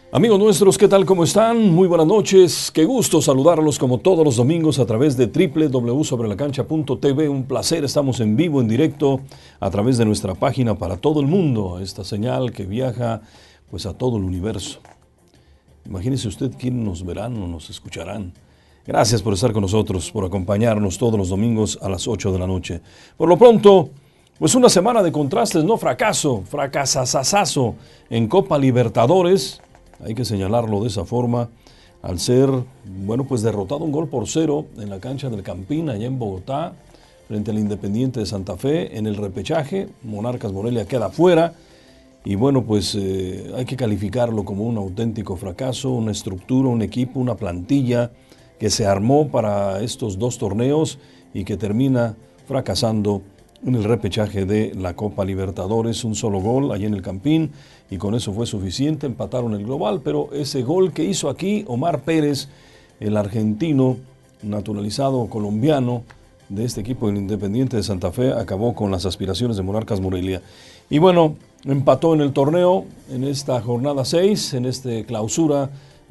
Amigos nuestros, ¿qué tal? ¿Cómo están? Muy buenas noches. Qué gusto saludarlos como todos los domingos a través de www.sobrelacancha.tv. Un placer, estamos en vivo, en directo, a través de nuestra página para todo el mundo. Esta señal que viaja pues a todo el universo. Imagínese usted quién nos verán o nos escucharán. Gracias por estar con nosotros, por acompañarnos todos los domingos a las 8 de la noche. Por lo pronto, pues una semana de contrastes, no fracasazazo en Copa Libertadores. Hay que señalarlo de esa forma, al ser, pues derrotado 1-0 en la cancha del Campín, allá en Bogotá, frente al Independiente de Santa Fe, en el repechaje. Monarcas Morelia queda fuera, y hay que calificarlo como un auténtico fracaso, una estructura, un equipo, una plantilla que se armó para estos dos torneos y que termina fracasando en el repechaje de la Copa Libertadores. Un solo gol allá en el Campín y con eso fue suficiente, empataron el global, pero ese gol que hizo aquí Omar Pérez, el argentino naturalizado colombiano de este equipo del Independiente de Santa Fe, acabó con las aspiraciones de Monarcas Morelia. Y empató en el torneo en esta jornada 6, en este clausura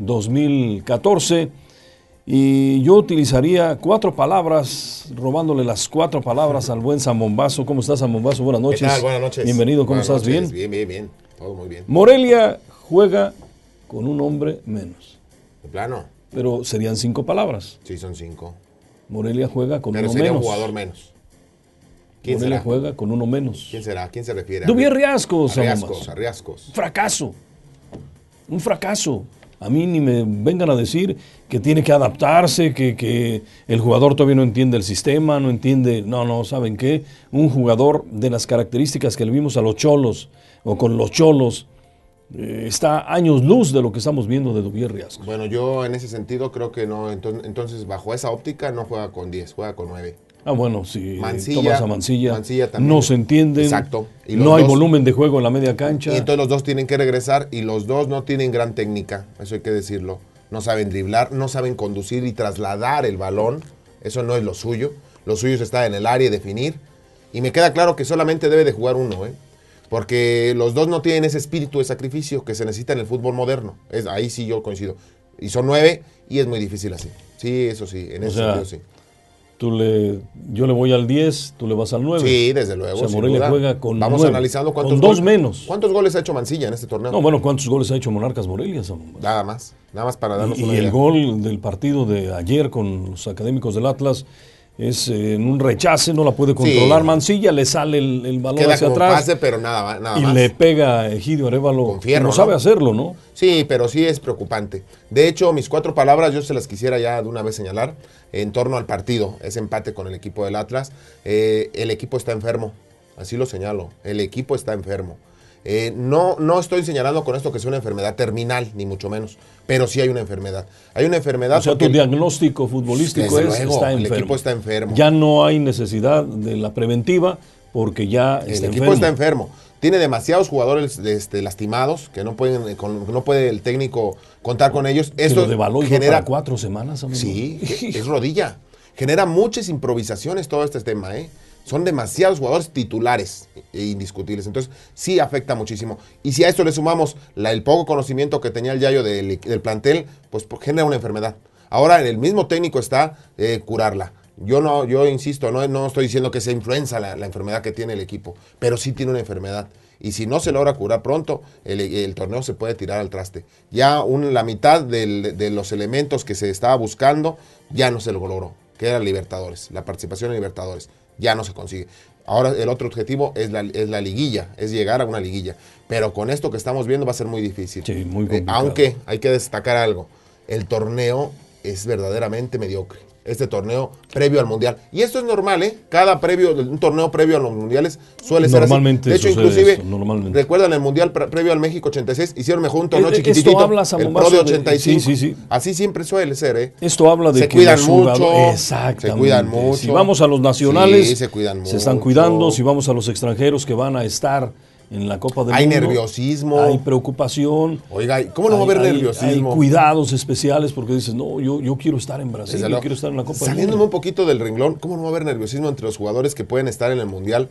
2014. Y yo utilizaría 4 palabras, robándole las 4 palabras al buen Zambombazo. ¿Cómo estás, Zambombazo? Buenas noches. ¿Qué tal? Buenas noches. Bienvenido, ¿cómo estás? Noches. ¿Bien? Bien. Todo muy bien. Morelia juega con un hombre menos. ¿De plano? Pero serían 5 palabras. Sí, son 5. Morelia juega con Pero uno sería menos. un jugador menos. ¿Quién Morelia será? juega con uno menos. ¿Quién será? ¿A quién se refiere? Dubier Riascos, Arriascos. Fracaso. Un fracaso. A mí ni me vengan a decir que tiene que adaptarse, que el jugador todavía no entiende el sistema, no entiende. No, ¿saben qué? Un jugador de las características que le vimos a los Cholos o con los Cholos está años luz de lo que estamos viendo de Dubier Riascos. Bueno, yo en ese sentido creo que no. Entonces, bajo esa óptica, no juega con 10, juega con 9. Si Mancilla, tomas a Mancilla también. No se entienden. Exacto. No hay volumen de juego en la media cancha. Y entonces los dos tienen que regresar y los dos no tienen gran técnica, eso hay que decirlo. No saben driblar, no saben conducir y trasladar el balón. Eso no es lo suyo. Lo suyo es estar en el área y definir. Y me queda claro que solamente debe de jugar uno, porque los dos no tienen ese espíritu de sacrificio que se necesita en el fútbol moderno. Ahí sí yo coincido. Y son 9 y es muy difícil así. Sí, eso sí, en ese sentido sí. Yo le voy al 10, tú le vas al 9. Sí, desde luego. Morelia juega con Vamos 9, analizando con 2 menos. ¿Cuántos goles ha hecho Mancilla en este torneo? ¿Cuántos goles ha hecho Monarcas Morelia? Nada más para darnos una idea. Y el idea. gol del partido de ayer con los académicos del Atlas es en un rechace, no la puede controlar. Sí. Mancilla, le sale el balón queda hacia como atrás. Pase, pero nada y más. Le pega a Egidio Arévalo. Con fierro, no sabe hacerlo, ¿no? Sí, pero sí es preocupante. De hecho, mis 4 palabras yo se las quisiera ya de una vez señalar en torno al partido. Ese empate con el equipo del Atlas. El equipo está enfermo. Así lo señalo. El equipo está enfermo. No estoy señalando con esto que sea una enfermedad terminal, ni mucho menos, pero sí hay una enfermedad. Hay una enfermedad. O sea, tu diagnóstico futbolístico luego, está enfermo. El equipo está enfermo. Ya no hay necesidad de la preventiva porque ya está enfermo. El equipo está enfermo. Tiene demasiados jugadores lastimados que no puede el técnico contar con ellos. Esto de Baloy genera para 4 semanas. Amigo. Sí, es rodilla. Genera muchas improvisaciones todo este tema, Son demasiados jugadores titulares e indiscutibles. Entonces, sí afecta muchísimo. Y si a esto le sumamos el poco conocimiento que tenía el Yayo del plantel, pues genera una enfermedad. Ahora, el mismo técnico está curarla. Yo insisto, no estoy diciendo que sea influenza la enfermedad que tiene el equipo, pero sí tiene una enfermedad. Y si no se logra curar pronto, el torneo se puede tirar al traste. Ya la mitad de los elementos que se estaba buscando ya no se logró, que era Libertadores, la participación en Libertadores. Ya no se consigue. Ahora el otro objetivo es la liguilla, es llegar a una liguilla. Pero con esto que estamos viendo va a ser muy difícil. Sí, muy complicado. Aunque hay que destacar algo. El torneo es verdaderamente mediocre. Este torneo previo al Mundial. Y esto es normal, un torneo previo a los Mundiales suele ser así. De hecho, inclusive, recuerdan el Mundial previo al México 86, hicieron mejor un torneo chiquitito, el Pro de 85. Sí. Así siempre suele ser, Esto habla de se que cuidan mucho. Exactamente. Se cuidan mucho. Si vamos a los nacionales, sí, se cuidan mucho. Se están cuidando. Si vamos a los extranjeros que van a estar en la Copa del Mundo. Hay nerviosismo. Hay preocupación. Oiga, ¿cómo no va a haber nerviosismo? Hay cuidados especiales porque dices, no, yo quiero estar en Brasil, yo quiero estar en la Copa del Mundo. Saliéndome un poquito del renglón, ¿cómo no va a haber nerviosismo entre los jugadores que pueden estar en el Mundial?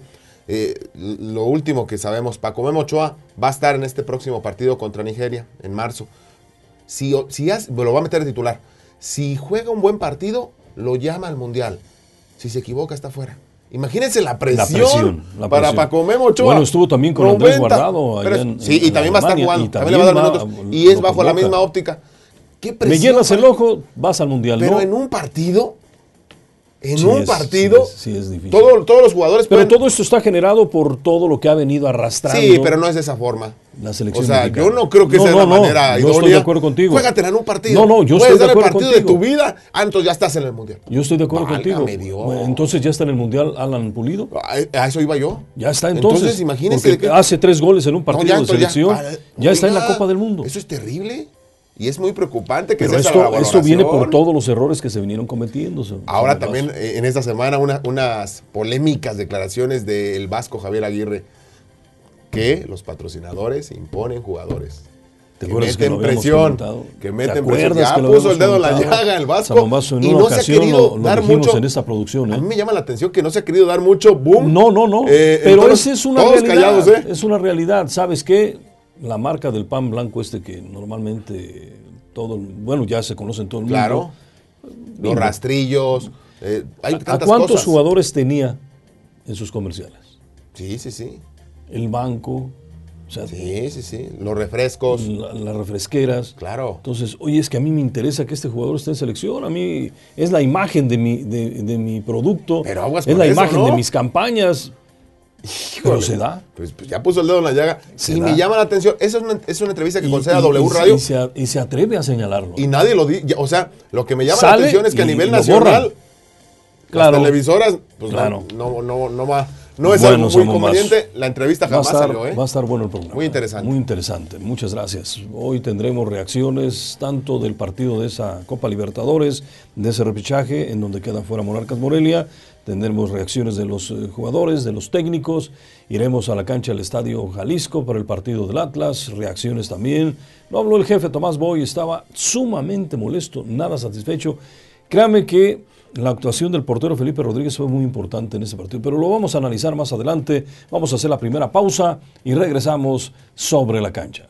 Lo último que sabemos, Paco Memo Ochoa va a estar en este próximo partido contra Nigeria, en marzo. lo va a meter de titular. Si juega un buen partido, lo llama al Mundial. Si se equivoca, está fuera. Imagínense la presión, para Paco Memo Ochoa. Bueno, estuvo también con Andrés Guardado. Y también va a estar jugando. También le va a dar minutos. Y es bajo la misma óptica. ¿Qué presión? Me llenas el ojo, vas al Mundial. Pero ¿no? en un partido... Sí, es difícil. Todos los jugadores Pero todo esto está generado por todo lo que ha venido arrastrando. Sí, pero no es de esa forma. La selección mexicana. Yo no creo que sea la manera idónea. Yo estoy de acuerdo contigo. Juégatela en un partido. Yo estoy de acuerdo contigo. Puedes dar el partido de tu vida, entonces ya estás en el Mundial. Yo estoy de acuerdo contigo. Entonces ya está en el Mundial Alan Pulido. A eso iba yo. Ya está entonces imagínense que hace 3 goles en un partido de selección. Ya está en la Copa del Mundo. Eso es terrible. Y es muy preocupante que pero esto viene por todos los errores que se vinieron cometiendo. Ahora también en esta semana unas polémicas declaraciones del Vasco Javier Aguirre, que los patrocinadores imponen jugadores. ¿Te que meten que no presión, que meten presión. Ya puso el dedo en la llaga el Vasco y no se ha querido dar mucho. En esta producción, A mí me llama la atención que no se ha querido dar mucho boom. No. Pero esa es una realidad. Callados, Es una realidad. ¿Sabes qué? La marca del pan blanco que normalmente ya se conoce en todo el mundo. Claro, los rastrillos, hay tantas ¿A cuántos cosas. Jugadores tenía en sus comerciales? Sí. El banco. Sí. Los refrescos. Las refresqueras. Claro. Entonces, oye, es que a mí me interesa que este jugador esté en selección. A mí es la imagen de mi producto. Pero aguas es la eso, imagen ¿no? de mis campañas. Pero se da. Pues ya puso el dedo en la llaga. Me llama la atención. Esa es una entrevista que concede a W Radio. Y se atreve a señalarlo. Y nadie lo dice. O sea, lo que me llama la atención es que a nivel nacional, las televisoras, pues no es algo muy conveniente. La entrevista jamás salió. Va a estar bueno el programa. Muy interesante. Muy interesante. Muchas gracias. Hoy tendremos reacciones tanto del partido de esa Copa Libertadores, de ese repechaje, en donde queda fuera Monarcas Morelia. Tendremos reacciones de los jugadores, de los técnicos. Iremos a la cancha del Estadio Jalisco para el partido del Atlas. Reacciones también. No habló el jefe Tomás Boy, estaba sumamente molesto, nada satisfecho. Créame que la actuación del portero Felipe Rodríguez fue muy importante en ese partido, pero lo vamos a analizar más adelante. Vamos a hacer la primera pausa y regresamos sobre la cancha.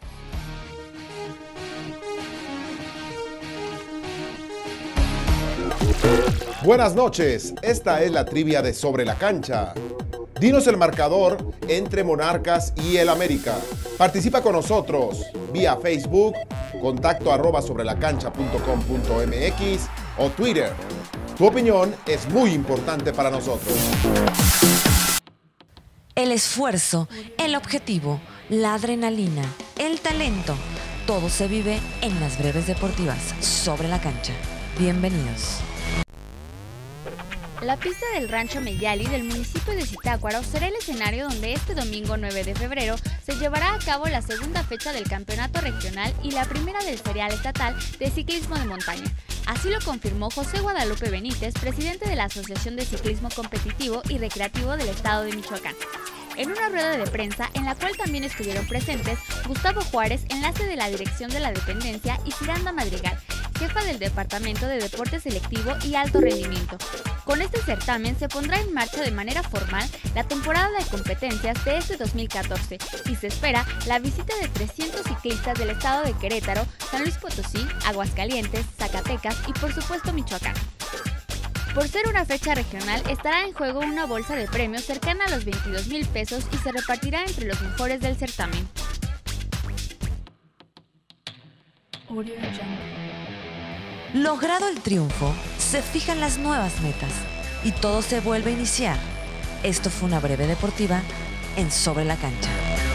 Buenas noches, esta es la trivia de Sobre la Cancha. Dinos el marcador entre Monarcas y el América. Participa con nosotros vía Facebook, contacto @sobrelacancha.com.mx o Twitter. Tu opinión es muy importante para nosotros. El esfuerzo, el objetivo, la adrenalina, el talento, todo se vive en las breves deportivas Sobre la Cancha. Bienvenidos. La pista del Rancho Meyali del municipio de Zitácuaro será el escenario donde este domingo 9 de febrero se llevará a cabo la segunda fecha del campeonato regional y la primera del serial estatal de ciclismo de montaña. Así lo confirmó José Guadalupe Benítez, presidente de la Asociación de Ciclismo Competitivo y Recreativo del Estado de Michoacán, en una rueda de prensa en la cual también estuvieron presentes Gustavo Juárez, enlace de la Dirección de la Dependencia, y Ciranda Madrigal, jefa del Departamento de Deporte Selectivo y Alto Rendimiento. Con este certamen se pondrá en marcha de manera formal la temporada de competencias de este 2014 y se espera la visita de 300 ciclistas del estado de Querétaro, San Luis Potosí, Aguascalientes, Zacatecas y por supuesto Michoacán. Por ser una fecha regional, estará en juego una bolsa de premios cercana a los 22,000 pesos y se repartirá entre los mejores del certamen. Logrado el triunfo, se fijan las nuevas metas y todo se vuelve a iniciar. Esto fue una breve deportiva en Sobre la Cancha.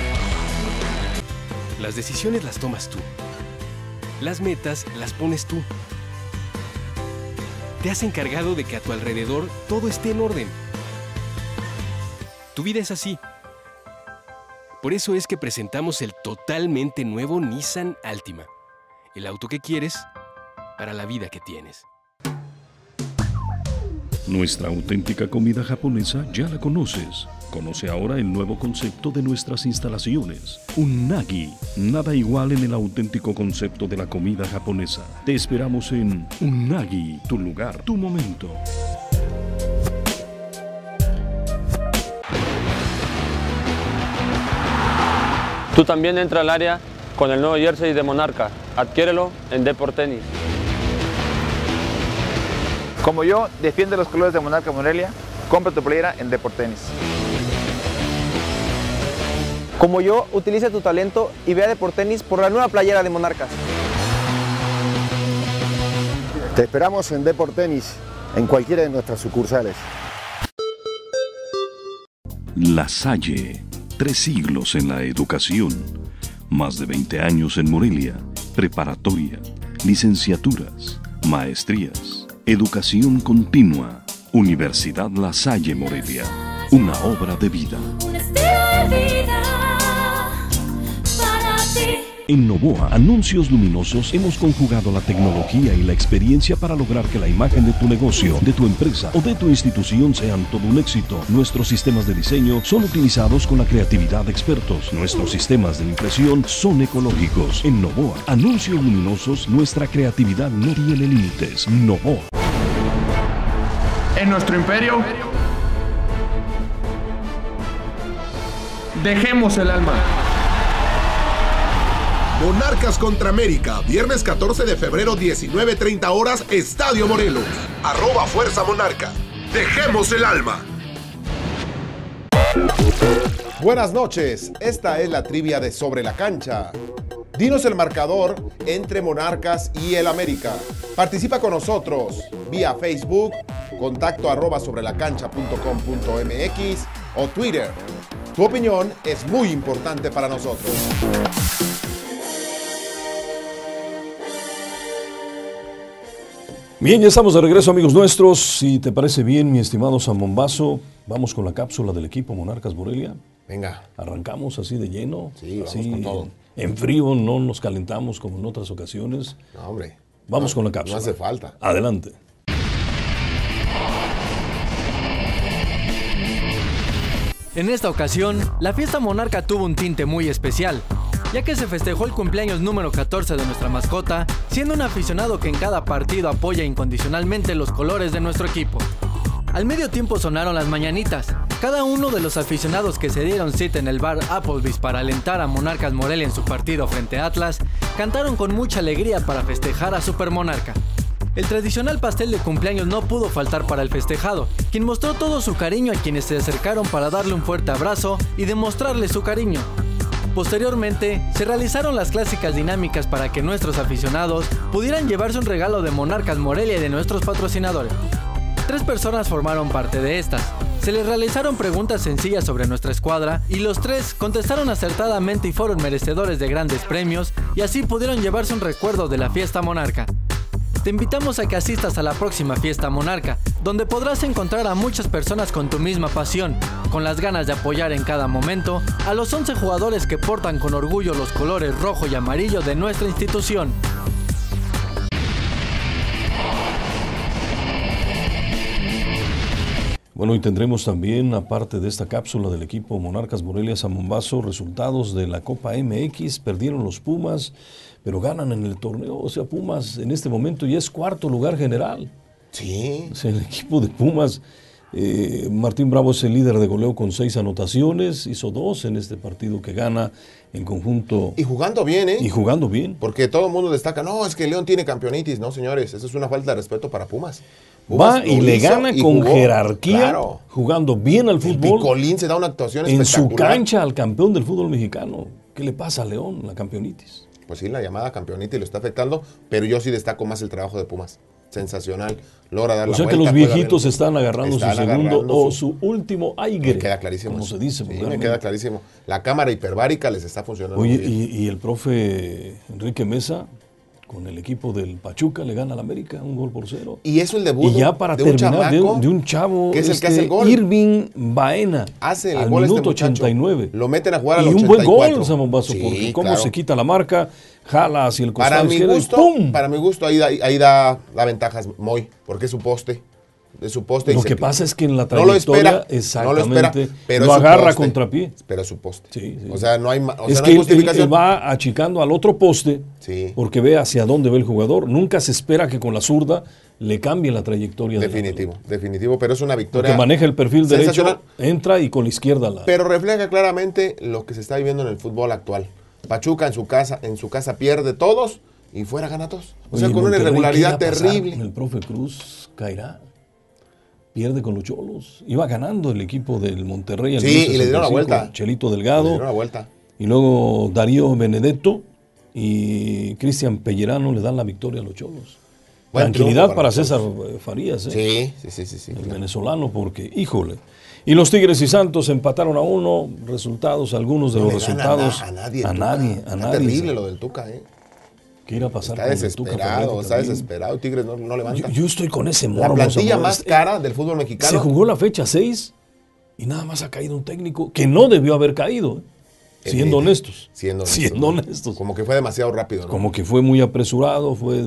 Las decisiones las tomas tú. Las metas las pones tú. Te has encargado de que a tu alrededor todo esté en orden. Tu vida es así. Por eso es que presentamos el totalmente nuevo Nissan Altima. El auto que quieres para la vida que tienes. Nuestra auténtica comida japonesa ya la conoces. Conoce ahora el nuevo concepto de nuestras instalaciones. Unagi. Nada igual en el auténtico concepto de la comida japonesa. Te esperamos en Unagi, tu lugar, tu momento. Tú también entra al área con el nuevo jersey de Monarca. Adquiérelo en Deportenis. Como yo, defiende los colores de Monarcas Morelia, compra tu playera en Deportenis. Como yo, utiliza tu talento y ve a Deportenis por la nueva playera de Monarcas. Te esperamos en Deportenis, en cualquiera de nuestras sucursales. La Salle, 3 siglos en la educación, más de 20 años en Morelia, preparatoria, licenciaturas, maestrías, educación continua, Universidad La Salle Morelia, una obra de vida. Un estilo de vida para ti. En Novoa Anuncios Luminosos hemos conjugado la tecnología y la experiencia para lograr que la imagen de tu negocio, de tu empresa o de tu institución sean todo un éxito. Nuestros sistemas de diseño son utilizados con la creatividad de expertos. Nuestros sistemas de impresión son ecológicos. En Novoa Anuncios Luminosos, nuestra creatividad no tiene límites. Novoa. En nuestro imperio, dejemos el alma. Monarcas contra América, viernes 14 de febrero, 19:30 horas, Estadio Morelos. @Fuerza Monarca. Dejemos el alma. Buenas noches, esta es la trivia de Sobre la Cancha. Dinos el marcador entre Monarcas y el América. Participa con nosotros vía Facebook, contacto @sobrelacancha.com.mx o Twitter. Tu opinión es muy importante para nosotros. Bien, ya estamos de regreso, amigos nuestros. Si te parece bien, mi estimado San Bombazo, vamos con la cápsula del equipo Monarcas Morelia. Venga. Arrancamos así de lleno. Sí, vamos así, con todo. En frío, no nos calentamos como en otras ocasiones. No, hombre. Vamos con la cápsula. No hace falta. Adelante. En esta ocasión, la fiesta monarca tuvo un tinte muy especial, ya que se festejó el cumpleaños número 14 de nuestra mascota, siendo un aficionado que en cada partido apoya incondicionalmente los colores de nuestro equipo. Al medio tiempo sonaron las mañanitas. Cada uno de los aficionados que se dieron cita en el bar Applebee's para alentar a Monarcas Morelia en su partido frente a Atlas, cantaron con mucha alegría para festejar a Super Monarca. El tradicional pastel de cumpleaños no pudo faltar para el festejado, quien mostró todo su cariño a quienes se acercaron para darle un fuerte abrazo y demostrarle su cariño. Posteriormente, se realizaron las clásicas dinámicas para que nuestros aficionados pudieran llevarse un regalo de Monarcas Morelia y de nuestros patrocinadores. 3 personas formaron parte de estas. Se les realizaron preguntas sencillas sobre nuestra escuadra y los 3 contestaron acertadamente y fueron merecedores de grandes premios y así pudieron llevarse un recuerdo de la fiesta monarca. Te invitamos a que asistas a la próxima fiesta monarca, donde podrás encontrar a muchas personas con tu misma pasión, con las ganas de apoyar en cada momento a los 11 jugadores que portan con orgullo los colores rojo y amarillo de nuestra institución. Bueno, y tendremos también, aparte de esta cápsula del equipo Monarcas Morelia San Bombazo, resultados de la Copa MX. Perdieron los Pumas, pero ganan en el torneo. O sea, Pumas en este momento ya es 4º lugar general. Sí. O sea, el equipo de Pumas, Martín Bravo es el líder de goleo con 6 anotaciones, hizo 2 en este partido que gana en conjunto. Y jugando bien, ¿eh? Y jugando bien. Porque todo el mundo destaca, no, es que León tiene campeonitis. No, señores, eso es una falta de respeto para Pumas. Pumas Va y le gana y con jugó, jerarquía, claro, jugando bien al fútbol. El Picolín se da una actuación en espectacular. su cancha al campeón del fútbol mexicano. ¿Qué le pasa a León, la campeonitis? Pues sí, la llamada campeonitis lo está afectando, pero yo sí destaco más el trabajo de Pumas. Sensacional, logra dar la vuelta. O sea que los viejitos están agarrando su segundo o su último aire. Me queda clarísimo. Como se dice. Sí, me queda clarísimo. La cámara hiperbárica les está funcionando. Oye, muy bien. Y el profe Enrique Mesa, con el equipo del Pachuca, le gana al América 1-0. Y eso el debut y ya para de terminar, un de un chavo, que es el que hace el gol. Irving Baena, hace el al gol minuto este 89. Lo meten a jugar al y 84. Y un buen gol, San Bombazo, sí, porque cómo claro. se quita la marca, jala hacia el costado para izquierdo, mi gusto, ¡pum! Para mi gusto, ahí da ventajas Moy, porque es su poste. De su poste. Lo que pasa es que en la trayectoria, exactamente, pero lo agarra a contrapié. Pero es su poste. Sí. O sea, no hay, es que él va achicando al otro poste, porque ve hacia dónde ve el jugador. Nunca se espera que con la zurda le cambie la trayectoria. Definitivo, pero es una victoria. Porque maneja el perfil derecho, entra y con la izquierda la. Pero refleja claramente lo que se está viviendo en el fútbol actual. Pachuca en su casa pierde todos y fuera gana todos. O Oye, sea, con una Monterrey, irregularidad ¿qué irá a pasar terrible. con el profe Cruz caerá. Pierde con los Cholos. Iba ganando el equipo del Monterrey. Sí, y le dieron la vuelta. Chelito Delgado. Le dieron la vuelta. Y luego Darío Benedetto y Cristian Pellerano le dan la victoria a los Cholos. Buen Tranquilidad triunfo para los César Cholos. Farías. Sí. El venezolano, porque, híjole. Y los Tigres y Santos empataron a 1. Resultados, algunos de los resultados. A nadie. Está terrible lo del Tuca, ¿Qué irá a pasar Está desesperado, Tigres no levanta. Yo estoy con ese morbo. La plantilla más cara del fútbol mexicano. Se jugó la fecha 6 y nada más ha caído un técnico que no debió haber caído. Siendo honestos. Siendo honestos. Como que fue demasiado rápido, ¿no? Como que fue muy apresurado, fue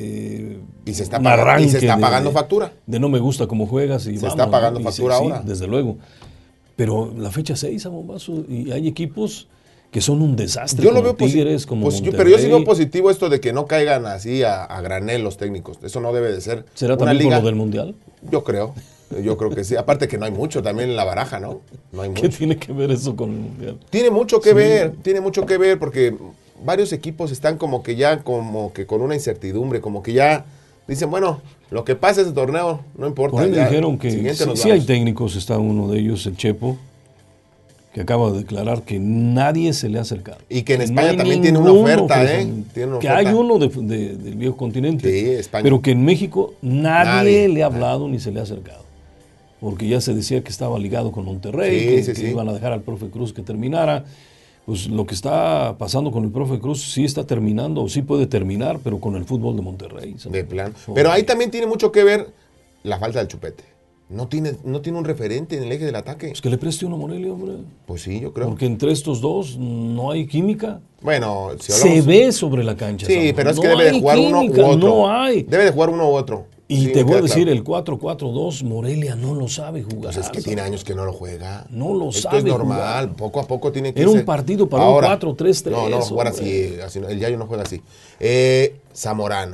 y se está pagando factura. De no me gusta cómo juegas. Y se está pagando factura ahora. Sí, desde luego. Pero la fecha 6, a bombazo, y hay equipos que son un desastre. Yo lo veo Tigres, como Monterrey. Pero yo sí veo positivo esto de que no caigan así a granel los técnicos. Eso no debe de ser. ¿Será también por lo del Mundial? Yo creo que sí. Aparte que no hay mucho también en la baraja, ¿no? No hay mucho. ¿Qué tiene que ver eso con el Mundial? Tiene mucho que ver porque varios equipos están como que con una incertidumbre, como que ya dicen, bueno, lo que pase ese torneo no importa. Por ahí me dijeron que sí hay técnicos, está uno de ellos, el Chepo, que acaba de declarar que nadie se le ha acercado. Y que en España también tiene una oferta, que hay uno del viejo continente. Sí, España. Pero que en México nadie le ha hablado ni se le ha acercado. Porque ya se decía que estaba ligado con Monterrey, que iban a dejar al profe Cruz que terminara. Pues lo que está pasando con el profe Cruz sí está terminando, o sí puede terminar, pero con el fútbol de Monterrey. De plan. Pero ahí también tiene mucho que ver la falta del Chupete. No tiene un referente en el eje del ataque. Pues que le preste uno a Morelia, hombre. Pues sí, yo creo. Porque entre estos dos no hay química. Bueno, si se ve sobre la cancha. Sí, Samuel. pero es que debe de jugar uno u otro. No hay. Debe de jugar uno u otro. Y te voy a decir, el 4-4-2, Morelia no lo sabe jugar. Pues es que tiene años que no lo juega. No lo sabe. Esto es normal, poco a poco tiene que ser. Era un partido para un 4-3-3. No va a jugar así, el Yayo no juega así. Zamorano,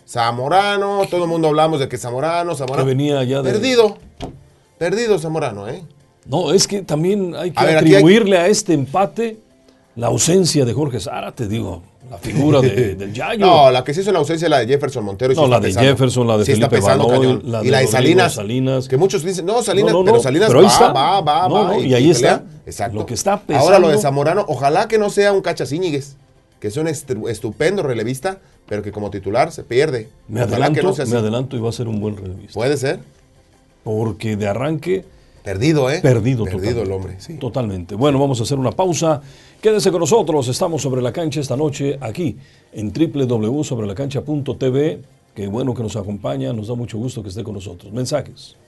todo el mundo hablamos de que Zamorano. Que venía ya de... Perdido Zamorano, No, es que también hay que atribuirle a este empate la ausencia de Jorge Zárate, digo, la figura del Yayo. No, la que se hizo en la ausencia es la de Jefferson Montero. No, la de Jefferson, la de Felipe Baloy, y la de Salinas. Que muchos dicen, no, Salinas, pero Salinas va. Y ahí está. Exacto. Lo que está pesando. Ahora lo de Zamorano, ojalá que no sea un Cachas Íñiguez, que es un estupendo relevista, pero que como titular se pierde. Me adelanto y va a ser un buen relevista. Puede ser. Porque de arranque... Perdido el hombre. Sí. Totalmente. Bueno, vamos a hacer una pausa. Quédese con nosotros. Estamos sobre la cancha esta noche aquí en www.sobrelacancha.tv. Qué bueno que nos acompaña. Nos da mucho gusto que esté con nosotros. Mensajes.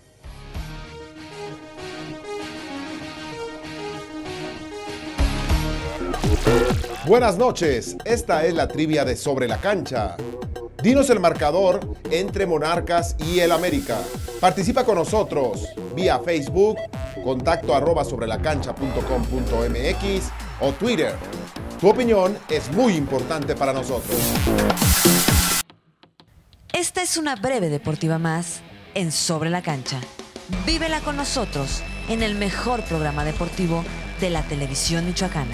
Buenas noches. Esta es la trivia de Sobre la Cancha. Dinos el marcador entre Monarcas y el América. Participa con nosotros vía Facebook, contacto @sobrelacancha.com.mx o Twitter. Tu opinión es muy importante para nosotros. Esta es una breve deportiva más en Sobre la Cancha. Vívela con nosotros en el mejor programa deportivo de la televisión michoacana.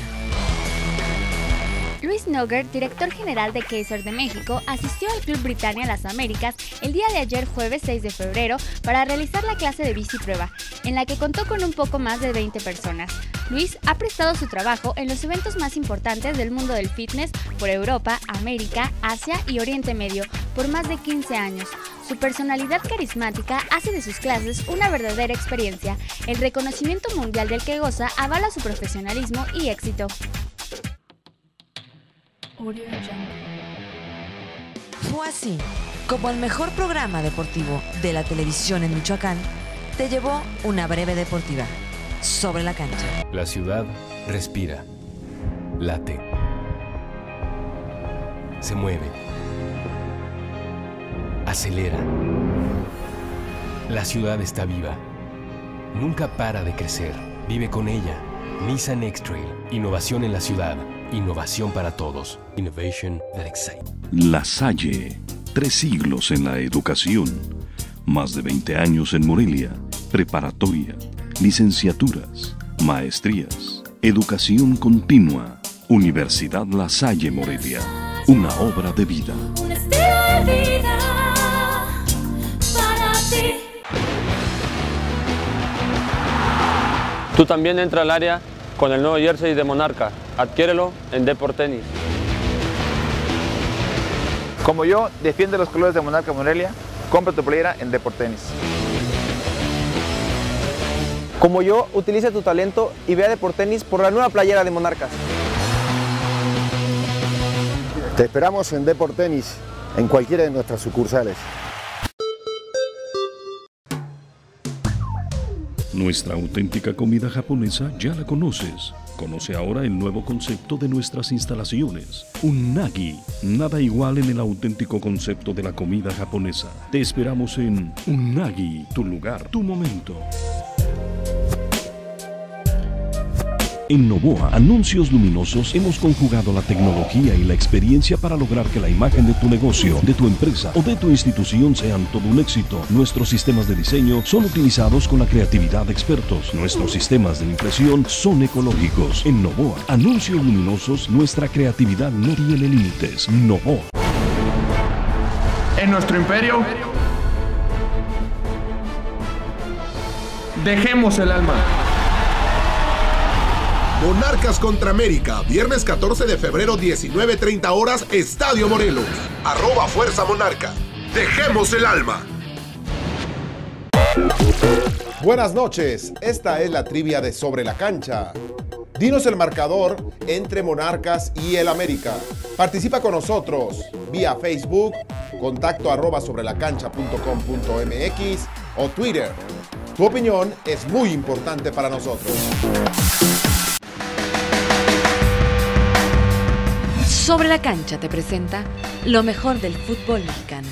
Luis Noguer, director general de Kaiser de México, asistió al Club Britannia Las Américas el día de ayer, jueves 6 de febrero, para realizar la clase de bici prueba, en la que contó con un poco más de 20 personas. Luis ha prestado su trabajo en los eventos más importantes del mundo del fitness por Europa, América, Asia y Oriente Medio por más de 15 años. Su personalidad carismática hace de sus clases una verdadera experiencia. El reconocimiento mundial del que goza avala su profesionalismo y éxito. Fue así como el mejor programa deportivo de la televisión en Michoacán te llevó una breve deportiva sobre la cancha. La ciudad respira, late, se mueve, acelera. La ciudad está viva, nunca para de crecer. Vive con ella. Nissan X-Trail, innovación en la ciudad. Innovación para todos. Innovation that excites. La Salle, 3 siglos en la educación. Más de 20 años en Morelia. Preparatoria, licenciaturas, maestrías, educación continua. Universidad La Salle Morelia. una obra de vida. Un estilo de vida para ti. Tú también entra al área con el nuevo jersey de Monarca. Adquiérelo en Deportenis. Como yo, defiende los colores de Monarca Morelia, compra tu playera en Deportenis. Como yo, utiliza tu talento y ve a Deportenis por la nueva playera de Monarcas. Te esperamos en Deportenis, en cualquiera de nuestras sucursales. Nuestra auténtica comida japonesa ya la conoces. Conoce ahora el nuevo concepto de nuestras instalaciones. Unagi. Nada igual en el auténtico concepto de la comida japonesa. Te esperamos en Unagi, tu lugar, tu momento. En Novoa Anuncios Luminosos hemos conjugado la tecnología y la experiencia para lograr que la imagen de tu negocio, de tu empresa o de tu institución sean todo un éxito. Nuestros sistemas de diseño son utilizados con la creatividad de expertos. Nuestros sistemas de impresión son ecológicos. En Novoa Anuncios Luminosos, nuestra creatividad no tiene límites. Novoa. En nuestro imperio, dejemos el alma. Monarcas contra América, viernes 14 de febrero, 19:30 horas, Estadio Morelos. @Fuerza Monarca. Dejemos el alma. Buenas noches, esta es la trivia de Sobre la Cancha. Dinos el marcador entre Monarcas y el América. Participa con nosotros vía Facebook, contacto @sobrelacancha.com.mx o Twitter. Tu opinión es muy importante para nosotros. Sobre la Cancha te presenta lo mejor del fútbol mexicano.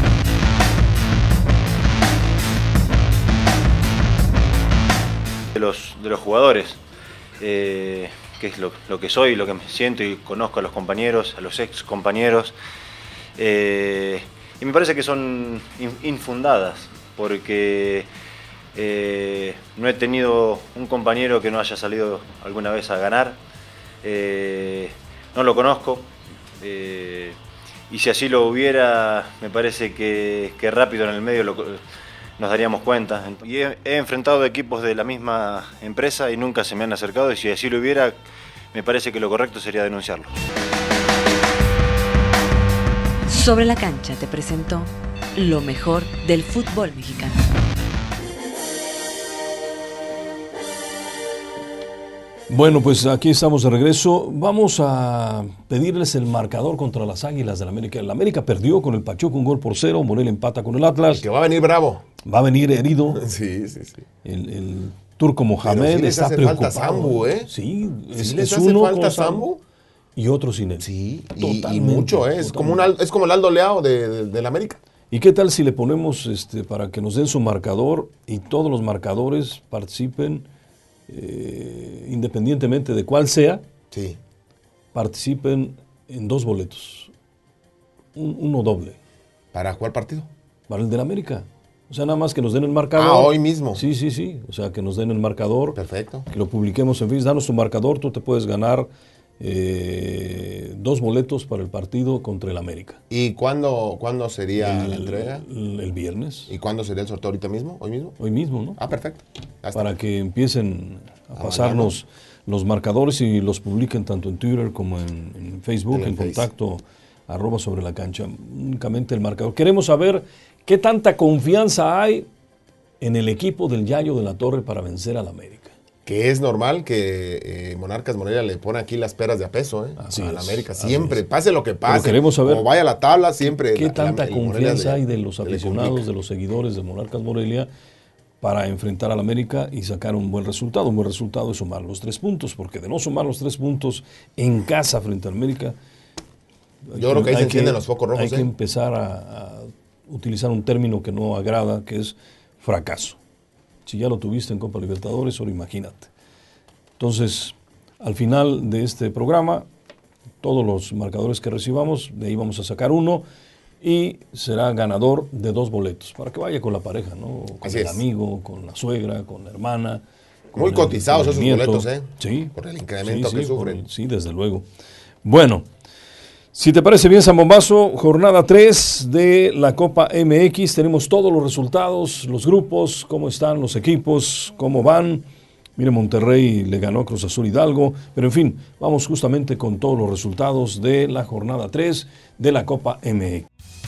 De los jugadores, que es lo que soy, lo que me siento y conozco a los compañeros, a los ex compañeros, y me parece que son infundadas, porque no he tenido un compañero que no haya salido alguna vez a ganar. No lo conozco, y si así lo hubiera, me parece que rápido en el medio nos daríamos cuenta. Y he enfrentado equipos de la misma empresa y nunca se me han acercado, y si así lo hubiera, me parece que lo correcto sería denunciarlo. Sobre la Cancha te presentó lo mejor del fútbol mexicano. Bueno, pues aquí estamos de regreso. Vamos a pedirles el marcador contra las Águilas del América. El América perdió con el Pachuca 1-0. Morelia empata con el Atlas. El que va a venir bravo. Va a venir herido. Sí. El turco Mohamed sí está preocupado. Falta Sambu, ¿eh? Sí, ¿Sí es hace uno falta con Sambu? Y otro sin él. Sí, y mucho, ¿eh? Es como el Aldo Leao del América. ¿Y qué tal si le ponemos para que nos den su marcador y todos los marcadores participen, independientemente de cuál sea, sí, participen en 2 boletos? Uno doble. ¿Para cuál partido? Para el del América. O sea, nada más que nos den el marcador. Ah, hoy mismo. Sí. O sea, que nos den el marcador. Perfecto. Que lo publiquemos en Facebook. Danos tu marcador, tú te puedes ganar 2 boletos para el partido contra el América. ¿Y cuándo sería la entrega? El viernes. ¿Y cuándo sería el sorteo? ¿Ahorita mismo? ¿Hoy mismo? Hoy mismo, ¿no? Ah, perfecto. Para que empiecen a pasarnos los marcadores y los publiquen tanto en Twitter como en Facebook, en contacto @sobre la cancha. Únicamente el marcador. Queremos saber qué tanta confianza hay en el equipo del Yayo de la Torre para vencer al América. Que es normal que Monarcas Morelia le pone aquí las peras de a peso al América. Siempre, pase lo que pase. Pero queremos saber como vaya la tabla, siempre. ¿Qué tanta confianza hay de los aficionados, de los seguidores de Monarcas Morelia para enfrentar al América y sacar un buen resultado? Un buen resultado es sumar los 3 puntos, porque de no sumar los 3 puntos en casa frente al América, yo creo que ahí se encienden los focos rojos. Hay que empezar a utilizar un término que no agrada, que es fracaso. Si ya lo tuviste en Copa Libertadores, ahora imagínate. Entonces, al final de este programa, todos los marcadores que recibamos, de ahí vamos a sacar uno y será ganador de 2 boletos, para que vaya con la pareja, ¿no? Con el amigo, con la suegra, con la hermana. Muy cotizados esos boletos, ¿eh? Sí. Por el incremento que sufren. Sí, desde luego. Bueno, Si te parece bien, San Bombazo, jornada 3 de la Copa MX. Tenemos todos los resultados, los grupos, cómo están los equipos, cómo van. Mire, Monterrey le ganó a Cruz Azul Hidalgo. Pero en fin, vamos justamente con todos los resultados de la jornada 3 de la Copa MX.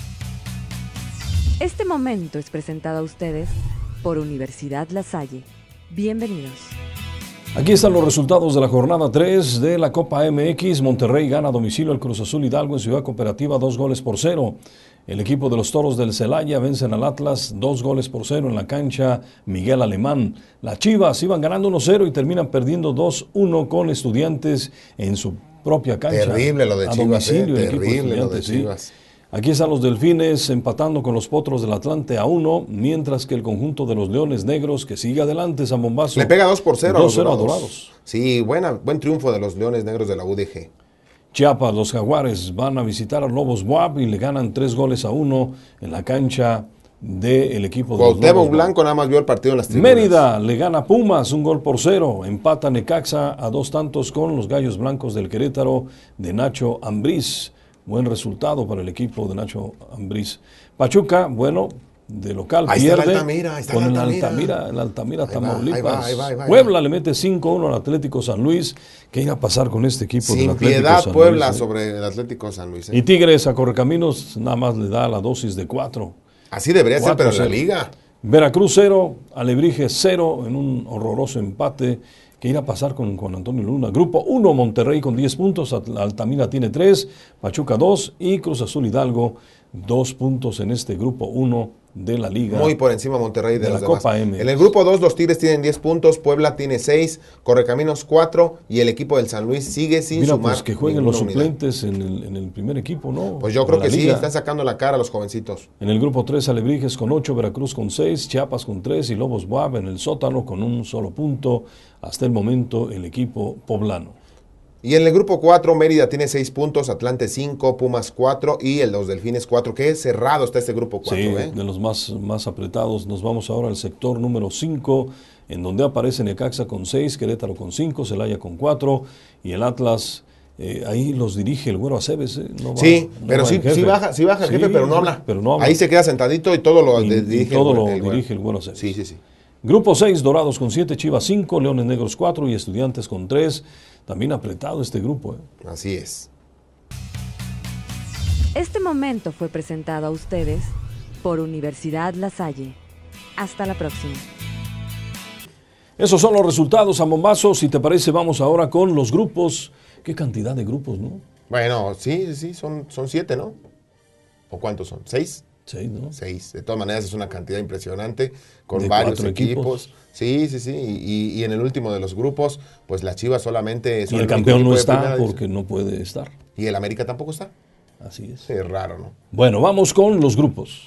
Este momento es presentado a ustedes por Universidad La Salle. Bienvenidos. Aquí están los resultados de la jornada 3 de la Copa MX. Monterrey gana a domicilio al Cruz Azul Hidalgo en Ciudad Cooperativa 2-0. El equipo de los Toros del Celaya vencen al Atlas 2-0 en la cancha Miguel Alemán. Las Chivas iban ganando 1-0 y terminan perdiendo 2-1 con Estudiantes en su propia cancha. Terrible lo de Chivas, terrible lo de Chivas. Sí. Aquí están los Delfines empatando con los Potros del Atlante a 1, mientras que el conjunto de los Leones Negros, que sigue adelante, San Bombazo. Le pega 2-0 a los Dorados. Sí, buen triunfo de los Leones Negros de la UDG. Chiapas, los Jaguares van a visitar a Lobos BUAP y le ganan 3-1 en la cancha del equipo de los Cuauhtémoc Blanco nada más vio el partido en las tribunas. Mérida le gana a Pumas 1-0. Empata Necaxa a 2 tantos con los Gallos Blancos del Querétaro de Nacho Ambriz. Buen resultado para el equipo de Nacho Ambriz. Pachuca, bueno, de local ahí pierde está con el Altamira Tamaulipas. Ahí va. Puebla le mete 5-1 al Atlético San Luis. ¿Qué irá a pasar con este equipo del Atlético piedad, San Puebla Luis? Sobre el Atlético San Luis. Y Tigres a Correcaminos nada más le da la dosis de 4. Así debería ser, pero en la liga. Veracruz 0, Alebrije 0 en un horroroso empate. ¿Qué irá a pasar con Juan Antonio Luna? Grupo 1, Monterrey con 10 puntos, Altamira tiene 3, Pachuca 2 y Cruz Azul Hidalgo 2 puntos en este grupo 1 de la liga. Muy por encima Monterrey de la los demás. Copa MX. En el grupo 2 los Tigres tienen 10 puntos, Puebla tiene 6, Correcaminos 4 y el equipo del San Luis sigue sin sumar. Pues que jueguen los suplentes en el primer equipo, ¿no? Pues yo creo que sí, están sacando la cara a los jovencitos. En el grupo 3 Alebrijes con 8, Veracruz con 6, Chiapas con 3 y Lobos BUAP en el sótano con un solo punto. Hasta el momento el equipo poblano. Y en el grupo 4, Mérida tiene 6 puntos, Atlante 5, Pumas 4 y el los Delfines 4. Qué cerrado está este grupo 4. Sí, de los más apretados. Nos vamos ahora al sector número 5, en donde aparece Necaxa con 6, Querétaro con 5, Celaya con 4 y el Atlas, ahí los dirige el Güero Aceves. Sí baja el jefe, pero no habla. Ahí se queda sentadito y todo lo dirige el Güero Aceves. Sí. Grupo 6, Dorados con 7, Chivas 5, Leones Negros 4 y Estudiantes con 3. También apretado este grupo. Así es. Este momento fue presentado a ustedes por Universidad La Salle. Hasta la próxima. Esos son los resultados, San Bombazo. Si te parece, vamos ahora con los grupos. Qué cantidad de grupos, ¿no? Bueno, sí, son 7, ¿no? ¿O cuántos son? ¿6? 6, ¿no? 6. De todas maneras es una cantidad impresionante con de varios equipos. Sí. Y en el último de los grupos, pues las Chivas solamente... Y el campeón no está porque no puede estar. Y el América tampoco está. Así es. Es raro, ¿no? Bueno, vamos con los grupos.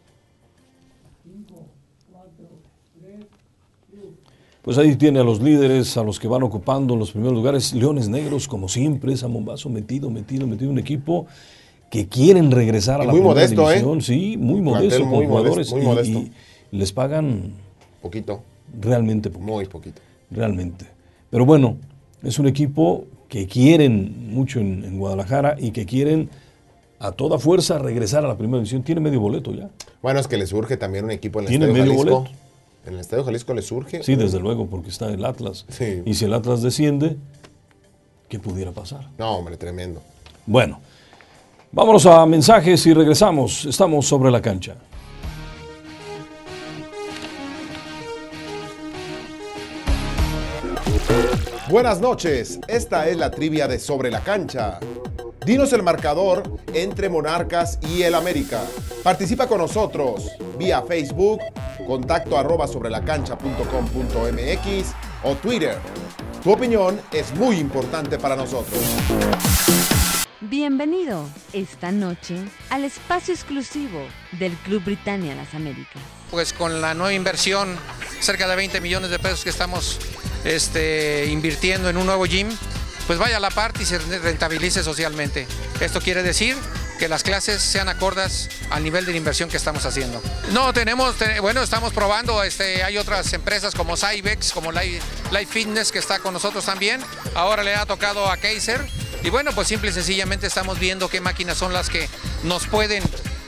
Pues ahí tiene a los líderes, a los que van ocupando los primeros lugares. Leones Negros, como siempre, San Bombazo metido un equipo que quieren regresar a la primera división. Sí, muy modesto, con jugadores muy modesto. Y les pagan poquito. Realmente poquito. Muy poquito. Realmente. Pero bueno, es un equipo que quieren mucho en Guadalajara y que quieren a toda fuerza regresar a la primera división. Tiene medio boleto ya. Bueno, es que le surge también un equipo en el Estadio Jalisco. Boleto. En el Estadio Jalisco le surge. Sí, desde luego, porque está el Atlas. Sí. Y si el Atlas desciende, ¿qué pudiera pasar? No, hombre, tremendo. Bueno, vámonos a mensajes y regresamos. Estamos sobre la cancha. Buenas noches, esta es la trivia de Sobre la Cancha. Dinos el marcador entre Monarcas y el América. Participa con nosotros vía Facebook, contacto @sobrelacancha.com.mx o Twitter. Tu opinión es muy importante para nosotros. Bienvenido esta noche al espacio exclusivo del Club Britannia Las Américas. Pues con la nueva inversión, cerca de 20 millones de pesos que estamos invirtiendo en un nuevo gym, pues vaya a la par y se rentabilice socialmente. Esto quiere decir que las clases sean acordes al nivel de la inversión que estamos haciendo. No, estamos probando, hay otras empresas como Cybex, como Life Fitness que está con nosotros también. Ahora le ha tocado a Kaiser Y bueno, pues simple y sencillamente estamos viendo qué máquinas son las que nos pueden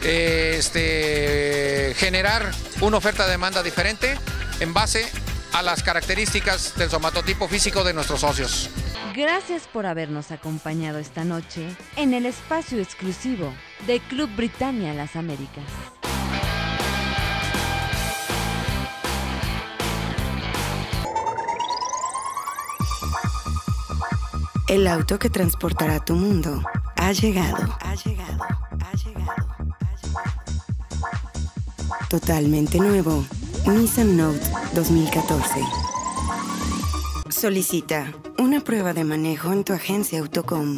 generar una oferta-demanda diferente en base a las características del somatotipo físico de nuestros socios. Gracias por habernos acompañado esta noche en el espacio exclusivo de Club Britannia Las Américas. El auto que transportará tu mundo ha llegado. Totalmente nuevo. Nissan Note 2014. Solicita una prueba de manejo en tu agencia Autocom.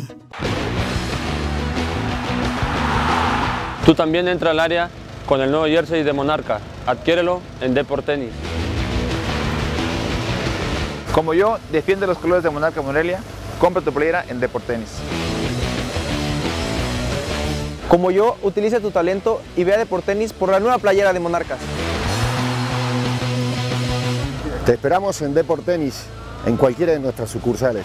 Tú también entra al área con el nuevo jersey de Monarca. Adquiérelo en Deport Tenis. Como yo, defiende los colores de Monarca Morelia. Compra tu playera en Deport Tenis. Como yo, utiliza tu talento y ve a Deport Tenis por la nueva playera de Monarcas. Te esperamos en Deport Tenis, en cualquiera de nuestras sucursales.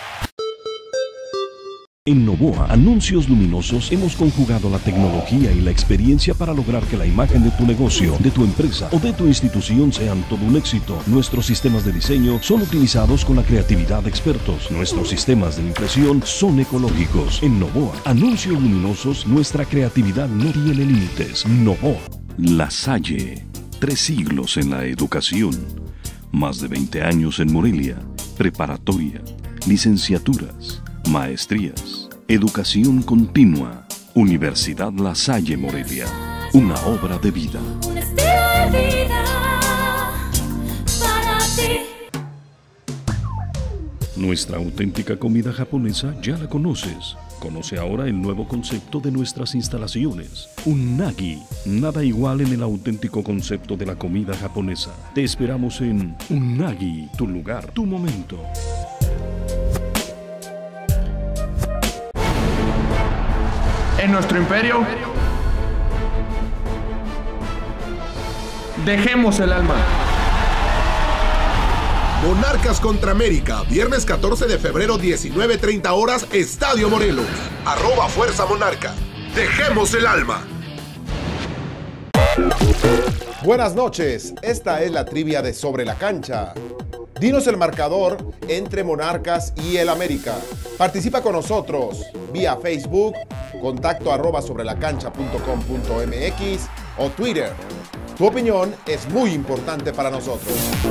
En Novoa Anuncios Luminosos hemos conjugado la tecnología y la experiencia para lograr que la imagen de tu negocio, de tu empresa o de tu institución sean todo un éxito. Nuestros sistemas de diseño son utilizados con la creatividad de expertos. Nuestros sistemas de impresión son ecológicos. En Novoa Anuncios Luminosos, nuestra creatividad no tiene límites. Novoa. La Salle. 3 siglos en la educación. Más de 20 años en Morelia. Preparatoria. Licenciaturas. Maestrías, educación continua, Universidad La Salle Morelia, una obra de vida. Un estilo de vida para ti. Nuestra auténtica comida japonesa ya la conoces. Conoce ahora el nuevo concepto de nuestras instalaciones. Unagi, nada igual en el auténtico concepto de la comida japonesa. Te esperamos en Unagi, tu lugar, tu momento. En nuestro imperio, dejemos el alma. Monarcas contra América, viernes 14 de febrero, 19:30 horas, Estadio Morelos. @Fuerza Monarca. Dejemos el alma. Buenas noches, esta es la trivia de Sobre la Cancha. Dinos el marcador entre Monarcas y el América. Participa con nosotros vía Facebook, contacto @sobrelacancha.com.mx o Twitter. Tu opinión es muy importante para nosotros.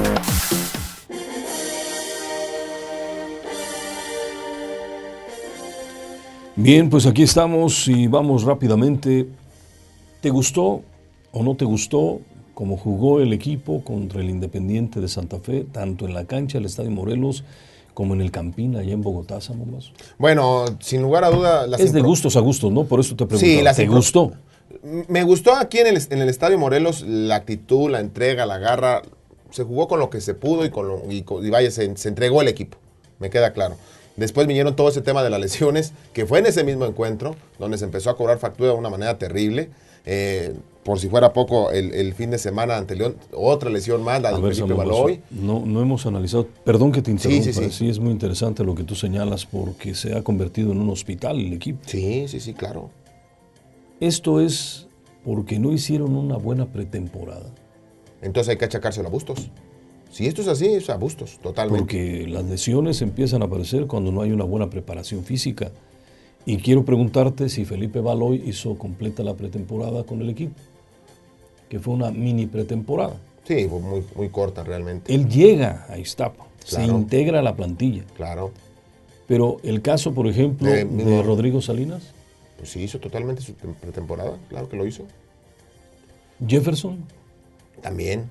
Bien, pues aquí estamos y vamos rápidamente. ¿Te gustó o no te gustó cómo jugó el equipo contra el Independiente de Santa Fe, tanto en la cancha del Estadio Morelos como en el Campín, allá en Bogotá, Samombazo? Bueno, sin lugar a duda... Es de gustos a gustos, ¿no? Por eso te pregunto, sí, ¿te gustó? Me gustó aquí en el Estadio Morelos la actitud, la entrega, la garra. Se jugó con lo que se pudo y vaya, se entregó el equipo, me queda claro. Después vinieron todo ese tema de las lesiones, que fue en ese mismo encuentro, donde se empezó a cobrar factura de una manera terrible. Por si fuera poco, el fin de semana ante León, otra lesión más, la de Felipe Baloy. No hemos analizado, perdón que te interrumpa, sí, es muy interesante lo que tú señalas, porque se ha convertido en un hospital el equipo. Sí, claro. Esto es porque no hicieron una buena pretemporada. Entonces hay que achacárselo a Bustos. Si esto es así, es a Bustos, totalmente. Porque las lesiones empiezan a aparecer cuando no hay una buena preparación física. Y quiero preguntarte si Felipe Baloy hizo completa la pretemporada con el equipo, que fue una mini pretemporada. Sí, fue muy corta realmente. Él llega a Iztapa, claro, se integra a la plantilla. Claro. Pero el caso, por ejemplo, de Rodrigo Salinas. Pues sí, hizo totalmente su pretemporada, claro que lo hizo. Jefferson. También.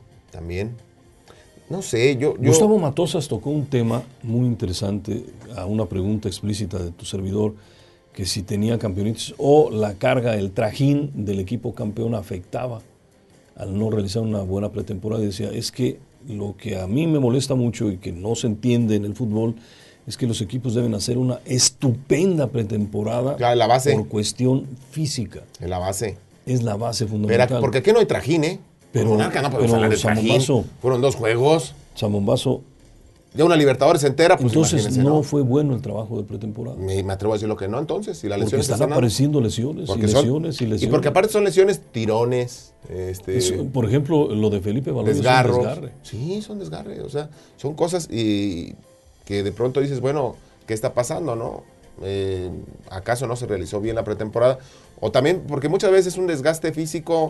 No sé, yo... Gustavo Matosas tocó un tema muy interesante a una pregunta explícita de tu servidor, que si tenía campeonitos o la carga, el trajín del equipo campeón afectaba al no realizar una buena pretemporada. Y decía, es que lo que a mí me molesta mucho y que no se entiende en el fútbol es que los equipos deben hacer una estupenda pretemporada, la base, por cuestión física. Es la base. Es la base fundamental. Porque aquí no hay trajín, ¿eh? Pero Monarca no podemos hablar de trajín. Fueron 2 juegos. Samombazo, Ya una Libertadores entera, pues entonces no fue bueno el trabajo de pretemporada. Me atrevo a decir lo que no, entonces. Si las porque lesiones están apareciendo lesiones y lesiones. Y porque aparte son lesiones tirones. Por ejemplo, lo de Felipe Valores desgarros. Es un desgarre. Sí, son desgarre. O sea, son cosas que de pronto dices, bueno, ¿qué está pasando, no? ¿Acaso no se realizó bien la pretemporada? O también porque muchas veces es un desgaste físico,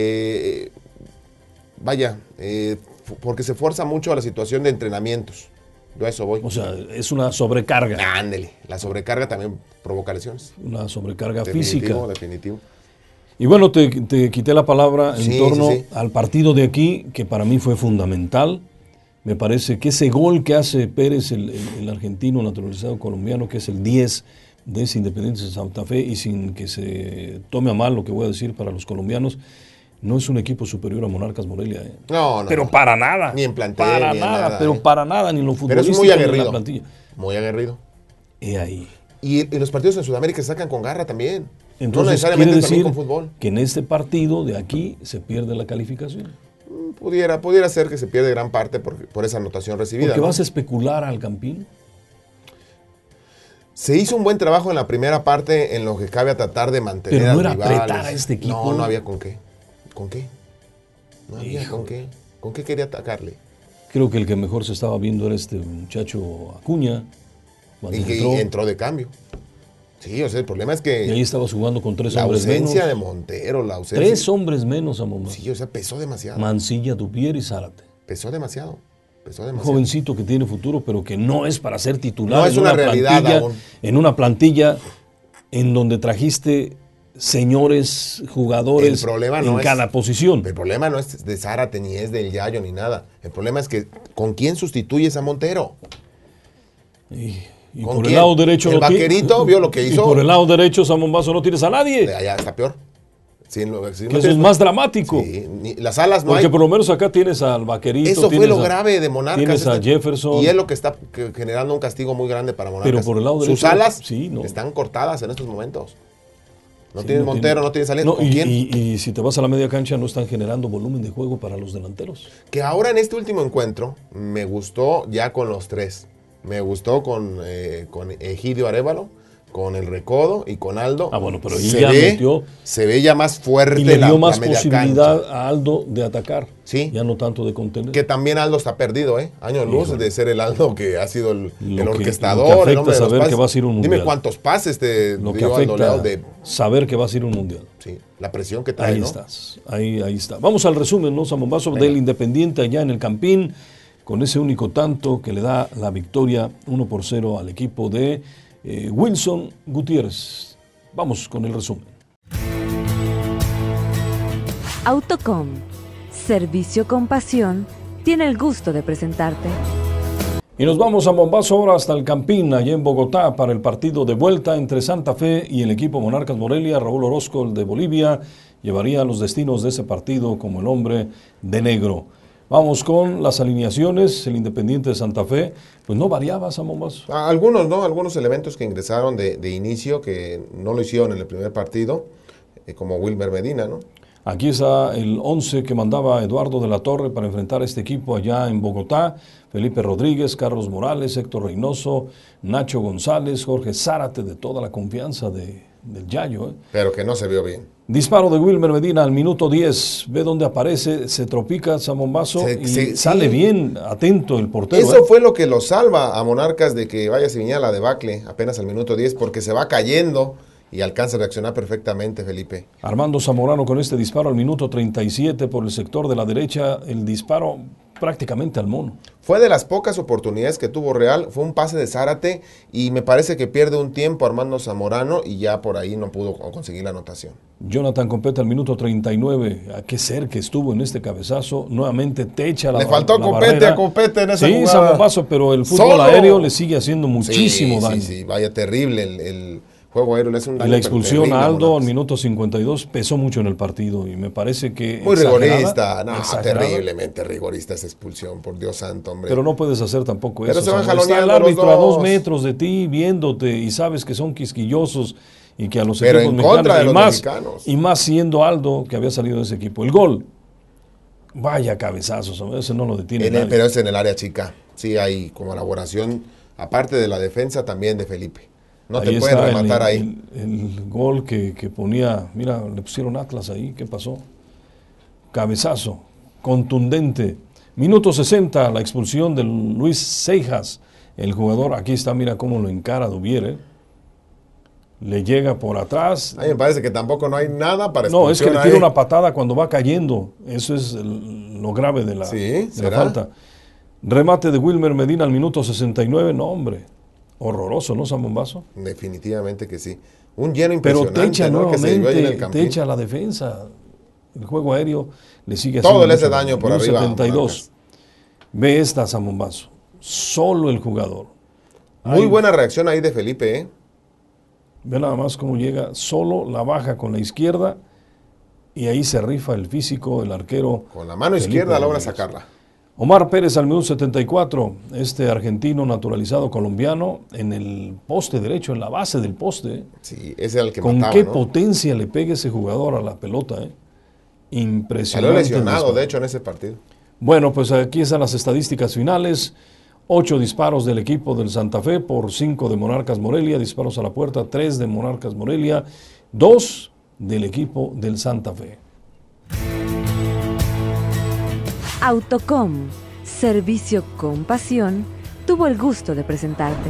porque se fuerza mucho a la situación de entrenamientos. Yo a eso voy. O sea, es una sobrecarga. Ándele. La sobrecarga también provoca lesiones. Una sobrecarga física. Definitivo. Y bueno, te quité la palabra en torno al partido de aquí, que para mí fue fundamental. Me parece que ese gol que hace Pérez, el argentino naturalizado colombiano, que es el 10 de ese Independiente de Santa Fe, y sin que se tome a mal lo que voy a decir para los colombianos, no es un equipo superior a Monarcas Morelia. No. Pero para nada. Ni en plantel, para ni nada, en nada. Pero para nada, ni en lo futbolístico, pero es muy aguerrido. ni en la plantilla. Muy aguerrido. Ahí. Y los partidos en Sudamérica se sacan con garra también. Entonces, no necesariamente quiere decir con fútbol. Que en este partido de aquí se pierde la calificación. Pudiera ser que se pierde gran parte por esa anotación recibida. ¿Porque vas a especular al Campín? Se hizo un buen trabajo en la primera parte en lo que cabe a tratar de mantener pero no al era rival. apretar a este equipo. No había con qué. ¿Con qué? No había con qué. ¿Con qué quería atacarle? Creo que el que mejor se estaba viendo era este muchacho Acuña. Y entró de cambio. Sí, o sea, el problema es que... Y ahí estabas jugando con 3 hombres menos. La ausencia de Montero, la ausencia... 3 hombres menos a Momás. Sí, o sea, pesó demasiado. Mancilla, Dupier y Zárate. Pesó demasiado. Un jovencito que tiene futuro, pero que no es para ser titular. No es una realidad aún. En una plantilla en donde trajiste señores jugadores en cada posición. El problema no es de Zárate, ni es del Yayo, ni nada. El problema es que ¿con quién sustituyes a Montero? Y por el lado derecho el Vaquerito vio lo que hizo. Y por el lado derecho, San Vaso, no tienes a nadie. Allá está peor. Eso es más dramático. Sí, las alas no porque hay. por lo menos acá tienes al Vaquerito. Eso fue lo grave de Monarcas. Tienes a Jefferson. Y es lo que está generando un castigo muy grande para Monarcas. Pero por el lado derecho. Sus alas están cortadas en estos momentos. No tienes Montero, no tienes Salinas. ¿Con quién? Y si te vas a la media cancha, no están generando volumen de juego para los delanteros. Que ahora en este último encuentro me gustó ya con los 3. Me gustó con Egidio Arévalo, con el Recodo y con Aldo. Bueno, pero ahí ya metió. Se ve ya más fuerte y le dio más media posibilidad cancha a Aldo de atacar. Sí. Ya no tanto de contener. Que también Aldo está perdido, Año luz de ser el Aldo que ha sido el orquestador. Lo que el hombre de los saber pases. que va a ser un mundial. Dime cuántos pases te lo que dio afecta Aldo Leao de saber que va a ser un mundial. Sí, la presión que trae, ahí estás. Ahí está. Vamos al resumen, ¿no, Samombazo? Del Independiente allá en el Campín, con ese único tanto que le da la victoria 1-0 al equipo de Wilson Gutiérrez. Vamos con el resumen. Autocom, servicio con pasión, tiene el gusto de presentarte. Y nos vamos a Mombazo ahora hasta el Campín, allá en Bogotá, para el partido de vuelta entre Santa Fe y el equipo Monarcas Morelia. Raúl Orozco, el de Bolivia, llevaría los destinos de ese partido como el hombre de negro. Vamos con las alineaciones. El Independiente de Santa Fe, pues no variaba, Samombazo. Algunos, ¿no? Algunos elementos que ingresaron de inicio que no lo hicieron en el primer partido, como Wilmer Medina, ¿no? Aquí está el 11 que mandaba Eduardo de la Torre para enfrentar a este equipo allá en Bogotá. Felipe Rodríguez, Carlos Morales, Héctor Reynoso, Nacho González, Jorge Zárate, de toda la confianza del Yayo. Pero que no se vio bien. Disparo de Wilmer Medina al minuto 10. Ve dónde aparece, se tropica Samombazo y sale bien, atento el portero. Eso fue lo que lo salva a Monarcas de que vaya a Sevilla la debacle apenas al minuto 10, porque se va cayendo y alcanza a reaccionar perfectamente, Felipe. Armando Zamorano con este disparo al minuto 37 por el sector de la derecha, el disparo prácticamente al mono. Fue de las pocas oportunidades que tuvo Real, fue un pase de Zárate y me parece que pierde un tiempo Armando Zamorano y ya por ahí no pudo conseguir la anotación. Jonathan Copete al minuto 39, a qué ser que estuvo en este cabezazo, nuevamente te echa la Le faltó la Copete barrera. a Copete en esa sí, jugada. Samombazo, pero el fútbol aéreo le sigue haciendo muchísimo daño. Sí, vaya terrible el juego aéreo, le hace un daño. Y la expulsión terrible a Aldo Monarcas. al minuto 52 pesó mucho en el partido y me parece que muy rigorista, terriblemente rigorista esa expulsión, por Dios santo, hombre. Pero no puedes hacer tampoco pero eso. Se van Está el jaloneando árbitro los a 2 dos. metros de ti viéndote y sabes que son quisquillosos y que a los pero equipos en contra de los mexicanos, mexicanos. y más siendo Aldo que había salido de ese equipo. El gol, vaya cabezazos, ese no lo detiene nadie. Pero es en el área chica. sí hay como elaboración, aparte de la defensa, también de Felipe. No Ahí te pueden está rematar ahí. El gol que ponía, mira, le pusieron Atlas ahí, ¿qué pasó? Cabezazo, contundente. Minuto 60, la expulsión de Luis Seijas, el jugador, aquí está, mira cómo lo encara Duvier, le llega por atrás. A mí me parece que tampoco no hay nada para No, es que le ahí. tira una patada cuando va cayendo, eso es lo grave de la falta. Remate de Wilmer Medina al minuto 69, no hombre, horroroso, ¿no, San Bombazo? Definitivamente que sí. Un lleno impresionante. Pero te echa ¿no? nuevamente, te echa la defensa. El juego aéreo le sigue todo haciendo le hace daño por arriba. 72. Ve esta, San Bombazo. Solo el jugador. Muy buena reacción ahí de Felipe, ¿eh? Ve nada más cómo llega. Solo la baja con la izquierda y ahí se rifa el físico, el arquero. Con la mano izquierda logra sacarla. Omar Pérez al minuto 74, este argentino naturalizado colombiano en el poste derecho, en la base del poste. Sí, ese es el que ¿Con mataba, qué ¿no? potencia le pega ese jugador a la pelota? Impresionante. Salió lesionado, de hecho, en ese partido. Bueno, pues aquí están las estadísticas finales. 8 disparos del equipo del Santa Fe por 5 de Monarcas Morelia, disparos a la puerta, 3 de Monarcas Morelia, 2 del equipo del Santa Fe. Autocom, servicio con pasión, tuvo el gusto de presentarte.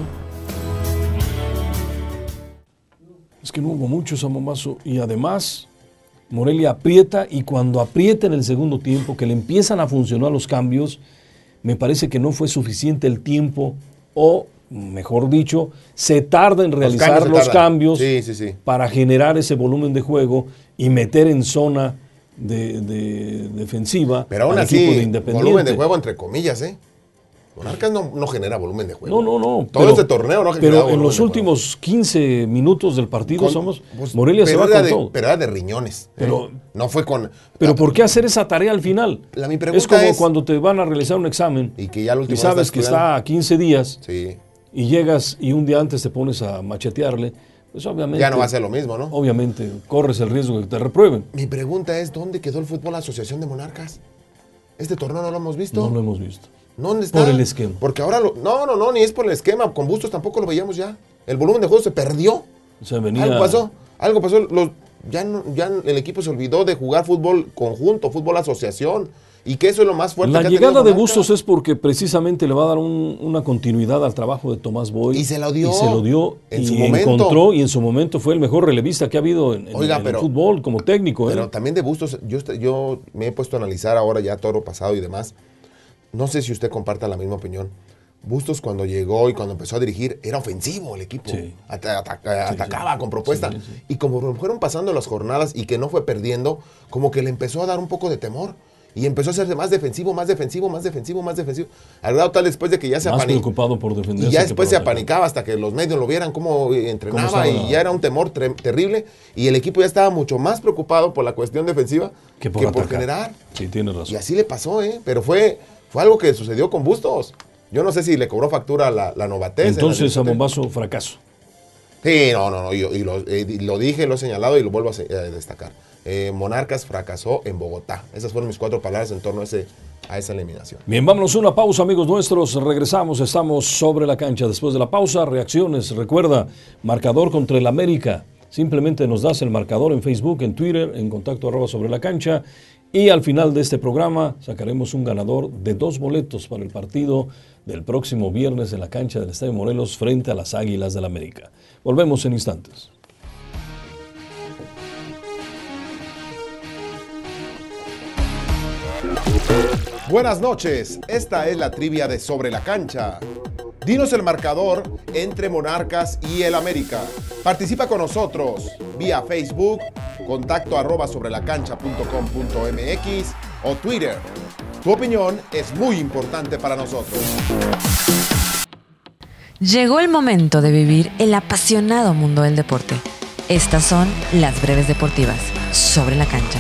Es que no hubo mucho, San Bombazo, y además Morelia aprieta, y cuando aprieta en el segundo tiempo, que le empiezan a funcionar los cambios, me parece que no fue suficiente el tiempo, o mejor dicho, se tarda en realizar los cambios para generar ese volumen de juego y meter en zona de defensiva. Pero aún al así, equipo de Independiente. volumen de juego entre comillas, ¿eh? Monarcas no genera volumen de juego. No. Todo este torneo no genera Pero en los últimos 15 minutos del partido Morelia se va con todo. Pero era de riñones. Pero no fue con... Pero ¿por qué hacer esa tarea al final? Mi pregunta es como cuando te van a realizar un examen y que ya el último y sabes que está a 15 días sí. y llegas y un día antes te pones a machetearle, pues obviamente... Ya no va a ser lo mismo, ¿no? Obviamente, corres el riesgo de que te reprueben. Mi pregunta es, ¿dónde quedó el Fútbol Asociación de Monarcas? ¿Este torneo no lo hemos visto? No lo hemos visto. ¿Dónde está? Por el esquema. Porque ahora no, ni es por el esquema. Con Bustos tampoco lo veíamos ya. El volumen de juego se perdió. Algo pasó. Ya el equipo se olvidó de jugar fútbol conjunto, fútbol asociación. Y que eso es lo más fuerte. La llegada de Bustos es porque precisamente le va a dar una continuidad al trabajo de Tomás Boy. Y se lo dio. En su momento. Encontró, y en su momento fue el mejor relevista que ha habido en el fútbol como técnico. Pero también de Bustos, yo me he puesto a analizar ahora ya todo lo pasado y demás. No sé si usted comparta la misma opinión. Bustos cuando llegó y cuando empezó a dirigir era ofensivo el equipo. Sí. Atacaba con propuesta. Sí. Y como fueron pasando las jornadas y que no fue perdiendo, como que le empezó a dar un poco de temor. Y empezó a ser más defensivo. Al grado tal después de que ya se apanicaba. Más preocupado por defenderse. Y ya después se apanicaba hasta que los medios lo vieran cómo entrenaba y ya era un temor terrible. Y el equipo ya estaba mucho más preocupado por la cuestión defensiva que por generar. Sí, tiene razón. Y así le pasó, Pero fue algo que sucedió con Bustos. Yo no sé si le cobró factura la novatez. Entonces, a Bombazo, fracaso. Sí, no. Y lo dije, lo he señalado y lo vuelvo a destacar. Monarcas fracasó en Bogotá. Esas fueron mis 4 palabras en torno a esa eliminación. Bien, vámonos a una pausa, amigos nuestros. Regresamos, estamos sobre la cancha. Después de la pausa, reacciones. Recuerda, marcador contra el América. Simplemente nos das el marcador en Facebook, en Twitter, en contacto @sobre la cancha. Y al final de este programa sacaremos un ganador de 2 boletos para el partido del próximo viernes en la cancha del Estadio Morelos frente a las Águilas del América. Volvemos en instantes. Buenas noches, esta es la trivia de Sobre la Cancha. Dinos el marcador entre Monarcas y el América. Participa con nosotros vía Facebook, contacto @sobrelacancha.com.mx o Twitter. Tu opinión es muy importante para nosotros. Llegó el momento de vivir el apasionado mundo del deporte. Estas son las breves deportivas sobre la cancha.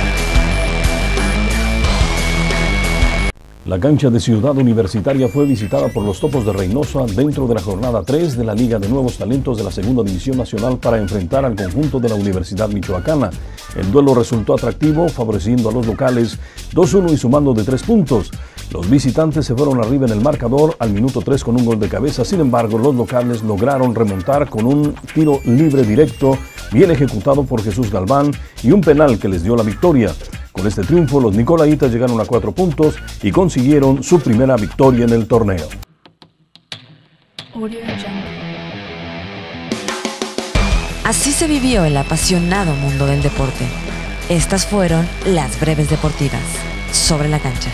La cancha de Ciudad Universitaria fue visitada por los Topos de Reynosa dentro de la jornada 3 de la Liga de Nuevos Talentos de la Segunda División Nacional para enfrentar al conjunto de la Universidad Michoacana. El duelo resultó atractivo, favoreciendo a los locales 2-1 y sumando de 3 puntos. Los visitantes se fueron arriba en el marcador al minuto 3 con un gol de cabeza. Sin embargo, los locales lograron remontar con un tiro libre directo bien ejecutado por Jesús Galván y un penal que les dio la victoria. Con este triunfo, los nicolaitas llegaron a 4 puntos y consiguieron su primera victoria en el torneo. Así se vivió el apasionado mundo del deporte. Estas fueron las breves deportivas sobre la cancha.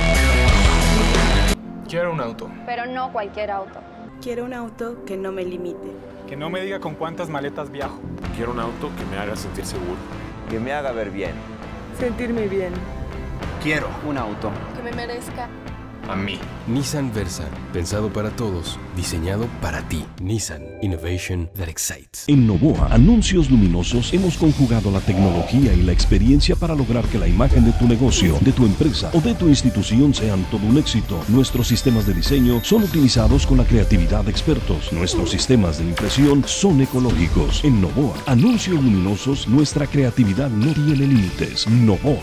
Quiero un auto. Pero no cualquier auto. Quiero un auto que no me limite. Que no me diga con cuántas maletas viajo. Quiero un auto que me haga sentir seguro. Que me haga ver bien. Sentirme bien. Quiero un auto Que me merezca. a mí. Nissan Versa, pensado para todos, diseñado para ti. Nissan Innovation that excites. En Novoa, Anuncios Luminosos, hemos conjugado la tecnología y la experiencia para lograr que la imagen de tu negocio, de tu empresa o de tu institución sean todo un éxito. Nuestros sistemas de diseño son utilizados con la creatividad de expertos. Nuestros sistemas de impresión son ecológicos. En Novoa, Anuncios Luminosos, nuestra creatividad no tiene límites. Novoa.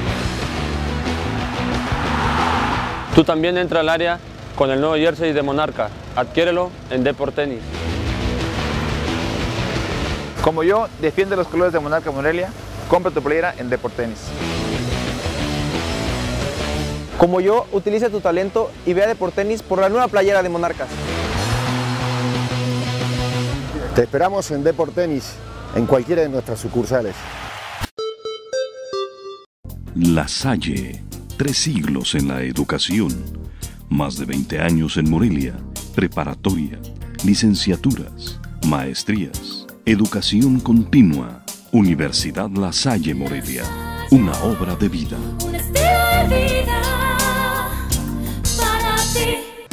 Tú también entra al área con el nuevo jersey de Monarca. Adquiérelo en Deport Tenis. Como yo, defiende los colores de Monarca Morelia, compra tu playera en Deport Tenis. Como yo, utiliza tu talento y ve a Deport Tenis por la nueva playera de Monarcas. Te esperamos en Deport Tenis, en cualquiera de nuestras sucursales. La Salle, 3 siglos en la educación, más de 20 años en Morelia, preparatoria, licenciaturas, maestrías, educación continua, Universidad La Salle Morelia, una obra de vida. Un estilo de vida para ti.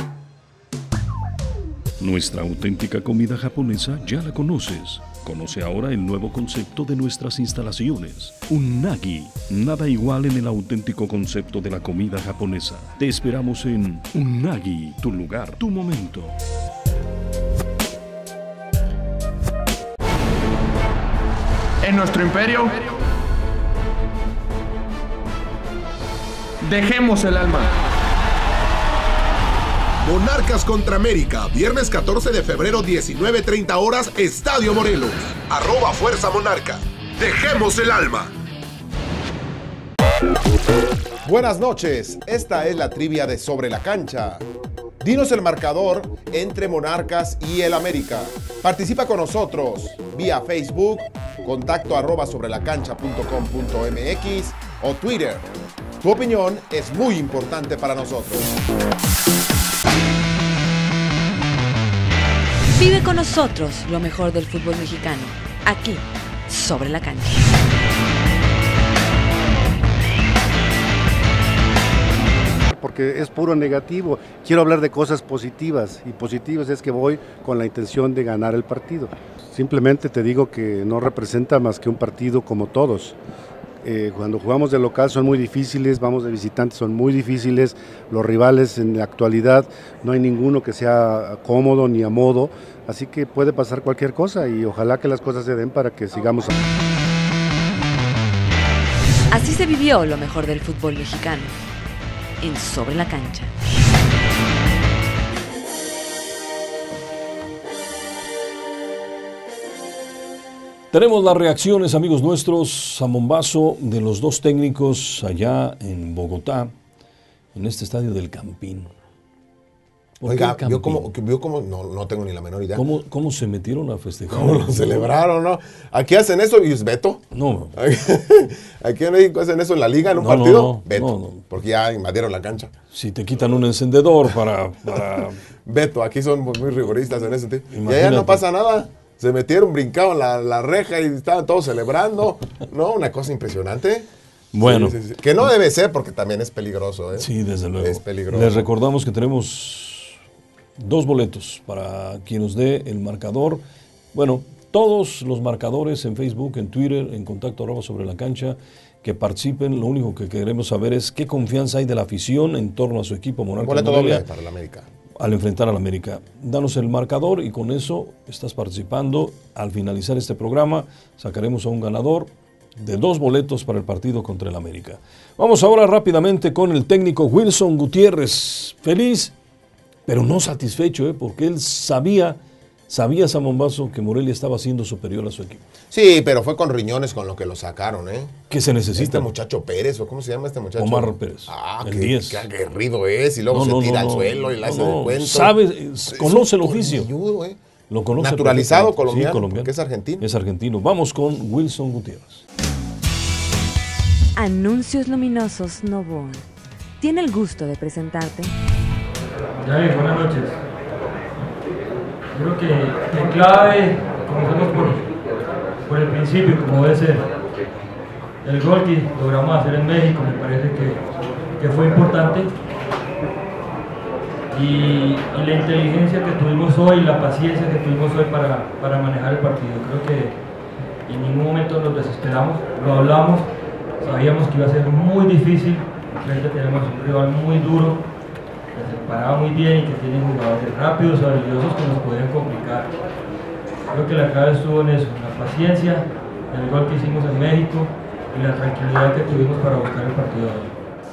Nuestra auténtica comida japonesa ya la conoces. Conoce ahora el nuevo concepto de nuestras instalaciones. Unagi, nada igual en el auténtico concepto de la comida japonesa. Te esperamos en Unagi, tu lugar, tu momento. En nuestro imperio, dejemos el alma. Monarcas contra América, viernes 14 de febrero, 19:30 horas, Estadio Morelos. @Fuerza Monarca. Dejemos el alma. Buenas noches, esta es la trivia de Sobre la Cancha. Dinos el marcador entre Monarcas y el América. Participa con nosotros vía Facebook, contacto @sobrelacancha.com.mx o Twitter. Tu opinión es muy importante para nosotros. Vive con nosotros lo mejor del fútbol mexicano, aquí, Sobre la Cancha. Porque es puro negativo. Quiero hablar de cosas positivas, y positivas es que voy con la intención de ganar el partido. Simplemente te digo que no representa más que un partido como todos. Cuando jugamos de local son muy difíciles, vamos de visitantes son muy difíciles, los rivales en la actualidad no hay ninguno que sea cómodo ni a modo, así que puede pasar cualquier cosa y ojalá que las cosas se den para que sigamos. Así se vivió lo mejor del fútbol mexicano, en Sobre la Cancha. Tenemos las reacciones, amigos nuestros, a bombazo de los dos técnicos allá en Bogotá, en este estadio del Campín. Oiga, vio cómo no tengo ni la menor idea. ¿Cómo se metieron a festejar? ¿Cómo lo celebraron, no? Aquí hacen eso y es veto. No. Aquí en México hacen eso en la liga, en un partido, veto. Porque ya invadieron la cancha. Si te quitan un encendedor para... Veto, aquí son muy rigoristas en ese sentido. Y allá no pasa nada. Se metieron, brincaban la reja y estaban todos celebrando. No, una cosa impresionante. Bueno. Sí. Que no debe ser porque también es peligroso, ¿eh? Sí, desde luego. Es peligroso. Les recordamos que tenemos 2 boletos para quien nos dé el marcador. Bueno, todos los marcadores en Facebook, en Twitter, en contacto @Sobre la Cancha, que participen. Lo único que queremos saber es qué confianza hay de la afición en torno a su equipo Monarcas Boleto Morelia doble para la América. al enfrentar al América. Danos el marcador y con eso estás participando. Al finalizar este programa sacaremos a un ganador de 2 boletos para el partido contra el América. Vamos ahora rápidamente con el técnico Wilson Gutiérrez. Feliz, pero no satisfecho, porque él sabía Samombazo que Morelia estaba siendo superior a su equipo. Sí, pero fue con riñones con lo que lo sacaron, ¿eh? ¿Qué se necesita? Este muchacho Pérez, ¿o cómo se llama este muchacho? Omar Pérez. El 10. Qué aguerrido es, y luego se tira al suelo y la hace de cuento. Sabe, conoce el oficio. Lo conoce. Naturalizado colombiano, sí, colombiano, porque es argentino. Es argentino. Vamos con Wilson Gutiérrez. Anuncios Luminosos Novoa. ¿Tiene el gusto de presentarte? Dale, buenas noches. Creo que clave, comencemos por el principio, como debe ser. El gol que logramos hacer en México me parece que fue importante. Y la inteligencia que tuvimos hoy, la paciencia que tuvimos hoy para manejar el partido. Creo que en ningún momento nos desesperamos, lo hablamos, sabíamos que iba a ser muy difícil. Frente tenemos un rival muy duro, que se paraba muy bien y que tiene jugadores rápidos, habilidosos que nos podrían complicar. Creo que la clave estuvo en eso, en la paciencia, en el gol que hicimos en México y la tranquilidad que tuvimos para buscar el partido de hoy.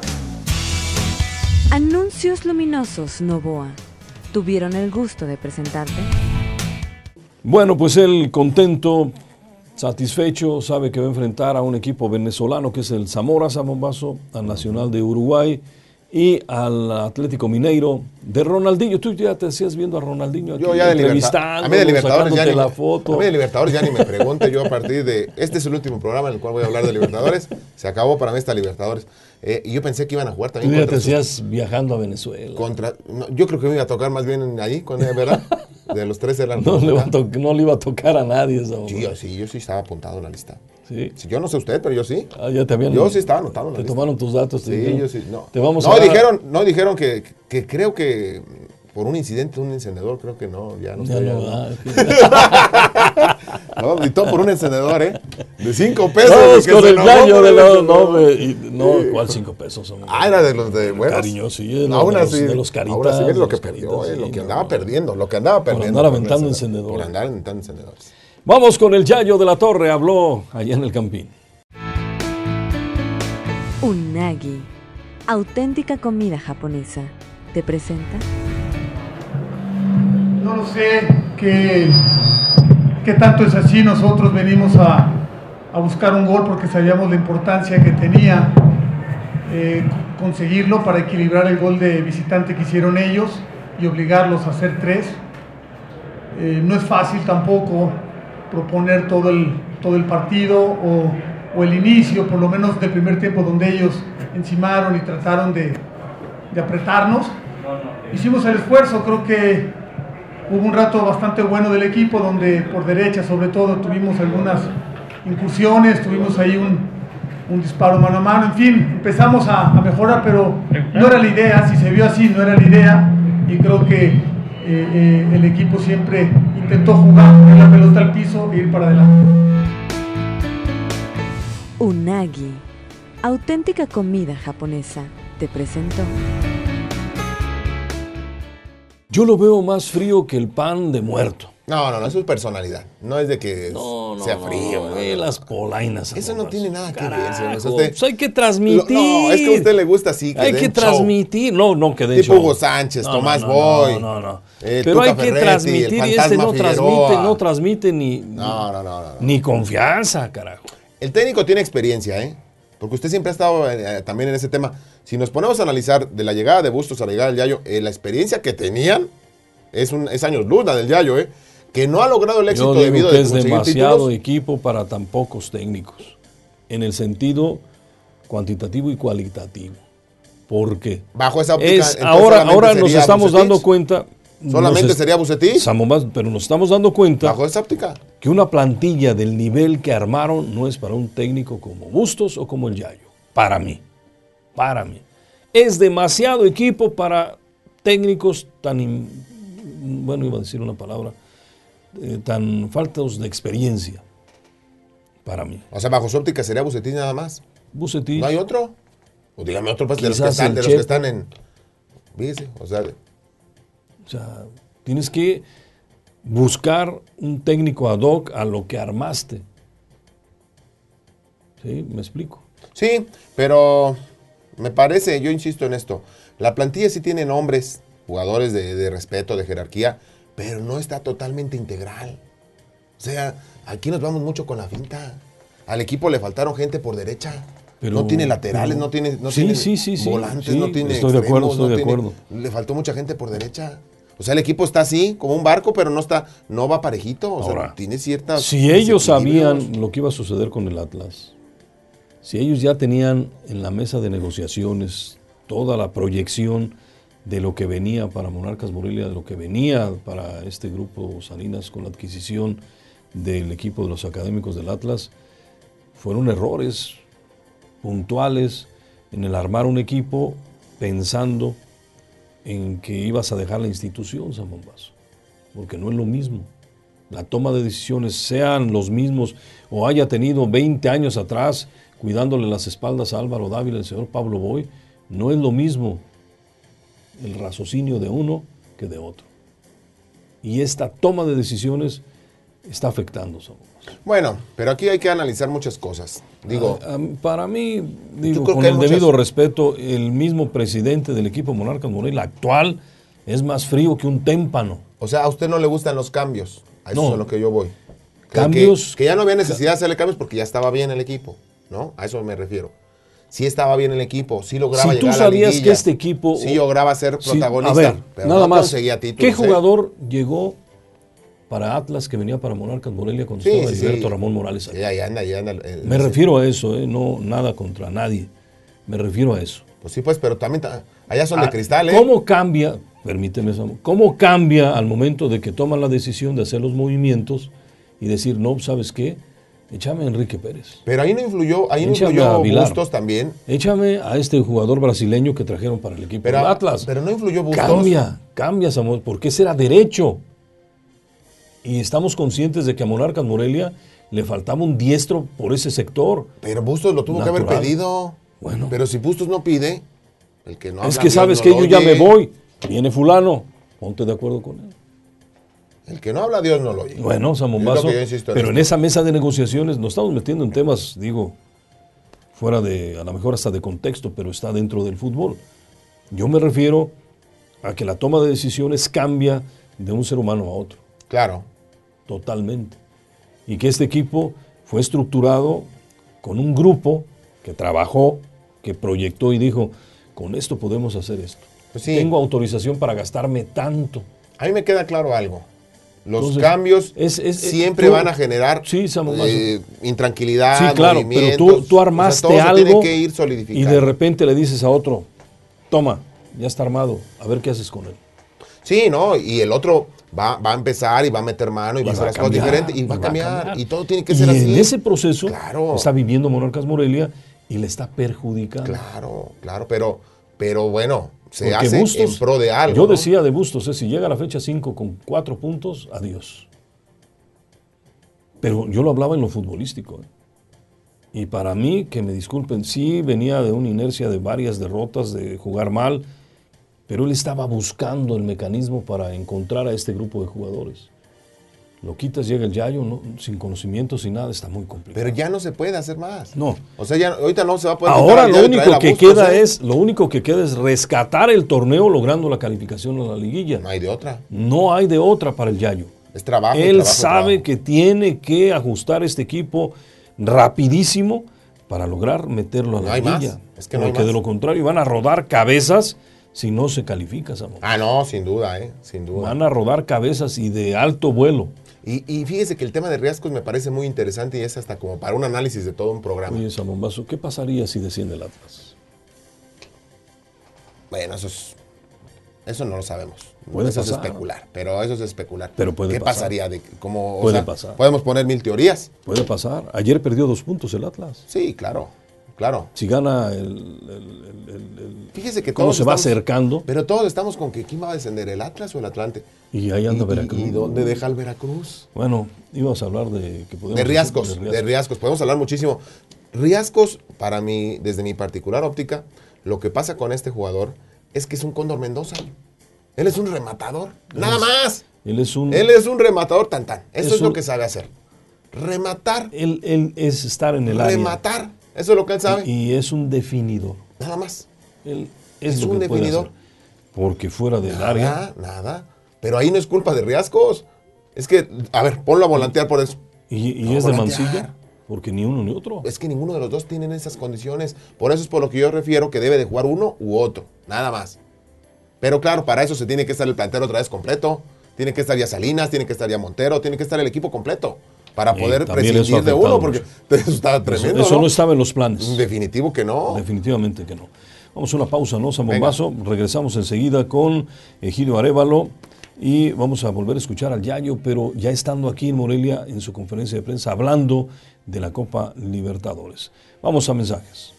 Anuncios Luminosos Novoa. ¿Tuvieron el gusto de presentarte? Bueno, pues él contento, satisfecho, sabe que va a enfrentar a un equipo venezolano que es el Zamora Samombazo, al Nacional de Uruguay y al Atlético Mineiro de Ronaldinho. Tú ya te hacías viendo a Ronaldinho aquí, yo ya de entrevistando, a mí de Libertadores ya ni la foto. A mí de Libertadores ya ni me pregunte. Yo a partir de este es el último programa en el cual voy a hablar de Libertadores. Se acabó para mí esta Libertadores. Y yo pensé que iban a jugar también. Tú ya te hacías viajando a Venezuela. Yo creo que me iba a tocar más bien ahí, ¿verdad? De los 3 eran. No le iba a tocar a nadie esa Sí, yo sí estaba apuntado en la lista. Sí. Yo no sé usted, pero yo sí. Ya te habían, yo sí estaba anotado en la lista. Te tomaron tus datos. Sí, yo sí. No, te vamos dijeron que creo que por un incidente, un encendedor, creo que no, ya no sé. No, gritó por un encendedor, De 5 pesos. Con el gallo de ¿cuál 5 pesos? Era de los de buenos. Cariñosos, sí, de los caritas. Ahora sí ves lo que perdió, lo que andaba perdiendo. Por andar aventando encendedores. Por andar aventando encendedores. Vamos con el Yayo de la Torre, habló allá en el Campín. Unagi, auténtica comida japonesa, ¿te presenta? No lo sé qué tanto es así. Nosotros venimos a buscar un gol porque sabíamos la importancia que tenía conseguirlo para equilibrar el gol de visitante que hicieron ellos y obligarlos a hacer 3. No es fácil tampoco proponer todo el partido o el inicio, por lo menos del primer tiempo, donde ellos encimaron y trataron de apretarnos. Hicimos el esfuerzo, creo que hubo un rato bastante bueno del equipo donde por derecha sobre todo tuvimos algunas incursiones, tuvimos ahí un disparo mano a mano, en fin, empezamos a mejorar, pero no era la idea. Si se vio así, no era la idea, y creo que el equipo siempre intentó jugar, poner la pelota al piso e ir para adelante. Unagi, auténtica comida japonesa, te presento. Yo lo veo más frío que el pan de muerto. No, eso es personalidad. No es de que sea frío. Las polainas. Eso no tiene nada que ver, señor. Pues hay que transmitir. No, es que a usted le gusta así. Hay que transmitir. No, que de tipo Hugo Sánchez, Tomás Boy. No. Pero hay que transmitir, y este no transmite ni confianza, carajo. El técnico tiene experiencia, porque usted siempre ha estado también en ese tema. Si nos ponemos a analizar de la llegada de Bustos a la llegada del Yayo, la experiencia que tenían es años luz la del Yayo, que no ha logrado el éxito debido a que es demasiado equipo para tan pocos técnicos, en el sentido cuantitativo y cualitativo. Porque bajo esa óptica, ahora nos estamos dando cuenta. ¿Solamente sería Bucetich? Pero nos estamos dando cuenta bajo esa óptica que una plantilla del nivel que armaron no es para un técnico como Bustos o como el Yayo. Para mí. Es demasiado equipo para técnicos tan, iba a decir una palabra, tan faltos de experiencia. Para mí. O sea, bajo su óptica sería Bucetich nada más. Bucetich. ¿No hay otro? O dígame otro de los que están en... Fíjese, o sea, tienes que buscar un técnico ad hoc a lo que armaste. Sí, me explico. Sí, pero me parece, yo insisto en esto, la plantilla sí tiene nombres, jugadores de respeto, de jerarquía, pero no está totalmente integral. O sea, aquí nos vamos mucho con la finta. Al equipo le faltaron gente por derecha. Pero, no tiene laterales, no tiene volantes, no tiene estoy de acuerdo, extremos, estoy de acuerdo. Le faltó mucha gente por derecha. O sea, el equipo está así, como un barco, pero no va parejito. O sea, tiene ciertas... Si ellos sabían lo que iba a suceder con el Atlas, si ellos ya tenían en la mesa de negociaciones toda la proyección de lo que venía para Monarcas Morelia, de lo que venía para este grupo Salinas con la adquisición del equipo de los académicos del Atlas, fueron errores puntuales en el armar un equipo pensando en que ibas a dejar la institución, San Bombazo, porque no es lo mismo. La toma de decisiones, sean los mismos o haya tenido 20 años atrás cuidándole las espaldas a Álvaro Dávila, el señor Pablo Boy, no es lo mismo el raciocinio de uno que de otro. Y esta toma de decisiones está afectando, San Bombazo. Bueno, pero aquí hay que analizar muchas cosas. Digo, para mí, con el debido respeto, el mismo presidente del equipo Monarcas Morelia actual es más frío que un témpano. O sea, a usted no le gustan los cambios. A eso es a lo que yo voy. Cambios. Que ya no había necesidad de hacerle cambios porque ya estaba bien el equipo, ¿no? A eso me refiero. Sí estaba bien el equipo, sí lograba llegar a la liguilla. Si tú sabías que este equipo... Sí lograba ser protagonista, a ver, pero nada no más, conseguía títulos. ¿Qué jugador llegó para Atlas que venía para Monarcas Morelia cuando estaba Alberto Ramón Morales? Ahí anda. Me refiero a eso, no nada contra nadie. Me refiero a eso. Pues sí, pues, pero también allá son de cristal, ¿eh? ¿Cómo cambia, permíteme, Samuel, cómo cambia al momento de que toman la decisión de hacer los movimientos y decir, no, ¿sabes qué? Échame a Enrique Pérez. Pero ahí no influyó Bustos también. Échame a este jugador brasileño que trajeron para el equipo de Atlas. Pero no influyó Bustos. Cambia, Samuel, porque ese era derecho. Y estamos conscientes de que a Monarcas Morelia le faltaba un diestro por ese sector. Pero Bustos lo tuvo que haber pedido. Bueno. Pero si Bustos no pide, el que no es que sabes que yo ya me voy. Viene fulano, ponte de acuerdo con él. El que no habla, Dios no lo oye. Bueno, San Bombazo, pero en esa mesa de negociaciones nos estamos metiendo en temas, digo, fuera de, a lo mejor hasta de contexto, pero está dentro del fútbol. Yo me refiero a que la toma de decisiones cambia de un ser humano a otro. Claro. Totalmente. Y que este equipo fue estructurado con un grupo que trabajó, que proyectó y dijo, con esto podemos hacer esto. Pues sí. Tengo autorización para gastarme tanto. A mí me queda claro algo. Los cambios siempre van a generar intranquilidad, sí, claro, movimientos. Pero tú armaste todo algo se tiene que ir solidificando. Y de repente le dices a otro, toma, ya está armado, a ver qué haces con él. Sí, ¿no? Y el otro va a empezar y va a meter mano y va a hacer las cosas diferentes y va a cambiar. Y todo tiene que ser así. Y en ese proceso está viviendo Monarcas Morelia y le está perjudicando. Claro, pero bueno, se hace Bustos, en pro de algo. Yo decía de Bustos, si llega a la fecha 5 con 4 puntos, adiós. Pero yo lo hablaba en lo futbolístico. Y para mí, que me disculpen, sí venía de una inercia de varias derrotas, de jugar mal, pero él estaba buscando el mecanismo para encontrar a este grupo de jugadores. Lo quitas, llega el Yayo, no, sin conocimiento, sin nada, está muy complicado. Pero ya no se puede hacer más. No. O sea, ya ahorita no se va a poder. Ahora lo único que queda es rescatar el torneo logrando la calificación a la liguilla. No hay de otra. No hay de otra para el Yayo. Es trabajo. Él sabe que tiene que ajustar este equipo rapidísimo para lograr meterlo a la liguilla. Es que no hay porque de lo contrario van a rodar cabezas si no se califica, Samuel. No, sin duda, sin duda. Van a rodar cabezas y de alto vuelo. Y fíjese que el tema de riesgos me parece muy interesante y es hasta como para un análisis de todo un programa. Oye, San Bombazo, ¿qué pasaría si desciende el Atlas? Bueno, eso no lo sabemos. Puede eso pasar. Es especular, pero eso es especular. Pero puede ¿Qué pasar. pasaría? Puede pasar. Podemos poner 1000 teorías. Puede pasar. Ayer perdió 2 puntos el Atlas. Sí, claro. Si gana Fíjese que cómo se va acercando. Pero todos estamos con que ¿quién va a descender, el Atlas o el Atlante? Y ahí anda Veracruz. ¿Y dónde deja el Veracruz? Bueno, íbamos a hablar de que podemos de Riascos. Podemos hablar muchísimo. Riascos, para mí, desde mi particular óptica, lo que pasa con este jugador es que es un Cóndor Mendoza. Él es un rematador, nada más. Él es un rematador tan. Eso es lo que sabe hacer. Rematar. Él es estar en el área. Rematar. Eso es lo que él sabe. Y es un definidor. Nada más. Él es un definidor. Porque fuera del área. Nada. Pero ahí no es culpa de Riascos. Es que, a ver, ponlo a volantear por eso. ¿Y es de Mancilla? Porque ni uno ni otro. Es que ninguno de los dos tienen esas condiciones. Por eso es por lo que yo refiero que debe de jugar uno u otro. Nada más. Pero claro, para eso se tiene que estar el plantel otra vez completo. Tiene que estar ya Salinas, tiene que estar ya Montero, tiene que estar el equipo completo. Para poder prescindir de uno, porque eso estaba tremendo. Eso no estaba en los planes. Definitivo que no. Definitivamente que no. Vamos a una pausa, ¿no, Zambombazo? Regresamos enseguida con Egidio Arévalo y vamos a volver a escuchar al Yayo, pero ya estando aquí en Morelia en su conferencia de prensa hablando de la Copa Libertadores. Vamos a mensajes.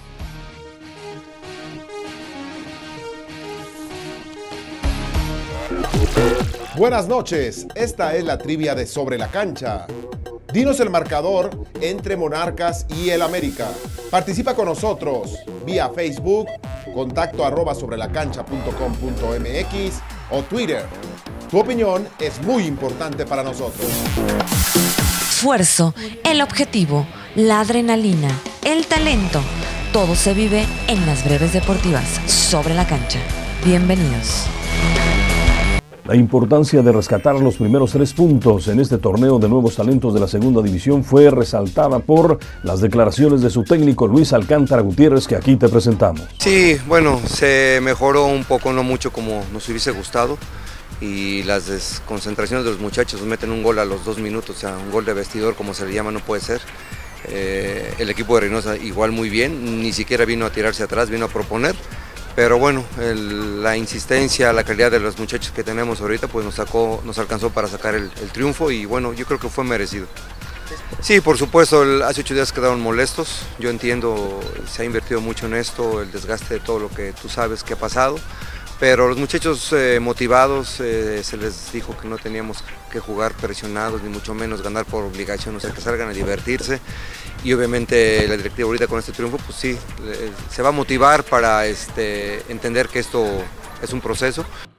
Buenas noches, esta es la trivia de Sobre la Cancha. Dinos el marcador entre Monarcas y el América. Participa con nosotros vía Facebook, contacto @sobrelacancha.com.mx o Twitter. Tu opinión es muy importante para nosotros. Esfuerzo, el objetivo, la adrenalina, el talento. Todo se vive en las breves deportivas Sobre la Cancha. Bienvenidos. La importancia de rescatar los primeros 3 puntos en este torneo de nuevos talentos de la segunda división fue resaltada por las declaraciones de su técnico Luis Alcántara Gutiérrez, que aquí te presentamos. Sí, bueno, se mejoró un poco, no mucho como nos hubiese gustado, y las desconcentraciones de los muchachos meten un gol a los 2 minutos, o sea, un gol de vestidor como se le llama, no puede ser. El equipo de Reynosa igual muy bien, ni siquiera vino a tirarse atrás, vino a proponer. Pero bueno, la insistencia, la calidad de los muchachos que tenemos ahorita pues nos alcanzó para sacar el triunfo y bueno, yo creo que fue merecido. Sí, por supuesto, hace 8 días quedaron molestos, yo entiendo, se ha invertido mucho en esto, el desgaste de todo lo que tú sabes que ha pasado, pero los muchachos motivados, se les dijo que no teníamos que jugar presionados, ni mucho menos ganar por obligación, o sea, que salgan a divertirse. Y obviamente la directiva ahorita con este triunfo, pues sí, se va a motivar para entender que esto es un proceso.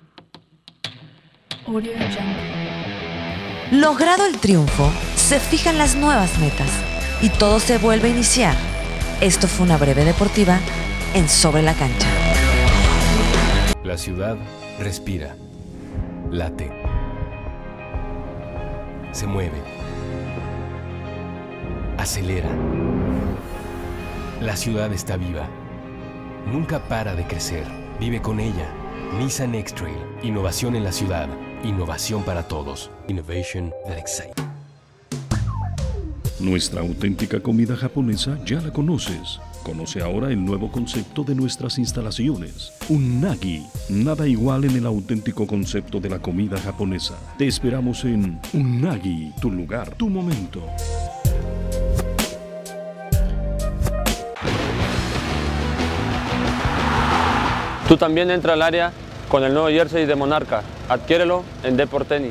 Logrado el triunfo, se fijan las nuevas metas y todo se vuelve a iniciar. Esto fue una breve deportiva en Sobre la Cancha. La ciudad respira, late, se mueve, acelera. La ciudad está viva. Nunca para de crecer. Vive con ella. Nissan X-Trail. Innovación en la ciudad. Innovación para todos. Innovation that excites. Nuestra auténtica comida japonesa ya la conoces. Conoce ahora el nuevo concepto de nuestras instalaciones. Unagi. Nada igual en el auténtico concepto de la comida japonesa. Te esperamos en Unagi, tu lugar, tu momento. Tú también entra al área con el nuevo jersey de Monarca. Adquiérelo en Deport Tenis.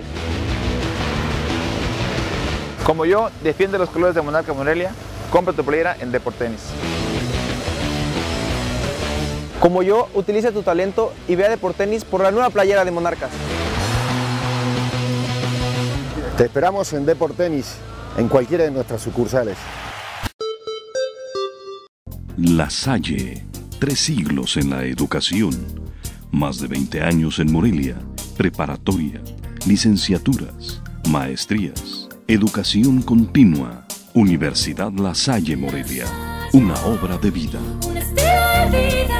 Como yo, defiende los colores de Monarca Morelia. Compra tu playera en Deport Tenis. Como yo, utiliza tu talento y ve a Deport Tenis por la nueva playera de Monarcas. Te esperamos en Deport Tenis, en cualquiera de nuestras sucursales. La Salle. 3 siglos en la educación. Más de 20 años en Morelia. Preparatoria, licenciaturas, maestrías, educación continua. Universidad La Salle Morelia. Una obra de vida. Un estilo de vida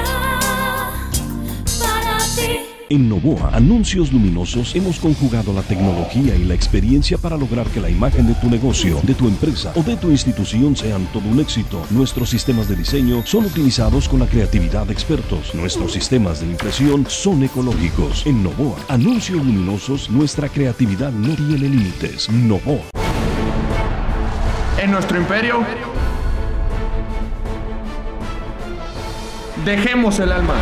para ti. En Novoa Anuncios Luminosos hemos conjugado la tecnología y la experiencia para lograr que la imagen de tu negocio, de tu empresa o de tu institución sean todo un éxito. Nuestros sistemas de diseño son utilizados con la creatividad de expertos. Nuestros sistemas de impresión son ecológicos. En Novoa Anuncios Luminosos, nuestra creatividad no tiene límites. Novoa. En nuestro imperio, dejemos el alma.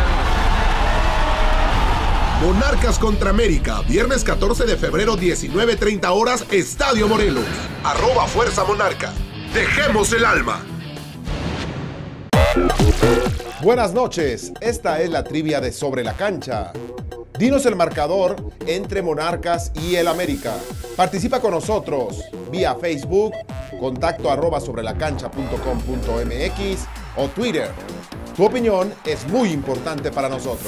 Monarcas contra América, viernes 14 de febrero, 19:30 horas, Estadio Morelos. @Fuerza Monarca. Dejemos el alma. Buenas noches, esta es la trivia de Sobre la Cancha. Dinos el marcador entre Monarcas y el América. Participa con nosotros vía Facebook, contacto @sobrelacancha.com.mx o Twitter. Tu opinión es muy importante para nosotros.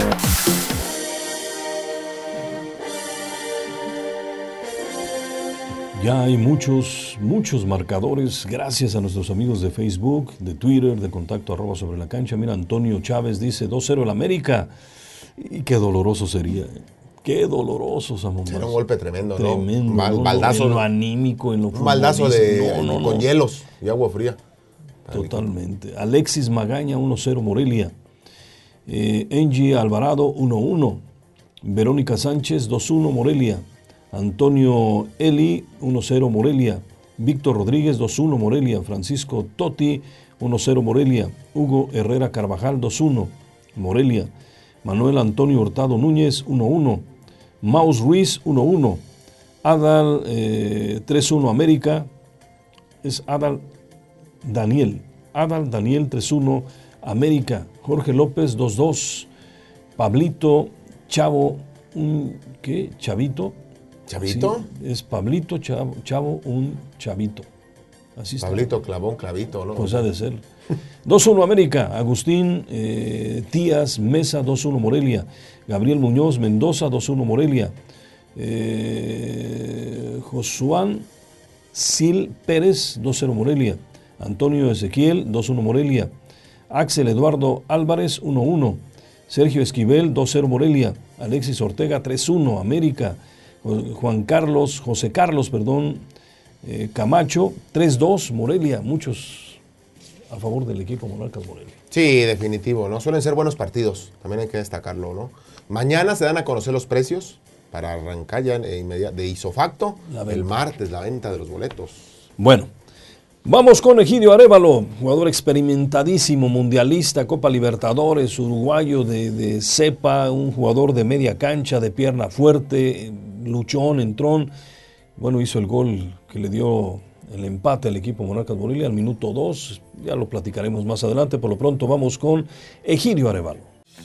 Ya hay muchos marcadores, gracias a nuestros amigos de Facebook, de Twitter, de contacto @sobre la cancha. Mira, Antonio Chávez dice 2-0 el América. Y qué doloroso sería. Qué doloroso, Samuel. Será un golpe tremendo, ¿no? Tremendo. Un baldazo. En lo anímico, en lo un baldazo futbolístico. con hielos y agua fría. Totalmente. Alexis Magaña, 1-0 Morelia. Angie Alvarado, 1-1. Verónica Sánchez, 2-1 Morelia. Antonio Eli, 1-0 Morelia. Víctor Rodríguez, 2-1 Morelia. Francisco Totti, 1-0 Morelia. Hugo Herrera Carvajal, 2-1 Morelia. Manuel Antonio Hurtado Núñez, 1-1. Maus Ruiz, 1-1. Adal, 3-1 América. Es Adal Daniel. Adal Daniel, 3-1 América. Jorge López, 2-2. Pablito Chavo, ¿qué? Chavito. ¿Chavito? Sí, es Pablito Chavo, un chavito. Así está. Pablito clavó un clavito, ¿no? Pues ha de ser. 2-1 América. Agustín Tías Mesa, 2-1 Morelia. Gabriel Muñoz Mendoza, 2-1 Morelia. Josuán Sil Pérez, 2-0 Morelia. Antonio Ezequiel, 2-1 Morelia. Axel Eduardo Álvarez, 1-1. Sergio Esquivel, 2-0 Morelia. Alexis Ortega, 3-1 América. José Carlos, Camacho, 3-2 Morelia. Muchos a favor del equipo Monarcas Morelia. Sí, definitivo, ¿no? Suelen ser buenos partidos, también hay que destacarlo, ¿no? Mañana se dan a conocer los precios para arrancar ya de isofacto. El martes la venta de los boletos. Bueno, vamos con Egidio Arévalo, jugador experimentadísimo, mundialista, Copa Libertadores, uruguayo de cepa, un jugador de media cancha, de pierna fuerte, luchón, entrón. Bueno, hizo el gol que le dio el empate al equipo Monarcas Morelia al minuto 2. Ya lo platicaremos más adelante. Por lo pronto vamos con Egidio Arévalo.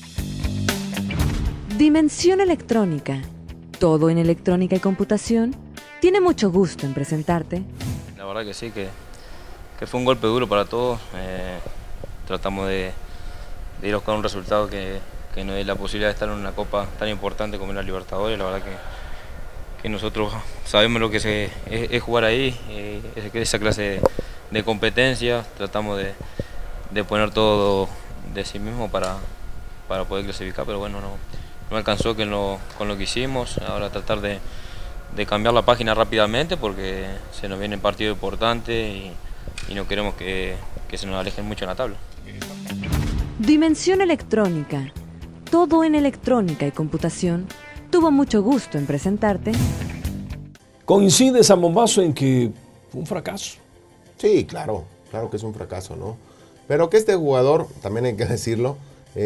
Dimensión Electrónica. Todo en electrónica y computación. Tiene mucho gusto en presentarte. La verdad que sí, que fue un golpe duro para todos. Tratamos de ir a buscar un resultado que nos dé la posibilidad de estar en una copa tan importante como la Libertadores. La verdad que nosotros sabemos lo que es jugar ahí, esa clase de competencia. Tratamos de poner todo de sí mismo para poder clasificar, pero bueno, no alcanzó con lo que hicimos. Ahora tratar de cambiar la página rápidamente porque se nos viene un partido importante y no queremos que se nos alejen mucho en la tabla. Dimensión Electrónica. Todo en electrónica y computación. Tuvo mucho gusto en presentarte. ¿Coincide San Bombazo en que fue un fracaso? Sí, claro que es un fracaso, ¿no? Pero que este jugador, también hay que decirlo,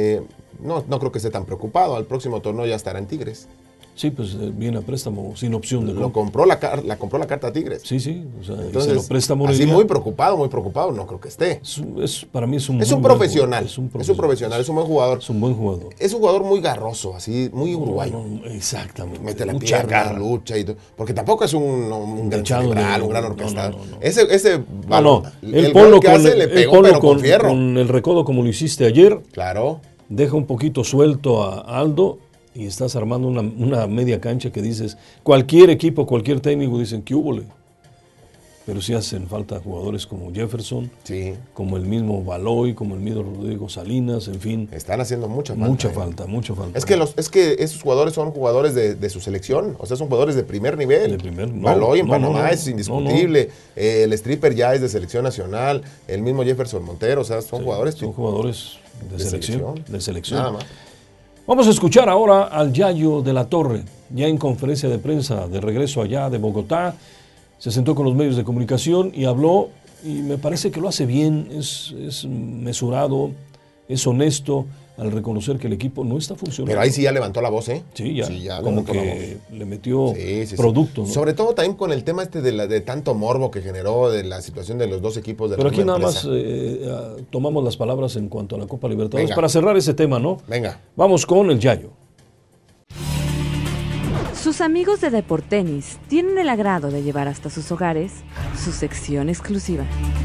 no creo que esté tan preocupado. Al próximo torneo ya estará en Tigres. Sí, pues viene a préstamo sin opción de lo compró la carta Tigres. Sí, o sea, entonces, se lo presta Morelia. Así muy preocupado, no creo que esté. Para mí es un profesional. Es un profesional, es un buen jugador. Es un buen jugador. Es un jugador muy garroso, así, muy uruguayo. Exactamente. Mete la pierna, lucha y todo. Porque tampoco es un gran cerebral, un gran orquestador. Ese balón, el gol que hace le pegó, pero con fierro. Con el recodo como lo hiciste ayer. Claro. Deja un poquito suelto a Aldo. Y estás armando una media cancha que dices, cualquier equipo, cualquier técnico dicen que húbole. Pero sí hacen falta jugadores como Jefferson, sí, como el mismo Baloy, como el mismo Rodrigo Salinas, en fin. Están haciendo mucha falta. Mucha falta. Es que esos jugadores son jugadores de su selección, o sea, son jugadores de primer nivel. Baloy en Panamá es indiscutible, el Stripper ya es de selección nacional, el mismo Jefferson Montero, o sea, son jugadores de selección. Nada más. Vamos a escuchar ahora al Yayo de la Torre, ya en conferencia de prensa de regreso allá de Bogotá. Se sentó con los medios de comunicación y habló, y me parece que lo hace bien, es mesurado, es honesto al reconocer que el equipo no está funcionando. Pero ahí sí ya levantó la voz, ¿eh? Sí, ya como que le metió producto. ¿No? Sobre todo también con el tema de tanto morbo que generó de la situación de los dos equipos de la Pero aquí nada empresa. más tomamos las palabras en cuanto a la Copa Libertadores para cerrar ese tema, ¿no? Venga. Vamos con el Yayo. Sus amigos de Deportenis tienen el agrado de llevar hasta sus hogares su sección exclusiva.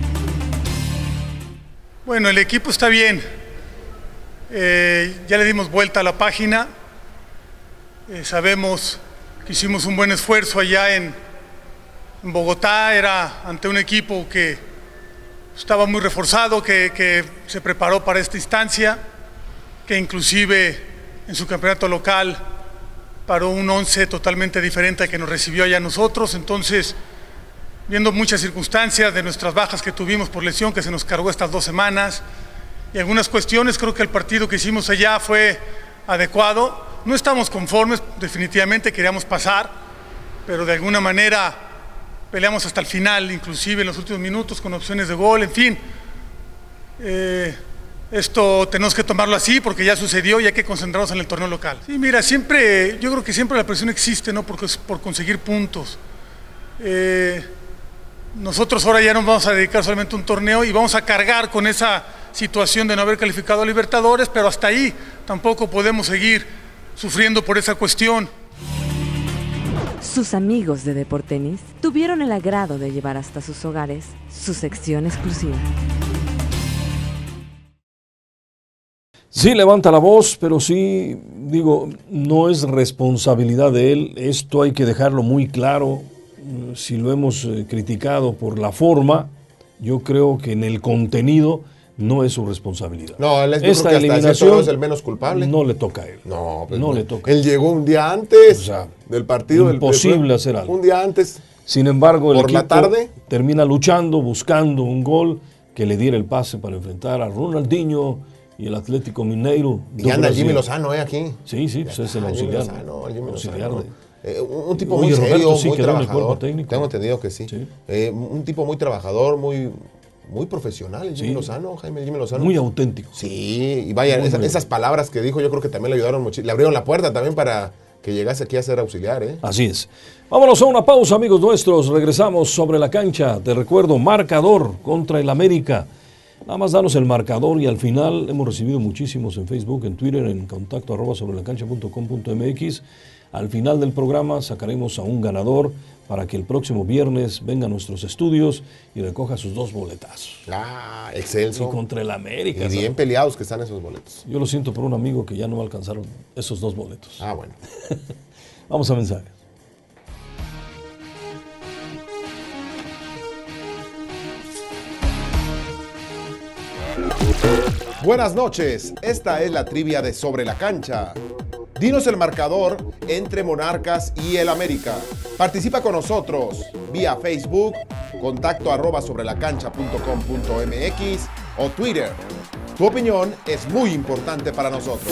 Bueno, el equipo está bien. Ya le dimos vuelta a la página. Sabemos que hicimos un buen esfuerzo allá en Bogotá. Era ante un equipo que estaba muy reforzado, que se preparó para esta instancia, que inclusive en su campeonato local paró un 11 totalmente diferente al que nos recibió allá nosotros. Entonces, viendo muchas circunstancias de nuestras bajas que tuvimos por lesión, que se nos cargó estas 2 semanas, y algunas cuestiones, creo que el partido que hicimos allá fue adecuado. No estamos conformes, definitivamente queríamos pasar, pero de alguna manera peleamos hasta el final, inclusive en los últimos minutos con opciones de gol, en fin. Esto tenemos que tomarlo así porque ya sucedió y hay que concentrarnos en el torneo local. Sí, mira, siempre, yo creo que siempre la presión existe, ¿no? Porque es por conseguir puntos. Nosotros ahora ya nos vamos a dedicar solamente a un torneo y vamos a cargar con esa situación de no haber calificado a Libertadores, pero hasta ahí tampoco podemos seguir sufriendo por esa cuestión. Sus amigos de Deportenis tuvieron el agrado de llevar hasta sus hogares su sección exclusiva. Sí, levanta la voz, pero sí, digo, no es responsabilidad de él. Esto hay que dejarlo muy claro. Si lo hemos criticado por la forma, yo creo que en el contenido no es su responsabilidad. No, él es, esta creo que eliminación es el menos culpable. No le toca a él. No, pues no le toca. Él llegó un día antes, o sea, del partido. Imposible hacer algo. Un día antes. Sin embargo, el por equipo la tarde termina luchando, buscando un gol que le diera el pase para enfrentar a Ronaldinho y el Atlético Mineiro. Y anda Jimmy Lozano, aquí. Sí, pues es el auxiliar. Jimmy auxiliar Lozano. Un tipo muy serio, Roberto sí muy quedó trabajador. En el cuerpo técnico. Tengo entendido que sí. Un tipo muy trabajador, muy profesional, Jimmy Lozano, Jaime Jimmy Lozano. Muy auténtico. Sí, y vaya, esas palabras que dijo yo creo que también le ayudaron mucho. Le abrieron la puerta también para que llegase aquí a ser auxiliar. Así es. Vámonos a una pausa, amigos nuestros. Regresamos sobre la cancha. Te recuerdo, marcador contra el América. Nada más danos el marcador y al final hemos recibido muchísimos en Facebook, en Twitter, en contacto @sobrelacancha.com.mx. Al final del programa sacaremos a un ganador para que el próximo viernes venga a nuestros estudios y recoja sus 2 boletazos. Excelso. Y contra el América. Y bien peleados que están esos boletos. Yo lo siento por un amigo que ya no alcanzaron esos 2 boletos. Bueno. Vamos a mensajes. Buenas noches, esta es la trivia de Sobre la Cancha. Dinos el marcador entre Monarcas y el América. Participa con nosotros vía Facebook, contacto @sobrelacancha.com.mx o Twitter. Tu opinión es muy importante para nosotros.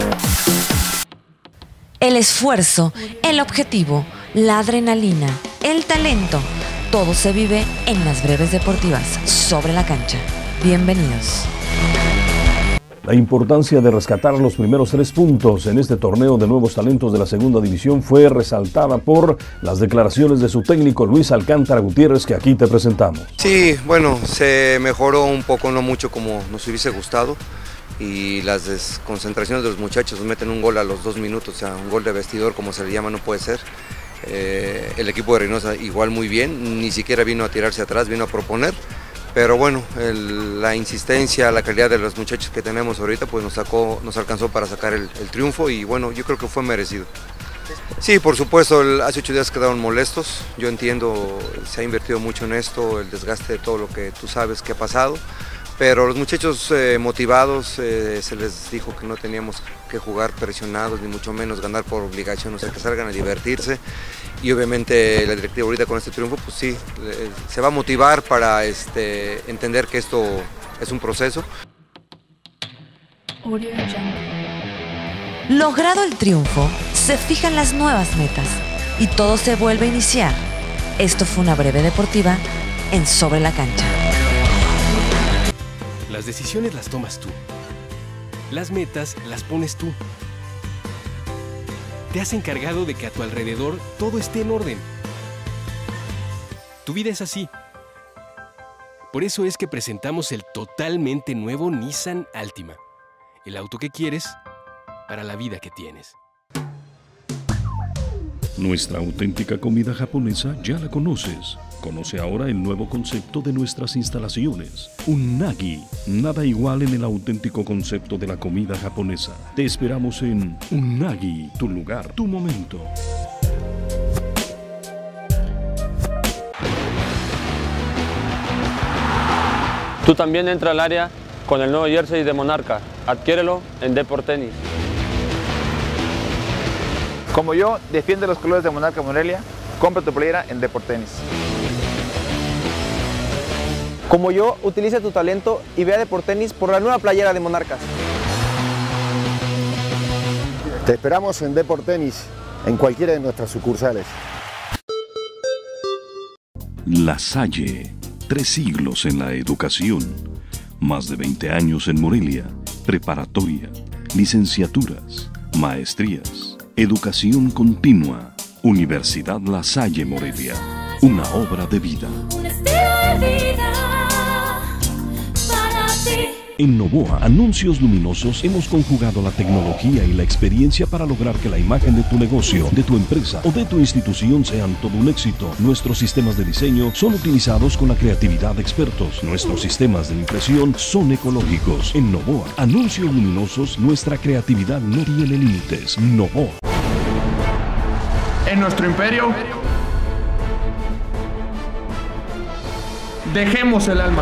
El esfuerzo, el objetivo, la adrenalina, el talento, todo se vive en las breves deportivas Sobre la Cancha. Bienvenidos. La importancia de rescatar los primeros 3 puntos en este torneo de nuevos talentos de la segunda división fue resaltada por las declaraciones de su técnico Luis Alcántara Gutiérrez, que aquí te presentamos. Sí, bueno, se mejoró un poco, no mucho como nos hubiese gustado, y las desconcentraciones de los muchachos, meten un gol a los 2 minutos, o sea, un gol de vestidor como se le llama, no puede ser. El equipo de Reynosa igual muy bien, ni siquiera vino a tirarse atrás, vino a proponer. Pero bueno, la insistencia, la calidad de los muchachos que tenemos ahorita, pues nos alcanzó para sacar el triunfo y bueno, yo creo que fue merecido. Sí, por supuesto, hace 8 días quedaron molestos, yo entiendo, se ha invertido mucho en esto, el desgaste de todo lo que tú sabes que ha pasado, pero los muchachos motivados, se les dijo que no teníamos que jugar presionados, ni mucho menos ganar por obligación, o sea, que salgan a divertirse. Y obviamente la directiva ahorita con este triunfo, pues sí, se va a motivar para entender que esto es un proceso. Logrado el triunfo, se fijan las nuevas metas y todo se vuelve a iniciar. Esto fue una breve deportiva en Sobre la Cancha. Las decisiones las tomas tú. Las metas las pones tú. Te has encargado de que a tu alrededor todo esté en orden. Tu vida es así. Por eso es que presentamos el totalmente nuevo Nissan Altima. El auto que quieres para la vida que tienes. Nuestra auténtica comida japonesa ya la conoces. Conoce ahora el nuevo concepto de nuestras instalaciones. Unagi. Nada igual en el auténtico concepto de la comida japonesa. Te esperamos en Unagi, tu lugar, tu momento. Tú también entra al área con el nuevo jersey de Monarca. Adquiérelo en Deport Tenis. Como yo, defiende los colores de Monarca Morelia, compra tu playera en Deport Tenis. Como yo, utiliza tu talento y ve a Deport Tenis por la nueva playera de Monarcas. Te esperamos en Deport Tenis, en cualquiera de nuestras sucursales. La Salle. 3 siglos en la educación. Más de 20 años en Morelia. Preparatoria, licenciaturas, maestrías, educación continua. Universidad La Salle Morelia. Una obra de vida. Un estilo de vida para ti. En Novoa Anuncios Luminosos hemos conjugado la tecnología y la experiencia para lograr que la imagen de tu negocio, de tu empresa o de tu institución sean todo un éxito. Nuestros sistemas de diseño son utilizados con la creatividad de expertos. Nuestros sistemas de impresión son ecológicos. En Novoa Anuncios Luminosos, nuestra creatividad no tiene límites. Novoa. En nuestro imperio, dejemos el alma.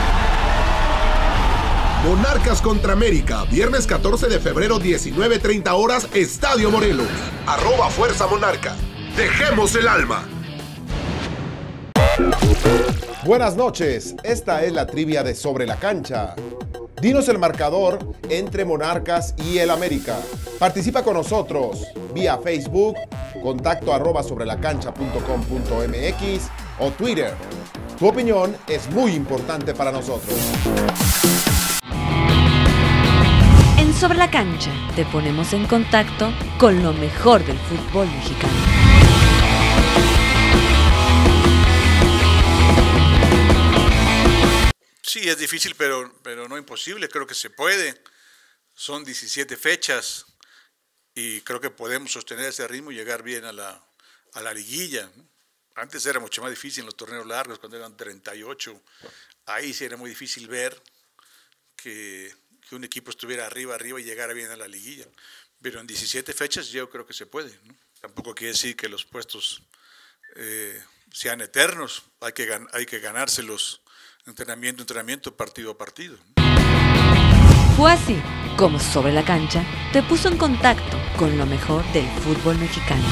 Monarcas contra América, viernes 14 de febrero, 19:30 horas, Estadio Morelos. @Fuerza Monarca. Dejemos el alma. Buenas noches, esta es la trivia de Sobre la Cancha. Dinos el marcador entre Monarcas y el América. Participa con nosotros vía Facebook, contacto @sobrelacancha.com.mx o Twitter. Tu opinión es muy importante para nosotros. En Sobre la Cancha te ponemos en contacto con lo mejor del fútbol mexicano. Sí, es difícil, pero no imposible. Creo que se puede. Son 17 fechas y creo que podemos sostener ese ritmo y llegar bien a la liguilla. Antes era mucho más difícil en los torneos largos, cuando eran 38. Ahí sí era muy difícil ver que un equipo estuviera arriba y llegara bien a la liguilla. Pero en 17 fechas yo creo que se puede, ¿no? Tampoco quiere decir que los puestos sean eternos. Hay que ganárselos entrenamiento, partido a partido. Fue así como Sobre la Cancha te puso en contacto con lo mejor del fútbol mexicano.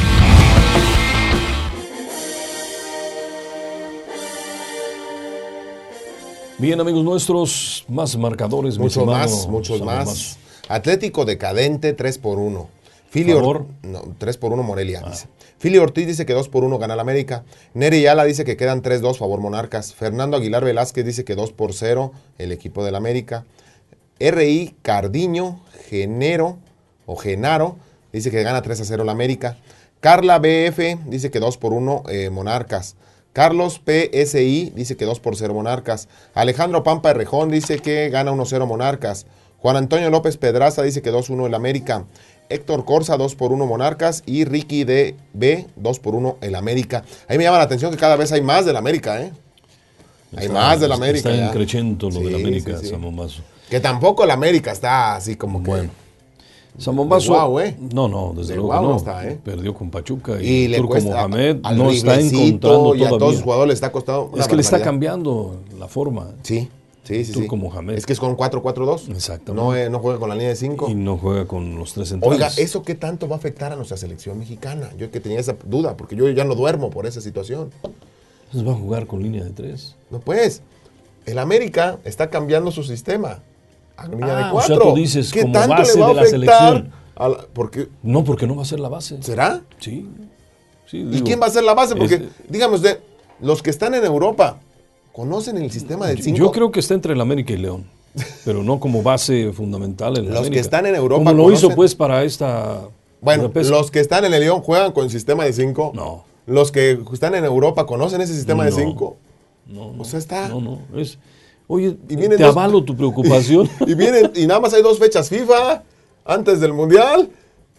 Bien, amigos nuestros, más marcadores. Muchos más. Atlético decadente, 3-1. 3-1 Morelia, dice. Fili Ortiz dice que 2-1 gana el América. Neri Yala dice que quedan 3-2 favor Monarcas. Fernando Aguilar Velázquez dice que 2-0 el equipo del América. R.I. Cardiño Genaro dice que gana 3-0 el América. Carla BF dice que 2-1 Monarcas. Carlos PSI dice que 2-0 Monarcas. Alejandro Pampa Herrejón dice que gana 1-0 Monarcas. Juan Antonio López Pedraza dice que 2-1 el América. Héctor Corsa 2-1 Monarcas. Y Ricky DB 2-1 el América. Ahí me llama la atención que cada vez hay más del América, ¿eh? Hay más del América. Está creciendo lo del América, San Bombazo. Que tampoco el América está así como que... Bueno. San Bombazo, no, desde luego no. Está, perdió con Pachuca y le Turco Mohamed no está encontrando y a todos sus jugadores le está costando es que le está cambiando la forma. Sí. Turco Mohamed. Es que es con 4-4-2. Exactamente. No juega con la línea de 5. Y no juega con los 3 centrales. Oiga, ¿eso qué tanto va a afectar a nuestra selección mexicana? Yo que tenía esa duda, porque yo ya no duermo por esa situación. Entonces va a jugar con línea de 3. No, pues, el América está cambiando su sistema. A línea de 4. O sea, tú dices ¿qué como tanto base le va a de la afectar selección? No, porque no va a ser la base. ¿Será? Sí. ¿Y quién va a ser la base? Porque, dígame usted, los que están en Europa, ¿conocen el sistema del 5? Yo creo que está entre el América y León, pero no como base fundamental en la Los América. que están en Europa como lo hizo pues para esta... Bueno, los que están en el León juegan con el sistema de 5. No. Los que están en Europa, ¿conocen ese sistema de 5? No. O sea, está... No. Oye, te avalo tu preocupación. y nada más hay 2 fechas FIFA antes del Mundial.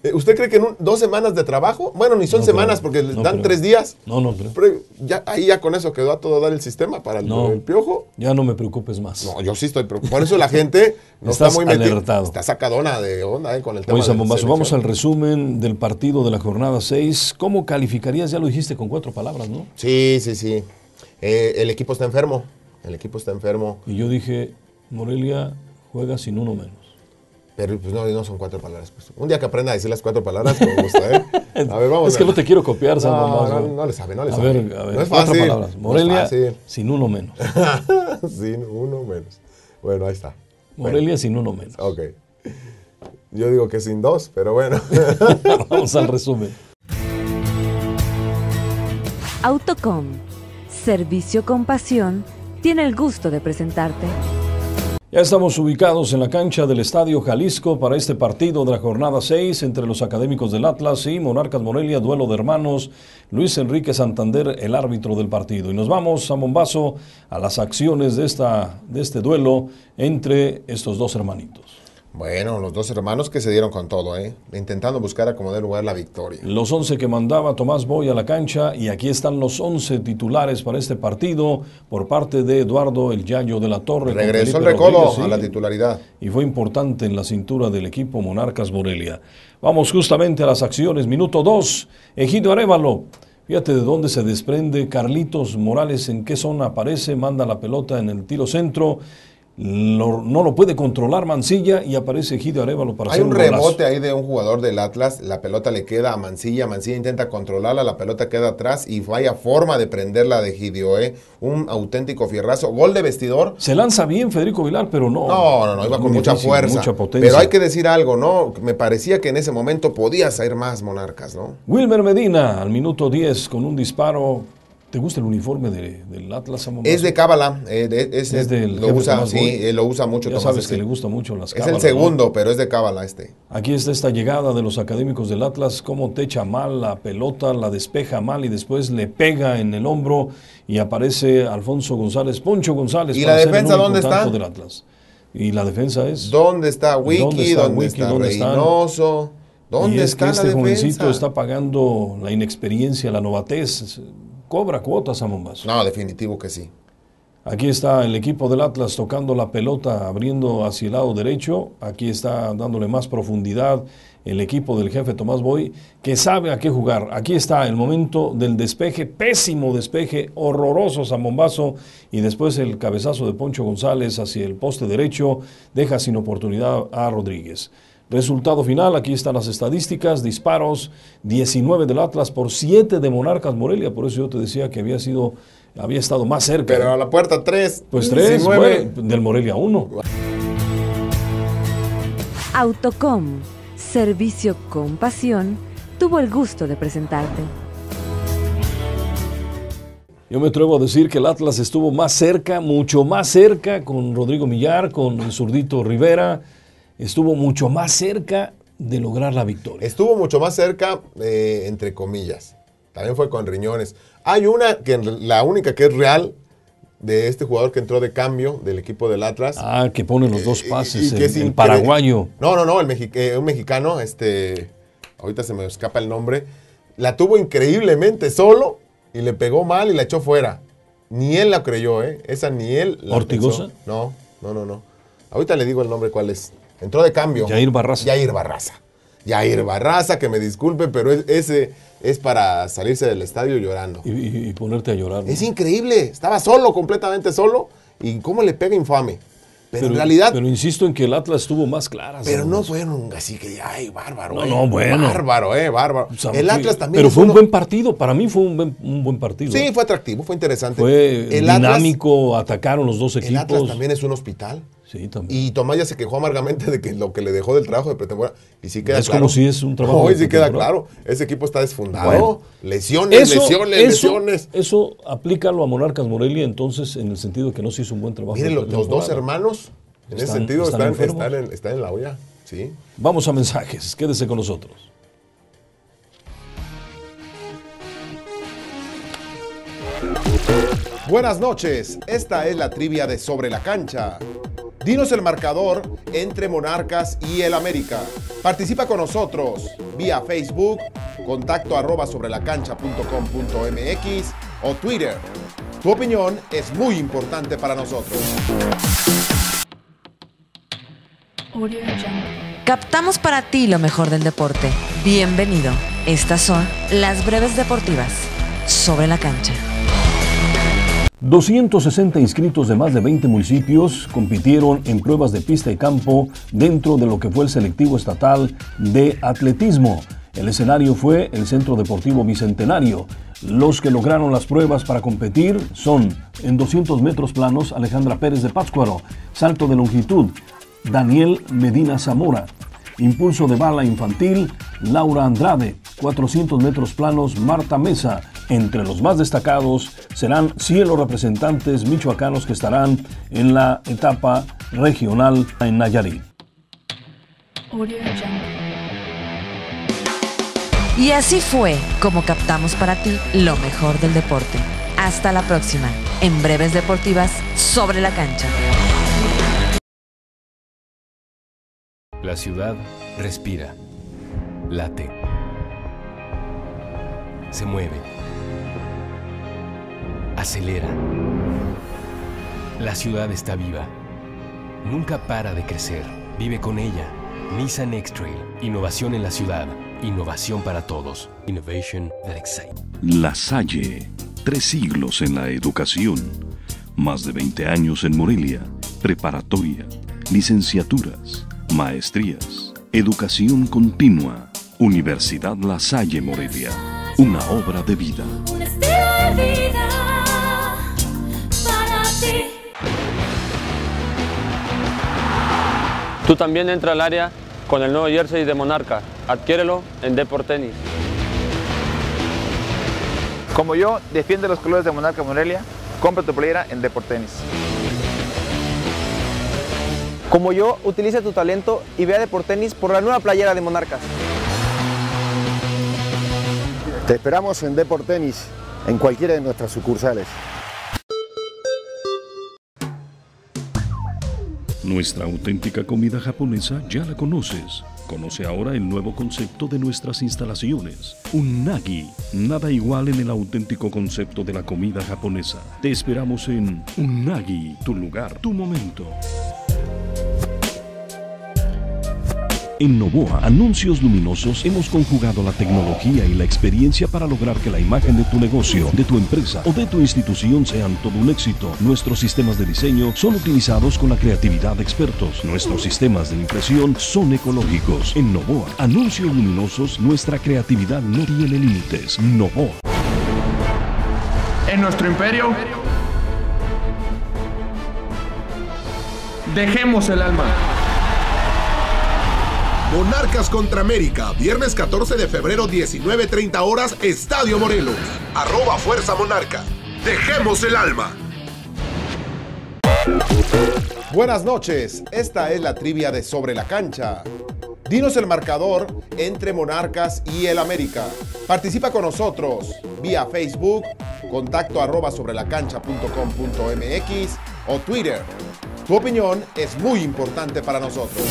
¿Usted cree que en 2 semanas de trabajo? Bueno, ni son semanas porque les dan 3 días. No creo. Pero ahí ya con eso quedó a todo dar el sistema para el Piojo. Ya no me preocupes más. No, yo sí estoy preocupado. Por eso la gente no está muy alertado. Está sacadona de onda con el tema. Oye, San Bombazo, vamos al resumen del partido de la jornada 6. ¿Cómo calificarías? Ya lo dijiste con 4 palabras, ¿no? Sí. El equipo está enfermo. Y yo dije, Morelia juega sin uno menos. Pero pues no son 4 palabras. Pues. Un día que aprenda a decir las 4 palabras, me gusta, ¿eh? A ver, vamos. Es que no te quiero copiar, San Bombazo. No le sabe. A ver, no es 4 fácil. palabras. Morelia sin uno menos. Sin uno menos. Bueno, ahí está. Morelia sin uno menos. Ok. Yo digo que sin 2, pero bueno. Vamos al resumen. Autocom, servicio con pasión, tiene el gusto de presentarte. Ya estamos ubicados en la cancha del Estadio Jalisco para este partido de la jornada 6 entre los académicos del Atlas y Monarcas Morelia, duelo de hermanos. Luis Enrique Santander, el árbitro del partido. Y nos vamos, a Bombazo, a las acciones de este duelo entre estos dos hermanitos. Bueno, los dos hermanos que se dieron con todo, intentando buscar acomodar lugar la victoria. Los 11 que mandaba Tomás Boy a la cancha, y aquí están los 11 titulares para este partido por parte de Eduardo el Yayo de la Torre. Regresó el recodo a la titularidad. Y fue importante en la cintura del equipo Monarcas Morelia. Vamos justamente a las acciones. Minuto 2, Egidio Arévalo. Fíjate de dónde se desprende Carlitos Morales, en qué zona aparece, manda la pelota en el tiro centro. No lo puede controlar Mancilla y aparece Egidio Arévalo para hacer un golazo. Hay un rebote ahí de un jugador del Atlas, la pelota le queda a Mancilla, Mancilla intenta controlarla, la pelota queda atrás y vaya forma de prenderla de Egidio, un auténtico fierrazo, gol de vestidor. Se lanza bien Federico Vilar, pero no. No, iba con mucha fuerza, mucha potencia. Pero hay que decir algo, ¿no? Me parecía que en ese momento podía salir más Monarcas, ¿no? Wilmer Medina al minuto 10 con un disparo. ¿Te gusta el uniforme del Atlas? Es de cábala, lo usa, lo usa mucho. Ya sabes que le gusta mucho las cábalas. Es el segundo, ¿no? Pero es de cábala este. Aquí está esta llegada de los académicos del Atlas, cómo te echa mal la pelota, la despeja mal y después le pega en el hombro y aparece Alfonso González, Poncho González. ¿Y la defensa dónde está? Del Atlas. Y la defensa es... ¿Dónde está Wiki? ¿Dónde está Reynoso? ¿Dónde está la defensa? Este jovencito está pagando la inexperiencia, la novatez. Cobra cuotas a Bombazo. No, definitivo que sí. Aquí está el equipo del Atlas tocando la pelota, abriendo hacia el lado derecho. Aquí está dándole más profundidad el equipo del jefe Tomás Boy, que sabe a qué jugar. Aquí está el momento del despeje, pésimo despeje, horroroso San Bombazo, y después el cabezazo de Poncho González hacia el poste derecho, deja sin oportunidad a Rodríguez. Resultado final, aquí están las estadísticas, disparos, 19 del Atlas por 7 de Monarcas Morelia, por eso yo te decía que había estado más cerca. Pero a la puerta 3. Pues 3, bueno, del Morelia 1. Autocom, servicio con pasión, tuvo el gusto de presentarte. Yo me atrevo a decir que el Atlas estuvo más cerca, mucho más cerca, con Rodrigo Millar, con el zurdito Rivera. Estuvo mucho más cerca de lograr la victoria. Estuvo mucho más cerca, entre comillas. También fue con riñones. Hay la única que es real, de este jugador que entró de cambio del equipo del Atlas. Que pone los dos pases, el paraguayo. No, un mexicano, ahorita se me escapa el nombre. La tuvo increíblemente solo y le pegó mal y la echó fuera. Ni él la creyó, Esa ni él la ¿Ortigosa? Pensó. No. Ahorita le digo el nombre cuál es. Entró de cambio. Jair Barraza, que me disculpe, pero ese es para salirse del estadio llorando. Y ponerte a llorar, ¿no? Es increíble. Estaba solo, completamente solo. Y cómo le pega infame. Pero en realidad... Pero insisto en que el Atlas estuvo más claras. Pero no fueron así que, bárbaro. Bueno. Bárbaro. O sea, el Atlas también... Pero fue un buen partido. Para mí fue un buen partido. Sí, fue atractivo, fue interesante. Fue dinámico, atacaron los dos equipos. El Atlas también es un hospital. Sí, también. Y Tomás ya se quejó amargamente de que lo que le dejó del trabajo de pretemporada. Y sí queda claro. Es como si es un trabajo de pretemporada. Sí queda claro. Ese equipo está desfundado. Bueno, lesiones. Eso aplícalo a Monarcas Morelia, entonces, en el sentido de que no se hizo un buen trabajo. Miren, los dos hermanos, en ese sentido, están en la olla. Sí. Vamos a mensajes. Quédese con nosotros. Buenas noches, esta es la trivia de Sobre la Cancha. Dinos el marcador entre Monarcas y el América. Participa con nosotros vía Facebook, contacto @sobrelacancha.com.mx o Twitter. Tu opinión es muy importante para nosotros. Captamos para ti lo mejor del deporte. Bienvenido. Estas son las breves deportivas sobre la cancha. 260 inscritos de más de 20 municipios compitieron en pruebas de pista y campo dentro de lo que fue el selectivo estatal de atletismo. El escenario fue el Centro Deportivo Bicentenario. Los que lograron las pruebas para competir son en 200 metros planos Alejandra Pérez de Pátzcuaro, salto de longitud Daniel Medina Zamora, impulso de bala infantil Laura Andrade, 400 metros planos Marta Mesa. Entre los más destacados serán 100 los representantes michoacanos que estarán en la etapa regional en Nayarit. Y así fue como captamos para ti lo mejor del deporte. Hasta la próxima, en Breves Deportivas sobre la cancha. La ciudad respira, late, se mueve, acelera. La ciudad está viva, nunca para de crecer, vive con ella. Nissan X-Trail, innovación en la ciudad, innovación para todos. Innovation that excites. La Salle, 3 siglos en la educación, más de 20 años en Morelia, preparatoria, licenciaturas, maestrías, educación continua. Universidad La Salle Morelia, una obra de vida. Un estilo de vida para ti. Tú también entra al área con el nuevo jersey de Monarca. Adquiérelo en Deport Tenis. Como yo, defiende los colores de Monarca Morelia. Compra tu playera en Deport Tenis. Como yo, utiliza tu talento y ve a Deport Tenis por la nueva playera de Monarcas. Te esperamos en Deport Tenis, en cualquiera de nuestras sucursales. Nuestra auténtica comida japonesa ya la conoces. Conoce ahora el nuevo concepto de nuestras instalaciones. Unagi, nada igual en el auténtico concepto de la comida japonesa. Te esperamos en Unagi, tu lugar, tu momento. En Novoa Anuncios Luminosos hemos conjugado la tecnología y la experiencia para lograr que la imagen de tu negocio, de tu empresa o de tu institución sean todo un éxito. Nuestros sistemas de diseño son utilizados con la creatividad de expertos. Nuestros sistemas de impresión son ecológicos. En Novoa Anuncios Luminosos, nuestra creatividad no tiene límites. Novoa. En nuestro imperio, dejemos el alma. Monarcas contra América, viernes 14 de febrero, 19:30 horas, Estadio Morelos. @Fuerza Monarca. Dejemos el alma. Buenas noches, esta es la trivia de Sobre la Cancha. Dinos el marcador entre Monarcas y el América. Participa con nosotros vía Facebook, contacto @sobrelacancha.com.mx o Twitter. Tu opinión es muy importante para nosotros.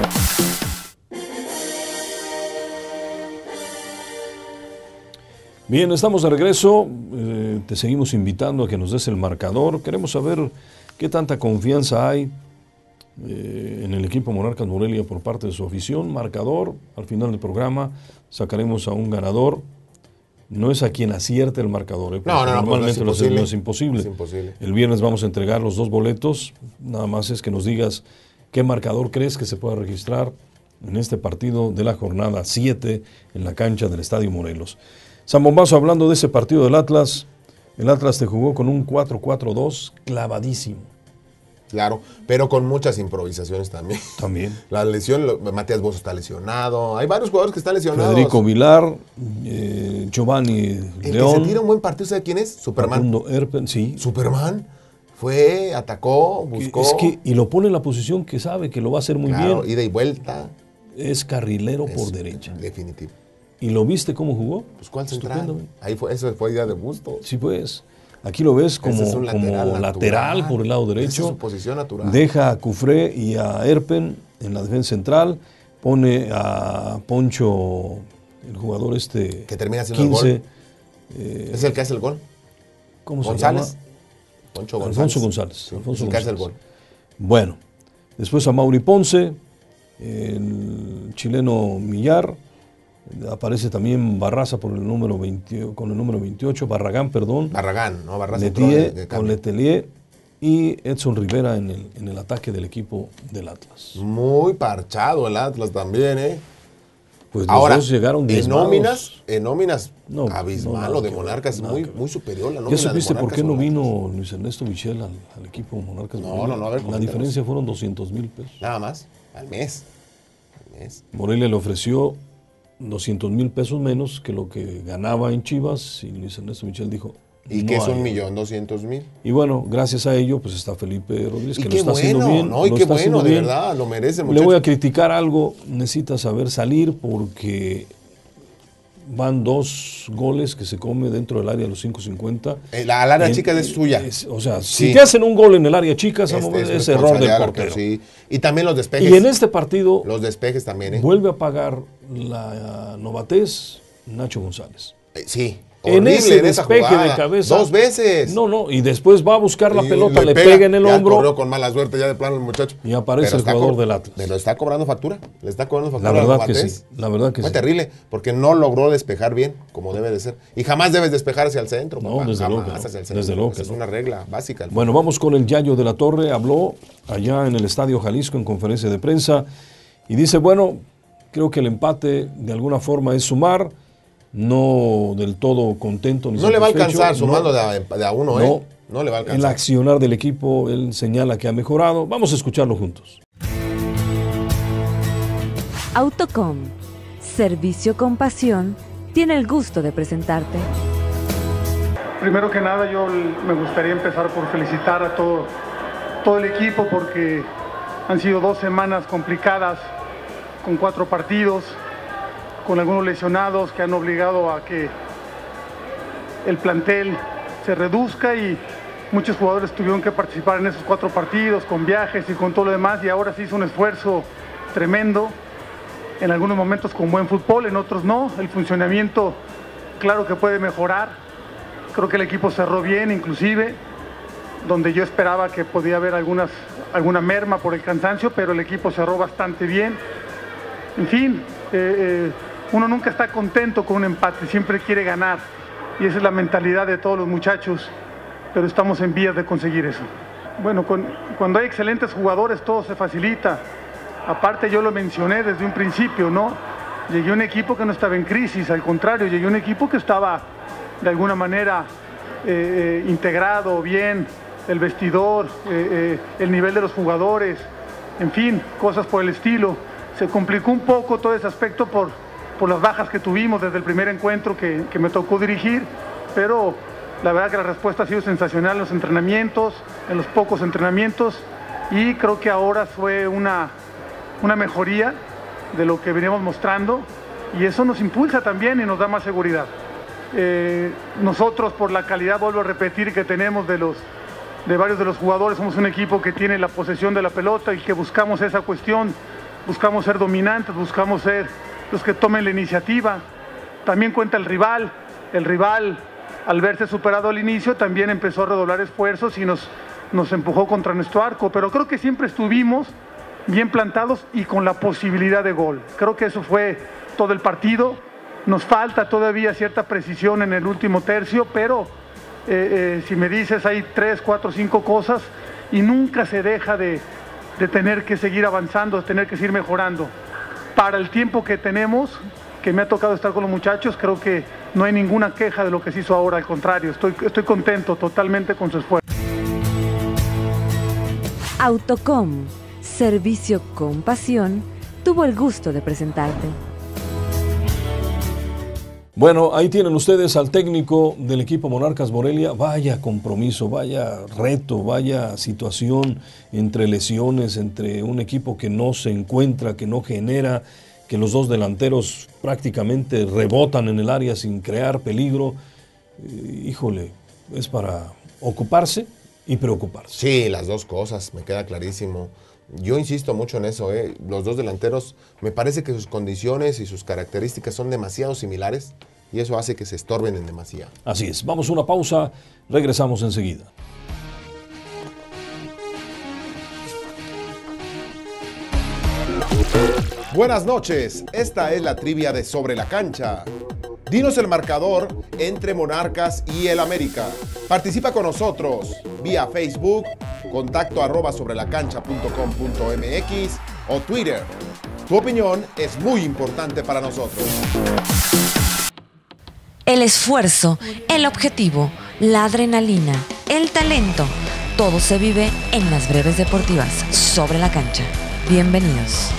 Bien, estamos de regreso. Te seguimos invitando a que nos des el marcador. Queremos saber qué tanta confianza hay en el equipo Monarcas Morelia por parte de su afición. Marcador, al final del programa sacaremos a un ganador. No es a quien acierte el marcador. No, normalmente pues no es imposible. Es imposible. El viernes vamos a entregar los 2 boletos. Nada más es que nos digas qué marcador crees que se pueda registrar en este partido de la jornada 7 en la cancha del Estadio Morelos. San Bombazo, hablando de ese partido del Atlas, el Atlas te jugó con un 4-4-2 clavadísimo. Claro, pero con muchas improvisaciones también. También. La lesión, Matías Bozo está lesionado. Hay varios jugadores que están lesionados. Federico Vilar, Giovanni El León. que se tira un buen partido, ¿sabe quién es? Superman. Facundo Erpen, sí. Superman fue, atacó, buscó. Es que, y lo pone en la posición que sabe que lo va a hacer muy Claro, bien. ida y vuelta. Es carrilero por derecha. Definitivo. ¿Y lo viste cómo jugó? Pues ¿cuál central? Ahí fue, eso fue idea de gusto. Sí, pues. Aquí lo ves como, Ese es un como lateral por el lado derecho. Esa es su posición natural. Deja a Cufré y a Erpen en la defensa central. Pone a Poncho, el jugador que termina haciendo 15. el gol. ¿Es el que hace el gol? ¿Cómo González. se llama? Poncho González. Alfonso González. Sí, Alfonso el que hace el González. gol. Bueno, después a Mauri Ponce, el chileno Millar. Aparece también Barraza por el número 20, con el número 28, Barragán, perdón. Barragán, ¿no? Barraza Letelier, con Letelier y Edson Rivera en el ataque del equipo del Atlas. Muy parchado el Atlas también, ¿eh? Pues los ahora, dos llegaron diezmados. en nóminas abismal, lo de Monarcas, muy superior la nómina. ¿Ya supiste de por qué no Monarcas? vino Luis Ernesto Michel al equipo Monarcas? No, a ver, la coméntanos. diferencia fueron 200,000 pesos. Nada más, al mes. Morelia le ofreció 200,000 pesos menos que lo que ganaba en Chivas y Luis Ernesto Michel dijo. ¿Y qué es 1,200,000? Y bueno, gracias a ello, pues está Felipe Rodríguez, Y que qué lo está haciendo bueno, bien. ¿no? Y lo qué está bueno, haciendo de bien. verdad, lo merece, Le muchacho. voy a criticar algo, necesita saber salir porque van 2 goles que se come dentro del área de los 5.50. Al área chica es suya. O sea, Sí. si te hacen un gol en el área chica, es error del responsabilidad, portero. Sí. Y también los despejes. Y en este partido, los despejes también, ¿eh? vuelve a pagar la novatez Nacho González. Sí. En Horrible ese esa despeje jugada. de cabeza. 2 veces. No, y después va a buscar la Y pelota, le pega en el ya hombro. corrió con mala suerte ya de plano el muchacho. Y aparece el jugador del Atlas. Pero está cobrando factura. Le está cobrando factura. La verdad a que Novatez. sí. La verdad que Fue sí. terrible, porque no logró despejar bien, como debe de ser. Y jamás debes despejar hacia el centro. No, papá. desde Jamás luego que no. hacia el centro. Desde luego Esa que es no. una regla básica. Bueno, vamos con el Yayo de la Torre. Habló allá en el Estadio Jalisco en conferencia de prensa y dice, bueno, creo que el empate de alguna forma es sumar. No del todo contento ni No le va a satisfecho. alcanzar sumando de a uno, ¿eh? No le va a alcanzar. El accionar del equipo, él señala que ha mejorado. Vamos a escucharlo juntos. Autocom, servicio con pasión, tiene el gusto de presentarte. Primero que nada, yo me gustaría empezar por felicitar a todo el equipo porque han sido 2 semanas complicadas con 4 partidos, con algunos lesionados que han obligado a que el plantel se reduzca y muchos jugadores tuvieron que participar en esos 4 partidos con viajes y con todo lo demás y ahora se hizo un esfuerzo tremendo, en algunos momentos con buen fútbol, en otros no. El funcionamiento claro que puede mejorar, creo que el equipo cerró bien inclusive, donde yo esperaba que podía haber alguna merma por el cansancio, pero el equipo cerró bastante bien. En fin, uno nunca está contento con un empate, siempre quiere ganar y esa es la mentalidad de todos los muchachos, pero estamos en vías de conseguir eso. Bueno, cuando hay excelentes jugadores todo se facilita. Aparte yo lo mencioné desde un principio, ¿no? Llegué a un equipo que no estaba en crisis, al contrario, llegué a un equipo que estaba de alguna manera integrado bien, el vestidor, el nivel de los jugadores, en fin, cosas por el estilo. Se complicó un poco todo ese aspecto por las bajas que tuvimos desde el primer encuentro que me tocó dirigir, pero la verdad que la respuesta ha sido sensacional en los entrenamientos, en los pocos entrenamientos, y creo que ahora fue una mejoría de lo que veníamos mostrando, y eso nos impulsa también y nos da más seguridad. Nosotros, por la calidad, vuelvo a repetir, que tenemos de varios de los jugadores, somos un equipo que tiene la posesión de la pelota y que buscamos esa cuestión, buscamos ser dominantes, buscamos ser los que tomen la iniciativa. También cuenta el rival al verse superado al inicio también empezó a redoblar esfuerzos y nos empujó contra nuestro arco, pero creo que siempre estuvimos bien plantados y con la posibilidad de gol. Creo que eso fue todo el partido. Nos falta todavía cierta precisión en el último tercio, pero si me dices hay 3, 4, 5 cosas y nunca se deja de tener que seguir avanzando, de tener que seguir mejorando. Para el tiempo que tenemos, que me ha tocado estar con los muchachos, creo que no hay ninguna queja de lo que se hizo ahora, al contrario, estoy contento totalmente con su esfuerzo. Autocom, servicio con pasión, tuvo el gusto de presentarte. Bueno, ahí tienen ustedes al técnico del equipo Monarcas Morelia. Vaya compromiso, vaya reto, vaya situación entre lesiones, entre un equipo que no se encuentra, que no genera, que los 2 delanteros prácticamente rebotan en el área sin crear peligro. Híjole, es para ocuparse y preocuparse. Sí, las dos cosas, me queda clarísimo. Yo insisto mucho en eso, los dos delanteros, me parece que sus condiciones y sus características son demasiado similares y eso hace que se estorben en demasía. Así es, vamos a una pausa, regresamos enseguida. Buenas noches, esta es la trivia de Sobre la Cancha. Dinos el marcador entre Monarcas y el América. Participa con nosotros vía Facebook, contacto @sobrelacancha.com.mx o Twitter. Tu opinión es muy importante para nosotros. El esfuerzo, el objetivo, la adrenalina, el talento, todo se vive en las breves deportivas Sobre la Cancha. Bienvenidos.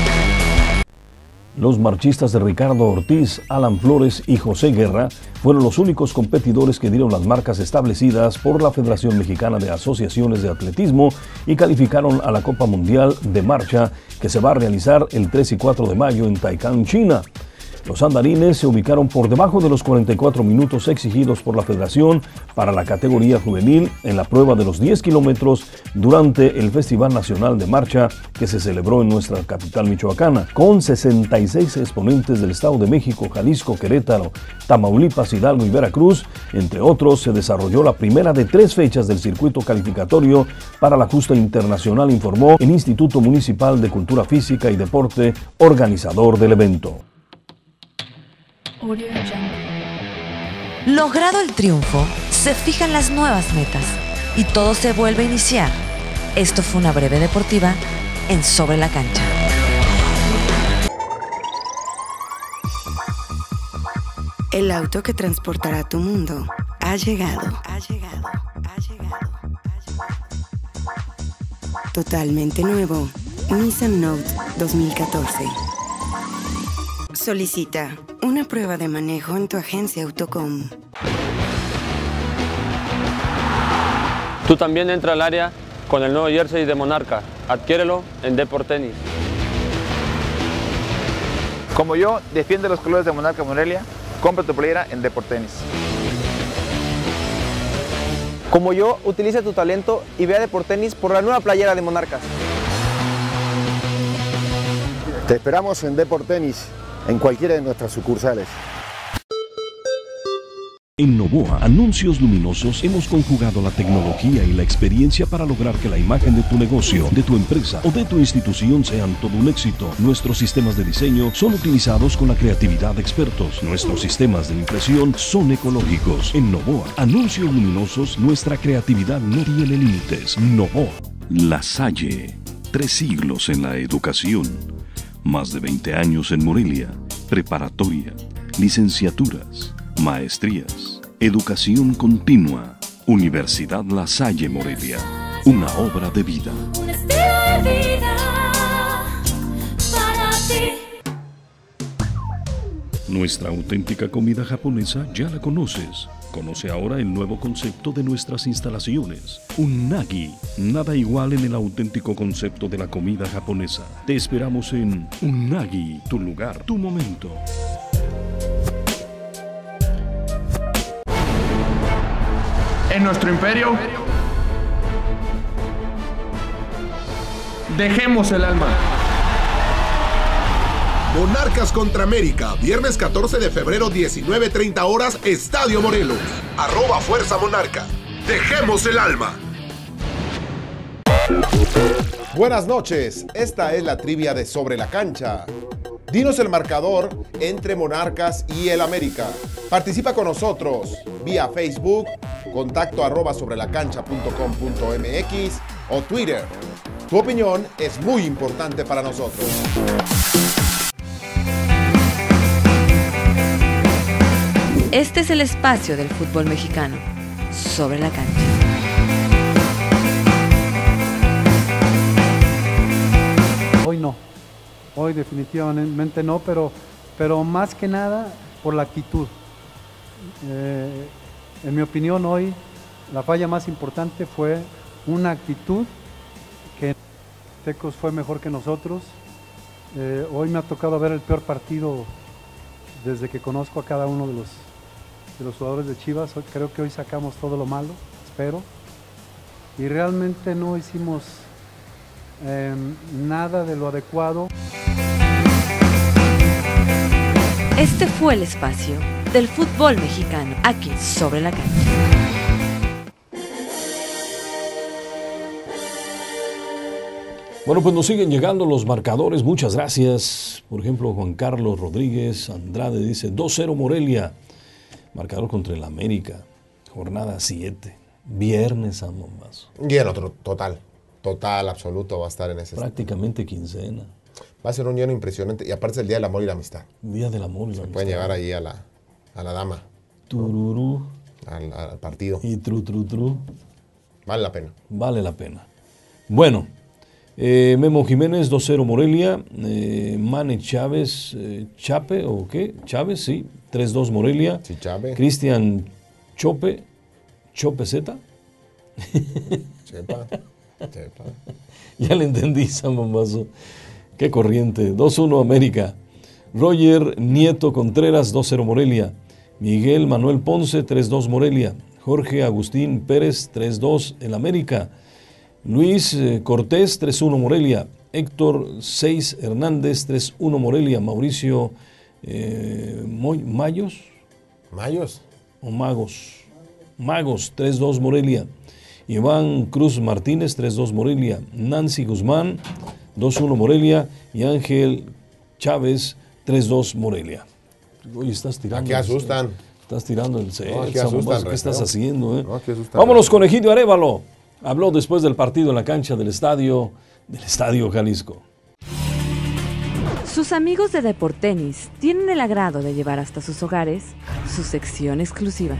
Los marchistas de Ricardo Ortiz, Alan Flores y José Guerra fueron los únicos competidores que dieron las marcas establecidas por la Federación Mexicana de Asociaciones de Atletismo y calificaron a la Copa Mundial de Marcha que se va a realizar el 3 y 4 de mayo en Taikán, China. Los andarines se ubicaron por debajo de los 44 minutos exigidos por la Federación para la categoría juvenil en la prueba de los 10 kilómetros durante el Festival Nacional de Marcha que se celebró en nuestra capital michoacana, con 66 exponentes del Estado de México, Jalisco, Querétaro, Tamaulipas, Hidalgo y Veracruz. Entre otros, se desarrolló la primera de 3 fechas del circuito calificatorio para la justa internacional, informó el Instituto Municipal de Cultura Física y Deporte, organizador del evento. Logrado el triunfo, se fijan las nuevas metas y todo se vuelve a iniciar. Esto fue una breve deportiva en Sobre la Cancha. El auto que transportará tu mundo ha llegado. Totalmente nuevo. Nissan Note 2014. Solicita una prueba de manejo en tu agencia Autocom. Tú también entra al área con el nuevo jersey de Monarca. Adquiérelo en Deport Tenis. Como yo, defiende los colores de Monarca Morelia. Compra tu playera en Deport Tenis. Como yo, utiliza tu talento y ve a Deport Tenis por la nueva playera de Monarcas. Te esperamos en Deport Tenis, en cualquiera de nuestras sucursales. En Novoa Anuncios Luminosos hemos conjugado la tecnología y la experiencia para lograr que la imagen de tu negocio, de tu empresa o de tu institución sean todo un éxito. Nuestros sistemas de diseño son utilizados con la creatividad de expertos. Nuestros sistemas de impresión son ecológicos. En Novoa Anuncios Luminosos, nuestra creatividad no tiene límites. Novoa. La Salle. 3 siglos en la educación. Más de 20 años en Morelia. Preparatoria. Licenciaturas. Maestrías, educación continua, Universidad La Salle Morelia, una obra de vida. Un estilo de vida para ti. Nuestra auténtica comida japonesa ya la conoces. Conoce ahora el nuevo concepto de nuestras instalaciones. Unagi, nada igual en el auténtico concepto de la comida japonesa. Te esperamos en Unagi, tu lugar, tu momento. En nuestro imperio, dejemos el alma. Monarcas contra América, viernes 14 de febrero, 19:30 horas, Estadio Morelos. @Fuerza Monarca. Dejemos el alma. Buenas noches, esta es la trivia de Sobre la Cancha. Dinos el marcador entre Monarcas y el América. Participa con nosotros vía Facebook, contacto @sobrelacancha.com.mx o Twitter. Tu opinión es muy importante para nosotros. Este es el espacio del fútbol mexicano, Sobre la Cancha. Hoy no, hoy definitivamente no, pero más que nada por la actitud. En mi opinión hoy la falla más importante fue una actitud que Tecos fue mejor que nosotros. Hoy me ha tocado ver el peor partido desde que conozco a cada uno de los jugadores de Chivas. Creo que hoy sacamos todo lo malo, espero. Y realmente no hicimos nada de lo adecuado. Este fue el espacio del fútbol mexicano, aquí sobre la cancha. Bueno, pues nos siguen llegando los marcadores, muchas gracias. Por ejemplo, Juan Carlos Rodríguez Andrade dice 2-0 Morelia, marcador contra el América, jornada 7, viernes San Bombazo. Y el otro, total, absoluto va a estar en ese. Prácticamente quincena. Va a ser un lleno impresionante y aparte es el Día del Amor y la Amistad. Día del Amor y la Amistad. Pueden llevar ahí a la dama. Tururú. Al partido. Y tru. Vale la pena. Vale la pena. Bueno. Memo Jiménez, 2-0 Morelia. Mane Chávez, Chape, ¿o qué? Chávez, sí, 3-2 Morelia. Sí, Chávez. Cristian Chope Z. Chepa. Ya le entendí, San Bombazo. Qué corriente. 2-1 América. Roger Nieto Contreras, 2-0 Morelia. Miguel Manuel Ponce, 3-2 Morelia. Jorge Agustín Pérez, 3-2 el América. Luis Cortés, 3-1 Morelia. Héctor 6 Hernández, 3-1 Morelia. Mauricio Mayos. ¿Mayos? O Magos. Magos, 3-2 Morelia. Iván Cruz Martínez, 3-2 Morelia. Nancy Guzmán, 2-1 Morelia. Y Ángel Chávez, 3-2 Morelia. Oye, estás tirando. Aquí asustan. Estás tirando el set. No, aquí asustan. ¿Qué estás haciendo? No, aquí asustan. Vámonos con Egidio Arévalo. Habló después del partido en la cancha del Estadio Jalisco. Sus amigos de Deportenis tienen el agrado de llevar hasta sus hogares su sección exclusiva.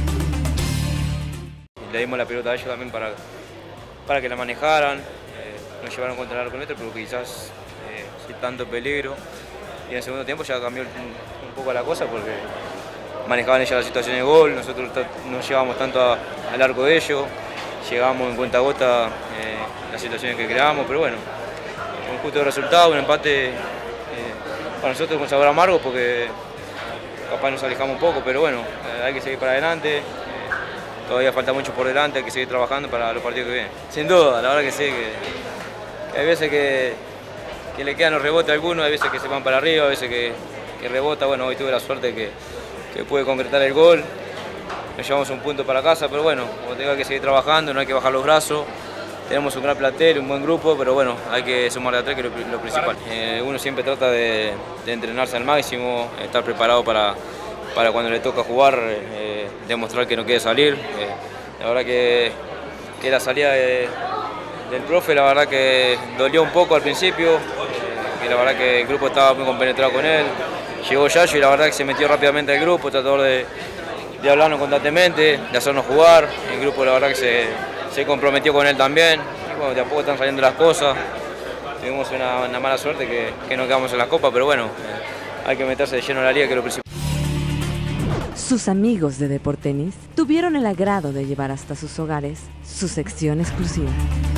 Le dimos la pelota a ellos también para que la manejaran, nos llevaron contra el arco nuestro, pero quizás sin tanto peligro. Y en el segundo tiempo ya cambió un poco la cosa porque manejaban ellos la situación de gol, nosotros no llevábamos tanto al arco de ellos. Llegamos en cuentagota las situaciones que creamos, pero bueno, un justo resultado, un empate para nosotros con sabor amargo porque capaz nos alejamos un poco, pero bueno, hay que seguir para adelante, todavía falta mucho por delante, hay que seguir trabajando para los partidos que vienen. Sin duda, la verdad que sí, que hay veces que le quedan los rebotes a algunos, hay veces que se van para arriba, a veces que rebota, bueno, hoy tuve la suerte que pude concretar el gol. Nos llevamos un punto para casa, pero bueno, como tengo que seguir trabajando, no hay que bajar los brazos. Tenemos un gran plantel, un buen grupo, pero bueno, hay que sumar de a tres, que es lo principal. Uno siempre trata de entrenarse al máximo, estar preparado para cuando le toca jugar, demostrar que no quiere salir. La verdad que la salida del profe, la verdad que dolió un poco al principio, que la verdad que el grupo estaba muy compenetrado con él. Llegó Yayo y la verdad que se metió rápidamente al grupo, trató de hablarnos constantemente, de hacernos jugar. El grupo la verdad que se comprometió con él también. Y bueno, de a poco están saliendo las cosas. Tuvimos una mala suerte que no quedamos en la Copa, pero bueno, hay que meterse de lleno en la liga, que es lo principal. Sus amigos de Deportenis tuvieron el agrado de llevar hasta sus hogares su sección exclusiva.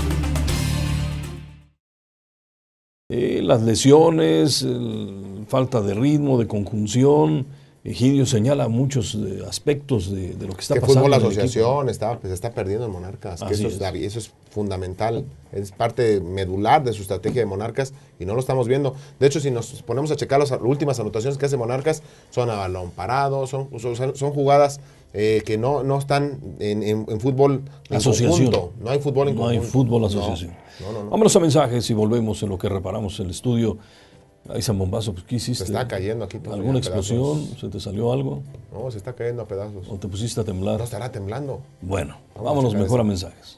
Las lesiones, falta de ritmo, de conjunción. Egidio señala muchos aspectos de lo que está pasando. Fútbol Asociación se está perdiendo en Monarcas. Que eso es fundamental. Es parte medular de su estrategia de Monarcas y no lo estamos viendo. De hecho, si nos ponemos a checar las últimas anotaciones que hace Monarcas, son a balón parado, son jugadas que no están en fútbol en conjunto. No hay fútbol en conjunto. No hay fútbol asociación. No. Vámonos a mensajes y volvemos en lo que reparamos el estudio. Ahí San Bombazo, pues, ¿qué hiciste? Se está cayendo aquí todo. ¿Alguna explosión? ¿Se te salió algo? No, se está cayendo a pedazos. ¿O te pusiste a temblar? No, estará temblando. Bueno, vámonos mejor a mensajes.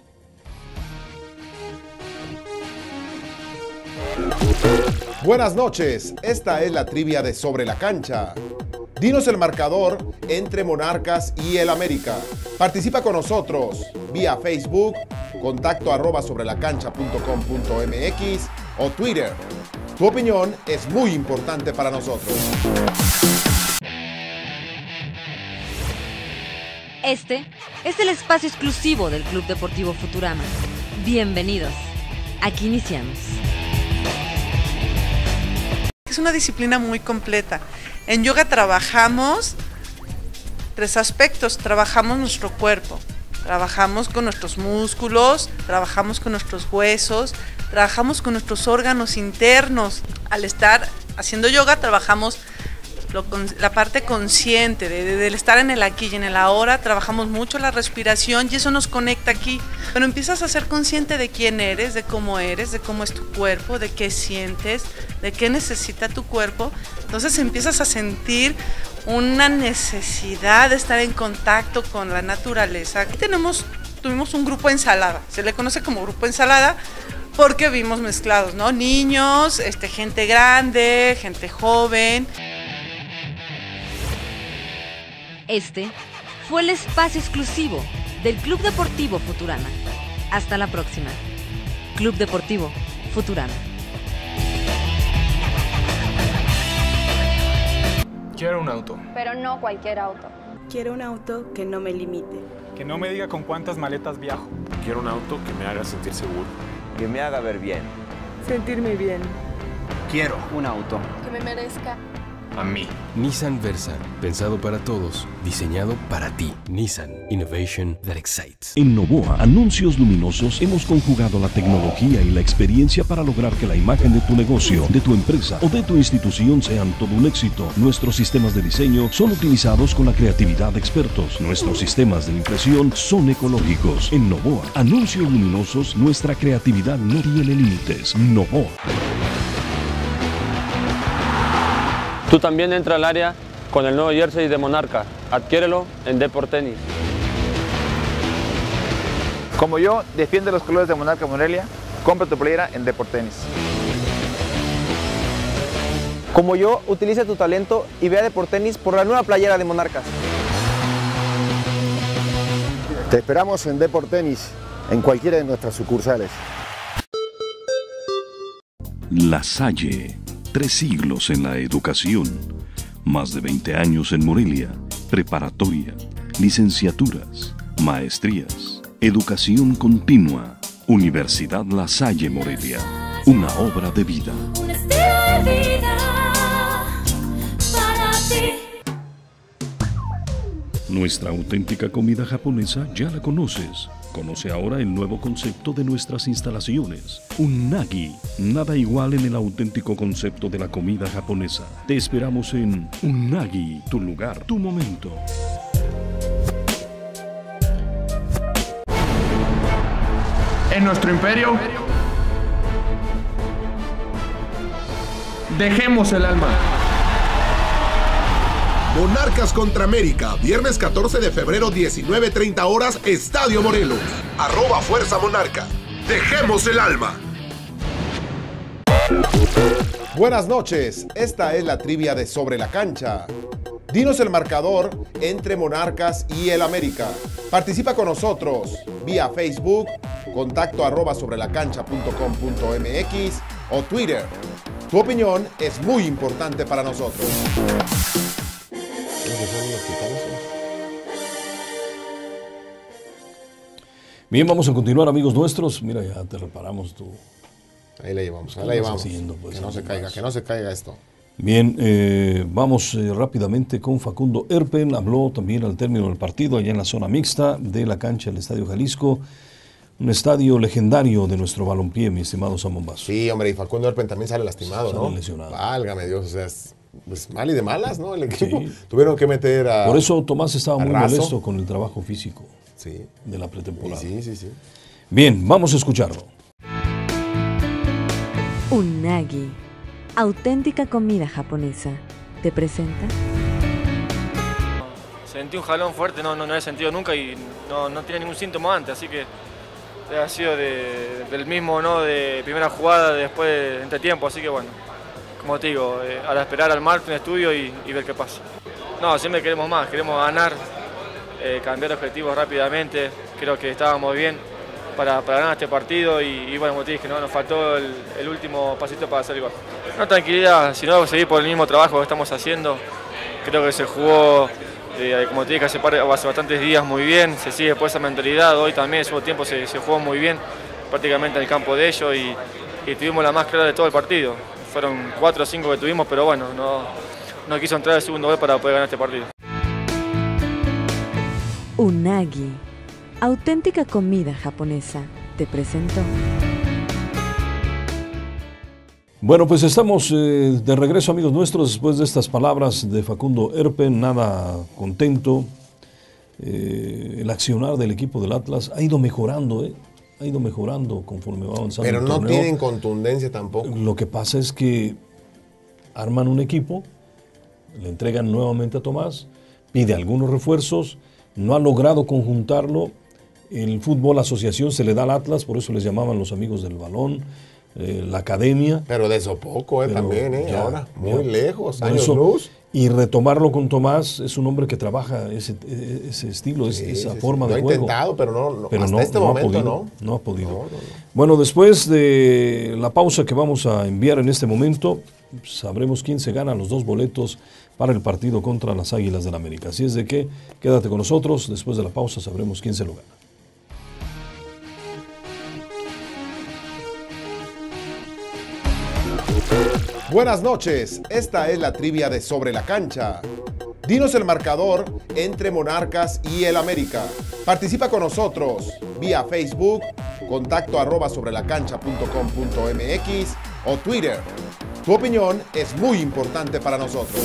Buenas noches, esta es la trivia de Sobre la Cancha. Dinos el marcador entre Monarcas y el América. Participa con nosotros vía Facebook, contacto@sobrelacancha.com.mx o Twitter. Tu opinión es muy importante para nosotros. Este es el espacio exclusivo del Club Deportivo Futurama. Bienvenidos. Aquí iniciamos. Es una disciplina muy completa. En yoga trabajamos 3 aspectos. Trabajamos nuestro cuerpo, trabajamos con nuestros músculos, trabajamos con nuestros huesos, trabajamos con nuestros órganos internos. Al estar haciendo yoga trabajamos la parte consciente del estar en el aquí y en el ahora, trabajamos mucho la respiración y eso nos conecta aquí. Pero empiezas a ser consciente de quién eres, de cómo es tu cuerpo, de qué sientes, de qué necesita tu cuerpo. Entonces empiezas a sentir una necesidad de estar en contacto con la naturaleza. Aquí tuvimos un grupo ensalada, se le conoce como grupo ensalada porque vimos mezclados, ¿no? Niños, gente grande, gente joven. Este fue el espacio exclusivo del Club Deportivo Futurama. Hasta la próxima. Club Deportivo Futurama. Quiero un auto. Pero no cualquier auto. Quiero un auto que no me limite. Que no me diga con cuántas maletas viajo. Quiero un auto que me haga sentir seguro. Que me haga ver bien. Sentirme bien. Quiero un auto. Que me merezca. A mí. Nissan Versa, pensado para todos, diseñado para ti. Nissan Innovation that excites. En Novoa, Anuncios Luminosos, hemos conjugado la tecnología y la experiencia para lograr que la imagen de tu negocio, de tu empresa o de tu institución sean todo un éxito. Nuestros sistemas de diseño son utilizados con la creatividad de expertos. Nuestros sistemas de impresión son ecológicos. En Novoa, Anuncios Luminosos, nuestra creatividad no tiene límites. Novoa. Tú también entra al área con el nuevo jersey de Monarca. Adquiérelo en Deport Tenis. Como yo, defiende los colores de Monarca Morelia. Compra tu playera en Deport Tenis. Como yo, utiliza tu talento y ve a Deport Tenis por la nueva playera de Monarcas. Te esperamos en Deport Tenis, en cualquiera de nuestras sucursales. La Salle. 3 siglos en la educación, más de 20 años en Morelia, preparatoria, licenciaturas, maestrías, educación continua, Universidad La Salle Morelia, una obra de vida. Un estilo de vida para ti. Nuestra auténtica comida japonesa ya la conoces. Conoce ahora el nuevo concepto de nuestras instalaciones. Unagi, nada igual en el auténtico concepto de la comida japonesa. Te esperamos en Unagi, tu lugar, tu momento. En nuestro imperio, dejemos el alma. Monarcas contra América, viernes 14 de febrero, 19:30 horas, Estadio Morelos. @Fuerza Monarca. Dejemos el alma. Buenas noches, esta es la trivia de Sobre la Cancha. Dinos el marcador entre Monarcas y el América. Participa con nosotros vía Facebook, contacto @sobrelacancha.com.mx o Twitter. Tu opinión es muy importante para nosotros. Bien, vamos a continuar, amigos nuestros. Mira, ya te reparamos tu... Ahí la llevamos, ahí la llevamos. Haciendo, pues, que no se caiga esto. Bien, vamos rápidamente con Facundo Erpen. Habló también al término del partido allá en la zona mixta de la cancha del Estadio Jalisco. Un estadio legendario de nuestro balompié, mi estimado Samón Basso. Sí, hombre, y Facundo Erpen también sale lastimado, ¿no? Sale lesionado. Válgame Dios, o sea, es pues, mal y de malas, ¿no? El equipo. Sí. Tuvieron que meter a... Por eso Tomás estaba muy molesto con el trabajo físico de la pretemporada. Sí. Bien, vamos a escucharlo. Unagi, auténtica comida japonesa, te presenta. Sentí un jalón fuerte, no he sentido nunca y no tiene ningún síntoma antes, así que ha sido del mismo, ¿no? De primera jugada después de entretiempo, así que bueno, como te digo, a esperar al martes estudio y ver qué pasa. No, siempre queremos más, queremos ganar, cambiar objetivos rápidamente, creo que estábamos bien para ganar este partido y bueno, como te dije, ¿no? Nos faltó el último pasito para hacer el gol. No tranquilidad, sino seguir por el mismo trabajo que estamos haciendo, creo que se jugó, como te dije, hace bastantes días muy bien, se sigue por esa mentalidad, hoy también estuvo tiempo, se jugó muy bien, prácticamente en el campo de ellos y tuvimos la más clara de todo el partido. Fueron 4 o 5 que tuvimos, pero bueno, no quiso entrar el segundo gol para poder ganar este partido. Unagi, auténtica comida japonesa, te presentó. Bueno, pues estamos de regreso, amigos nuestros, después de estas palabras de Facundo Erpe, nada contento. El accionar del equipo del Atlas ha ido mejorando, ha ido mejorando conforme va avanzando. Pero el no torneo. tienen contundencia tampoco. Lo que pasa es que arman un equipo, le entregan nuevamente a Tomás, pide algunos refuerzos, no ha logrado conjuntarlo. El fútbol asociación se le da al Atlas, por eso les llamaban los amigos del balón, la academia. Pero de eso poco, también, ya, ahora, muy lejos, por años eso, luz. Y retomarlo con Tomás, es un hombre que trabaja ese estilo, esa forma de lo juego. Lo ha intentado, pero pero hasta este momento no. No ha podido. Bueno, después de la pausa que vamos a enviar en este momento, sabremos quién se gana los 2 boletos para el partido contra las Águilas del la América. Así es de que quédate con nosotros, después de la pausa sabremos quién se lo gana. Buenas noches, esta es la trivia de Sobre la Cancha. Dinos el marcador entre Monarcas y el América. Participa con nosotros vía Facebook, contacto @sobrelacancha.com.mx o Twitter. Tu opinión es muy importante para nosotros.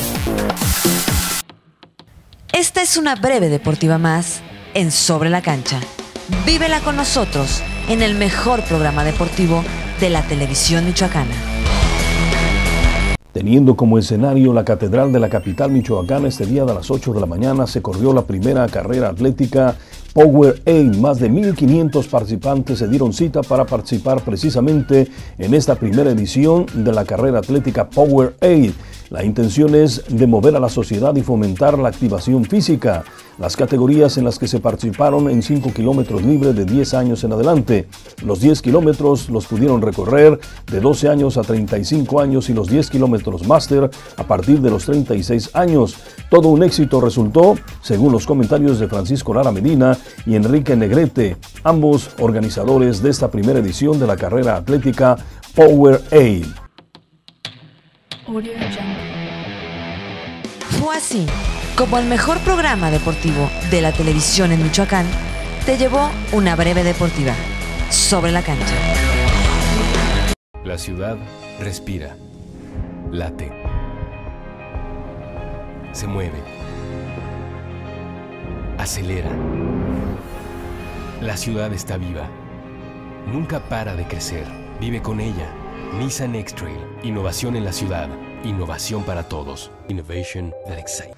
Esta es una breve deportiva más en Sobre la Cancha. Vívela con nosotros en el mejor programa deportivo de la televisión michoacana. Teniendo como escenario la Catedral de la capital michoacana, este día a las 8 de la mañana se corrió la primera carrera atlética Powerade. Más de 1,500 participantes se dieron cita para participar precisamente en esta primera edición de la carrera atlética Powerade. La intención es de mover a la sociedad y fomentar la activación física. Las categorías en las que se participaron en 5 kilómetros libre de 10 años en adelante. Los 10 kilómetros los pudieron recorrer de 12 años a 35 años y los 10 kilómetros máster a partir de los 36 años. Todo un éxito resultó, según los comentarios de Francisco Lara Medina y Enrique Negrete, ambos organizadores de esta primera edición de la carrera atlética Powerade. Fue así como el mejor programa deportivo de la televisión en Michoacán te llevó una breve deportiva sobre la cancha. La ciudad respira, late, se mueve, acelera. La ciudad está viva, nunca para de crecer, vive con ella. Nissan X-Trail, innovación en la ciudad, innovación para todos. Innovation that excites.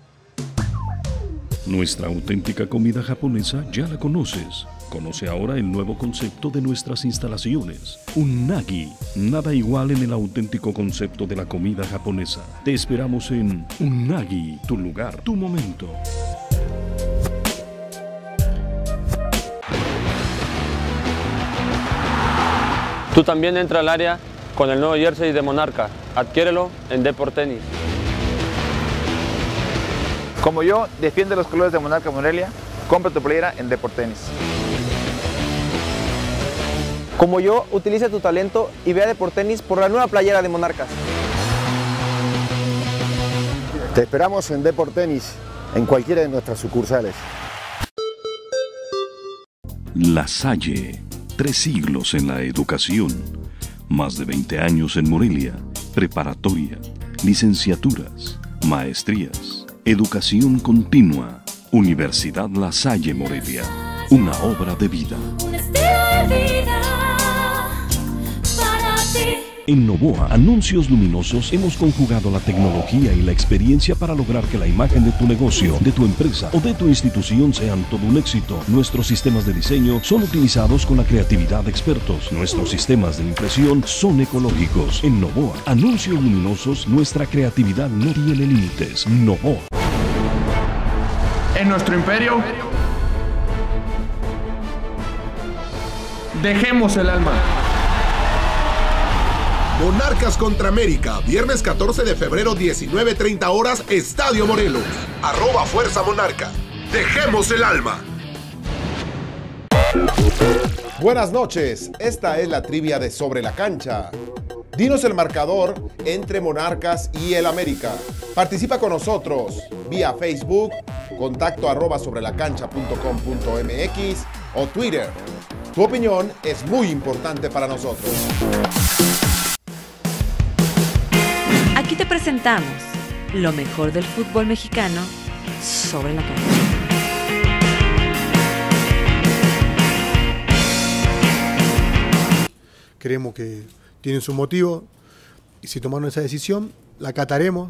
Nuestra auténtica comida japonesa ya la conoces. Conoce ahora el nuevo concepto de nuestras instalaciones. Unagi, nada igual en el auténtico concepto de la comida japonesa. Te esperamos en Unagi, tu lugar, tu momento. Tú también entra al área con el nuevo jersey de Monarca. Adquiérelo en Deport Tenis. Como yo, defiende los colores de Monarca Morelia, compra tu playera en Deport Tenis. Como yo, utiliza tu talento y ve a Deport Tenis por la nueva playera de Monarcas. Te esperamos en Deport Tenis, en cualquiera de nuestras sucursales. La Salle, 3 siglos en la educación, más de 20 años en Morelia, preparatoria, licenciaturas, maestrías, educación continua, Universidad La Salle Morelia, una obra de vida. En Novoa Anuncios Luminosos hemos conjugado la tecnología y la experiencia para lograr que la imagen de tu negocio, de tu empresa o de tu institución sean todo un éxito. Nuestros sistemas de diseño son utilizados con la creatividad de expertos. Nuestros sistemas de impresión son ecológicos. En Novoa Anuncios Luminosos, nuestra creatividad no tiene límites. Novoa. En nuestro imperio, dejemos el alma. Monarcas contra América, viernes 14 de febrero, 19:30 horas, Estadio Morelos. @Fuerza Monarca. Dejemos el alma. Buenas noches, esta es la trivia de Sobre la Cancha. Dinos el marcador entre Monarcas y el América. Participa con nosotros vía Facebook, contacto @sobrelacancha.com.mx o Twitter. Tu opinión es muy importante para nosotros. Aquí te presentamos lo mejor del fútbol mexicano sobre la cancha. Creemos que tienen su motivo y si tomaron esa decisión, la acataremos.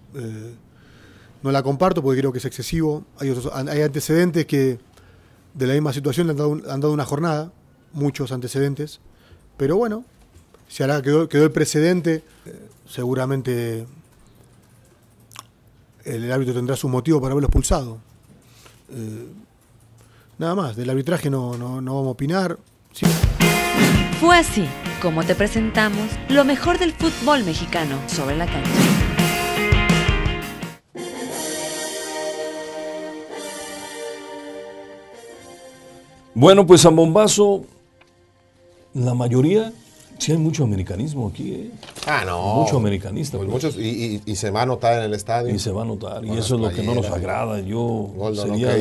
No la comparto porque creo que es excesivo. Hay antecedentes que de la misma situación le han dado una jornada, muchos antecedentes, pero bueno, si ahora quedó el precedente, seguramente el árbitro tendrá su motivo para haberlo expulsado. Nada más, del arbitraje no vamos a opinar. Sí. Fue así como te presentamos lo mejor del fútbol mexicano sobre la cancha. Bueno, pues a bombazo, la mayoría, sí hay mucho americanismo aquí, ¿eh? Ah, no. Mucho americanista. Pues muchos, y se va a notar en el estadio. Y se va a notar, y eso es lo que no nos agrada. Yo sería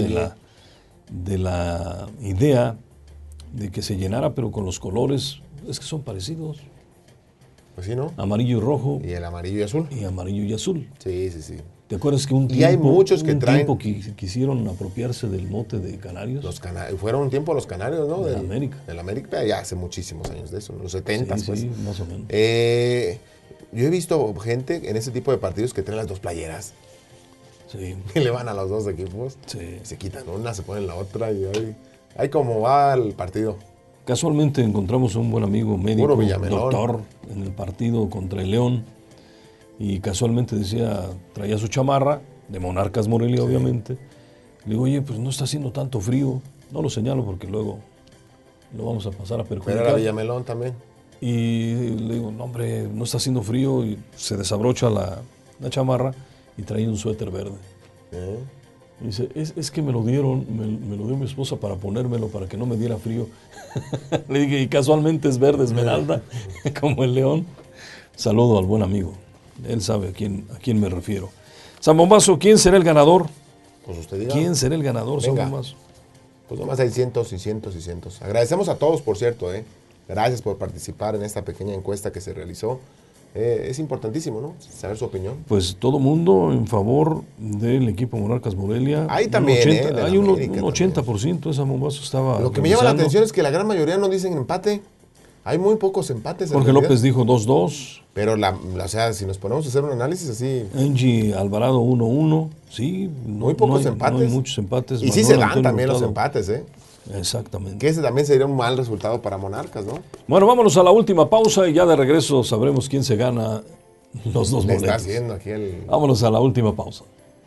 de la idea de que se llenara, pero con los colores, es que son parecidos. Pues sí, ¿no? Amarillo y rojo. Y el amarillo y azul. Y amarillo y azul. Sí, sí, sí. ¿Te acuerdas que un hay muchos que tiempo quisieron apropiarse del mote de canarios? Fueron un tiempo los canarios, ¿no? De América. Del América, ya hace muchísimos años de eso, en los 70, sí, pues. Sí, más o menos. Yo he visto gente en ese tipo de partidos que traen las dos playeras. Sí. Y le van a los dos equipos. Sí. Se quitan una, se ponen la otra y ahí como va el partido. Casualmente encontramos a un buen amigo médico, doctor, en el partido contra el León. Y casualmente traía su chamarra, de Monarcas Morelia, obviamente. Le digo, oye, pues no está haciendo tanto frío. No lo señalo porque luego lo vamos a pasar a perjudicar. Pero era Villamelón también. Y le digo, no hombre, no está haciendo frío. Y se desabrocha la chamarra y traía un suéter verde. Y dice, es que me lo dio mi esposa para ponérmelo, para que no me diera frío. Le dije, y casualmente es verde esmeralda, como el León. Saludo al buen amigo. Él sabe a quién me refiero. San Bombazo, ¿quién será el ganador? Pues usted diga. ¿Quién será el ganador, San Bombazo? Pues nomás hay cientos y cientos y cientos. Agradecemos a todos, por cierto. Gracias por participar en esta pequeña encuesta que se realizó. Es importantísimo, ¿no? Saber su opinión. Pues todo mundo en favor del equipo Monarcas Morelia. Ahí también, hay un 80% de San Bombazo estaba. Lo que me llama la atención es que la gran mayoría no dicen empate. Hay muy pocos empates. Jorge López dijo 2-2. Pero, o sea, si nos ponemos a hacer un análisis así... Angie Alvarado 1-1. Sí. Muy pocos empates. No hay muchos empates. Y sí se dan también los empates, ¿eh? Exactamente. Que ese también sería un mal resultado para Monarcas, ¿no? Bueno, vámonos a la última pausa y ya de regreso sabremos quién se gana los dos boletos. Está haciendo aquí el... Vámonos a la última pausa.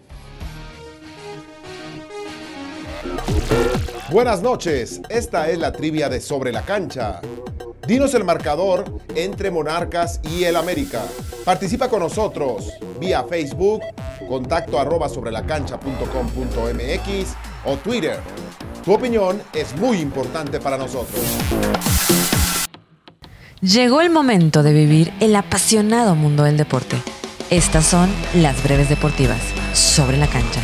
Buenas noches, esta es la trivia de Sobre la Cancha. Dinos el marcador entre Monarcas y el América. Participa con nosotros vía Facebook, contacto @sobrelacancha.com.mx o Twitter. Tu opinión es muy importante para nosotros. Llegó el momento de vivir el apasionado mundo del deporte. Estas son las breves deportivas sobre la cancha.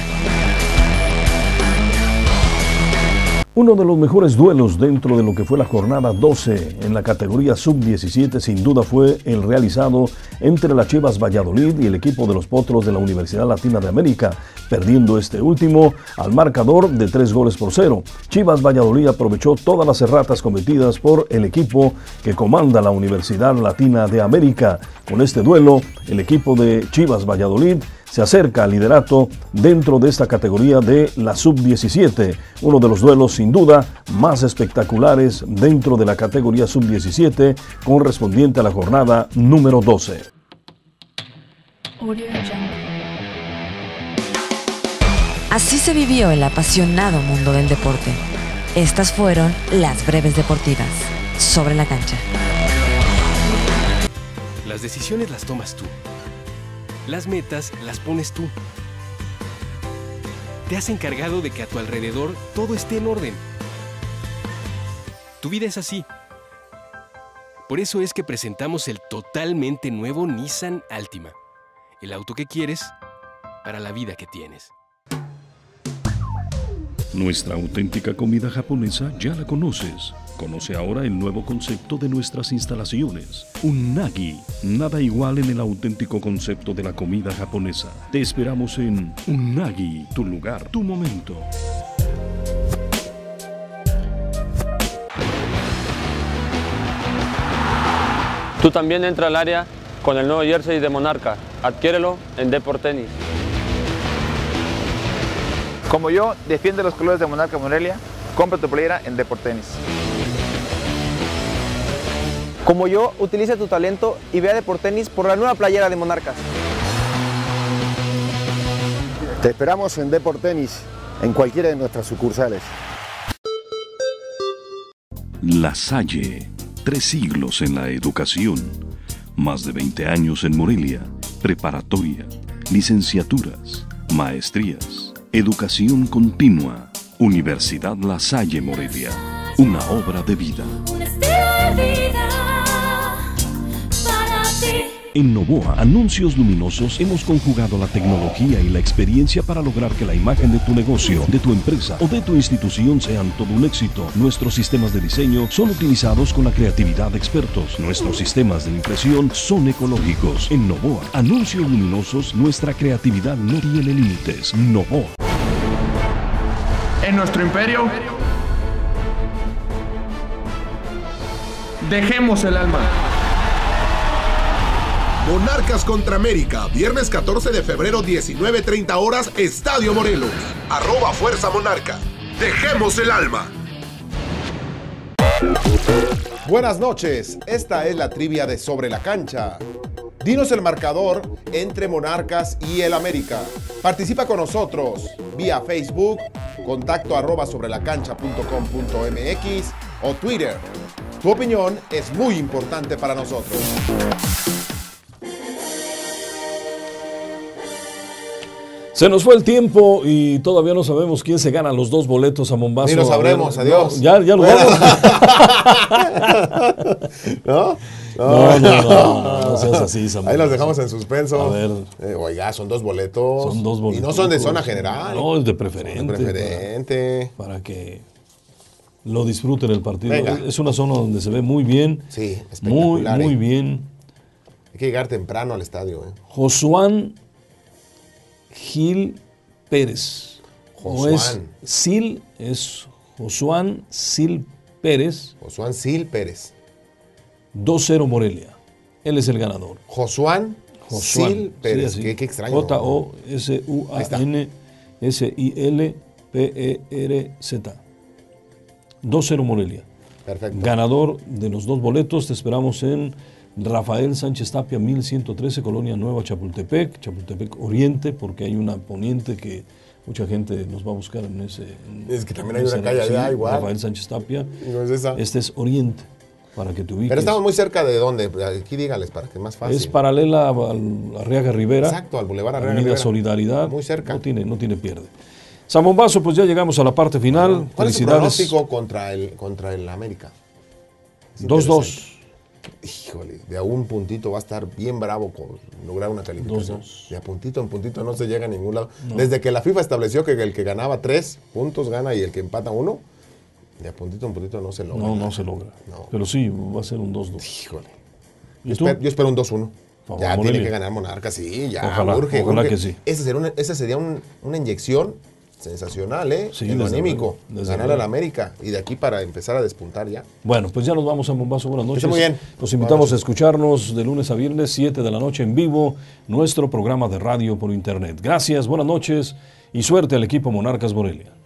Uno de los mejores duelos dentro de lo que fue la jornada 12 en la categoría sub-17 sin duda fue el realizado entre las Chivas Valladolid y el equipo de los Potros de la Universidad Latina de América, perdiendo este último al marcador de 3-0. Chivas Valladolid aprovechó todas las erratas cometidas por el equipo que comanda la Universidad Latina de América. Con este duelo, el equipo de Chivas Valladolid se acerca al liderato dentro de esta categoría de la sub-17, uno de los duelos sin duda más espectaculares dentro de la categoría sub-17 correspondiente a la jornada número 12. Así se vivió el apasionado mundo del deporte. Estas fueron las breves deportivas sobre la cancha. Las decisiones las tomas tú. Las metas las pones tú. Te has encargado de que a tu alrededor todo esté en orden. Tu vida es así. Por eso es que presentamos el totalmente nuevo Nissan Altima. El auto que quieres para la vida que tienes. Nuestra auténtica comida japonesa ya la conoces. Conoce ahora el nuevo concepto de nuestras instalaciones. Unagi, nada igual en el auténtico concepto de la comida japonesa. Te esperamos en Unagi, tu lugar, tu momento. Tú también entra al área con el nuevo jersey de Monarca. Adquiérelo en Deport Tenis. Como yo, defiende los colores de Monarca Morelia, compra tu playera en Deport Tenis. Como yo, utiliza tu talento y ve a Deport Tenis por la nueva playera de Monarcas. Te esperamos en Deport Tenis, en cualquiera de nuestras sucursales. La Salle, 3 siglos en la educación, más de 20 años en Morelia, preparatoria, licenciaturas, maestrías, educación continua, Universidad La Salle Morelia, una obra de vida. Un estilo de vida para ti. En Novoa Anuncios Luminosos hemos conjugado la tecnología y la experiencia para lograr que la imagen de tu negocio, de tu empresa o de tu institución sean todo un éxito. Nuestros sistemas de diseño son utilizados con la creatividad de expertos. Nuestros sistemas de impresión son ecológicos. En Novoa Anuncios Luminosos, nuestra creatividad no tiene límites. Novoa. En nuestro imperio, dejemos el alma. Monarcas contra América, viernes 14 de febrero, 19:30 horas, Estadio Morelos. @Fuerza Monarca. Dejemos el alma. Buenas noches, esta es la trivia de Sobre la Cancha. Dinos el marcador entre Monarcas y el América. Participa con nosotros vía Facebook, contacto @sobrelacancha.com.mx o Twitter. Tu opinión es muy importante para nosotros. Se nos fue el tiempo y todavía no sabemos quién se gana los 2 boletos a Mombazo. Ni lo sabremos, adiós. No, ya lo vamos. ¿No? No seas así, Samuel. Ahí los dejamos en suspenso. A ver. Oiga, son 2 boletos. Son 2 boletos. Y no son de zona general. No, es de preferente. De preferente. Para que lo disfruten el partido. Venga. Es una zona donde se ve muy bien. Sí, espectacular. Muy bien. Hay que llegar temprano al estadio. Josuán Gil Pérez. Josuán. Sil, es Josuán Sil Pérez. Josuán Sil Pérez. 2-0 Morelia. Él es el ganador. Josuán Sil Pérez. Sí, qué extraño. Josuan Silperez. 2-0 Morelia. Perfecto. Ganador de los 2 boletos. Te esperamos en Rafael Sánchez Tapia, 1113, Colonia Nueva, Chapultepec Oriente, porque hay una poniente que mucha gente nos va a a buscar en ese. Es que también hay una calle allá igual. Rafael Sánchez Tapia. No es esa. Este es Oriente, para que te ubiques. Pero estamos muy cerca de dónde. Aquí dígales para que es más fácil. Es paralela al Arriaga Rivera. Exacto, al Boulevard Arriaga Avenida Rivera. Solidaridad. Muy cerca. No tiene pierde. San Mombazo, pues ya llegamos a la parte final. ¿Cuál Felicidades. es su pronóstico contra el América? 2-2. Híjole, de a un puntito va a estar bien bravo con lograr una calificación. 2-2. De a puntito en puntito no se llega a ningún lado. No. Desde que la FIFA estableció que el que ganaba 3 puntos gana y el que empata 1, de a puntito en puntito no se logra. No se logra. No. Pero sí, va a ser un 2-2. Híjole. ¿Y Yo tú? espero un 2-1. Ya Morelia. tiene que ganar Monarca, sí, ya. Ojalá urge. que sí. Ese sería una inyección sensacional, Sí, en lo desde anímico. luego, Ganar al América. Y de aquí para empezar a despuntar ya. Bueno, pues ya nos vamos a Mombazo. Buenas noches. Está muy bien. Los invitamos a escucharnos de lunes a viernes, 7 de la noche en vivo, nuestro programa de radio por internet. Gracias, buenas noches y suerte al equipo Monarcas Morelia.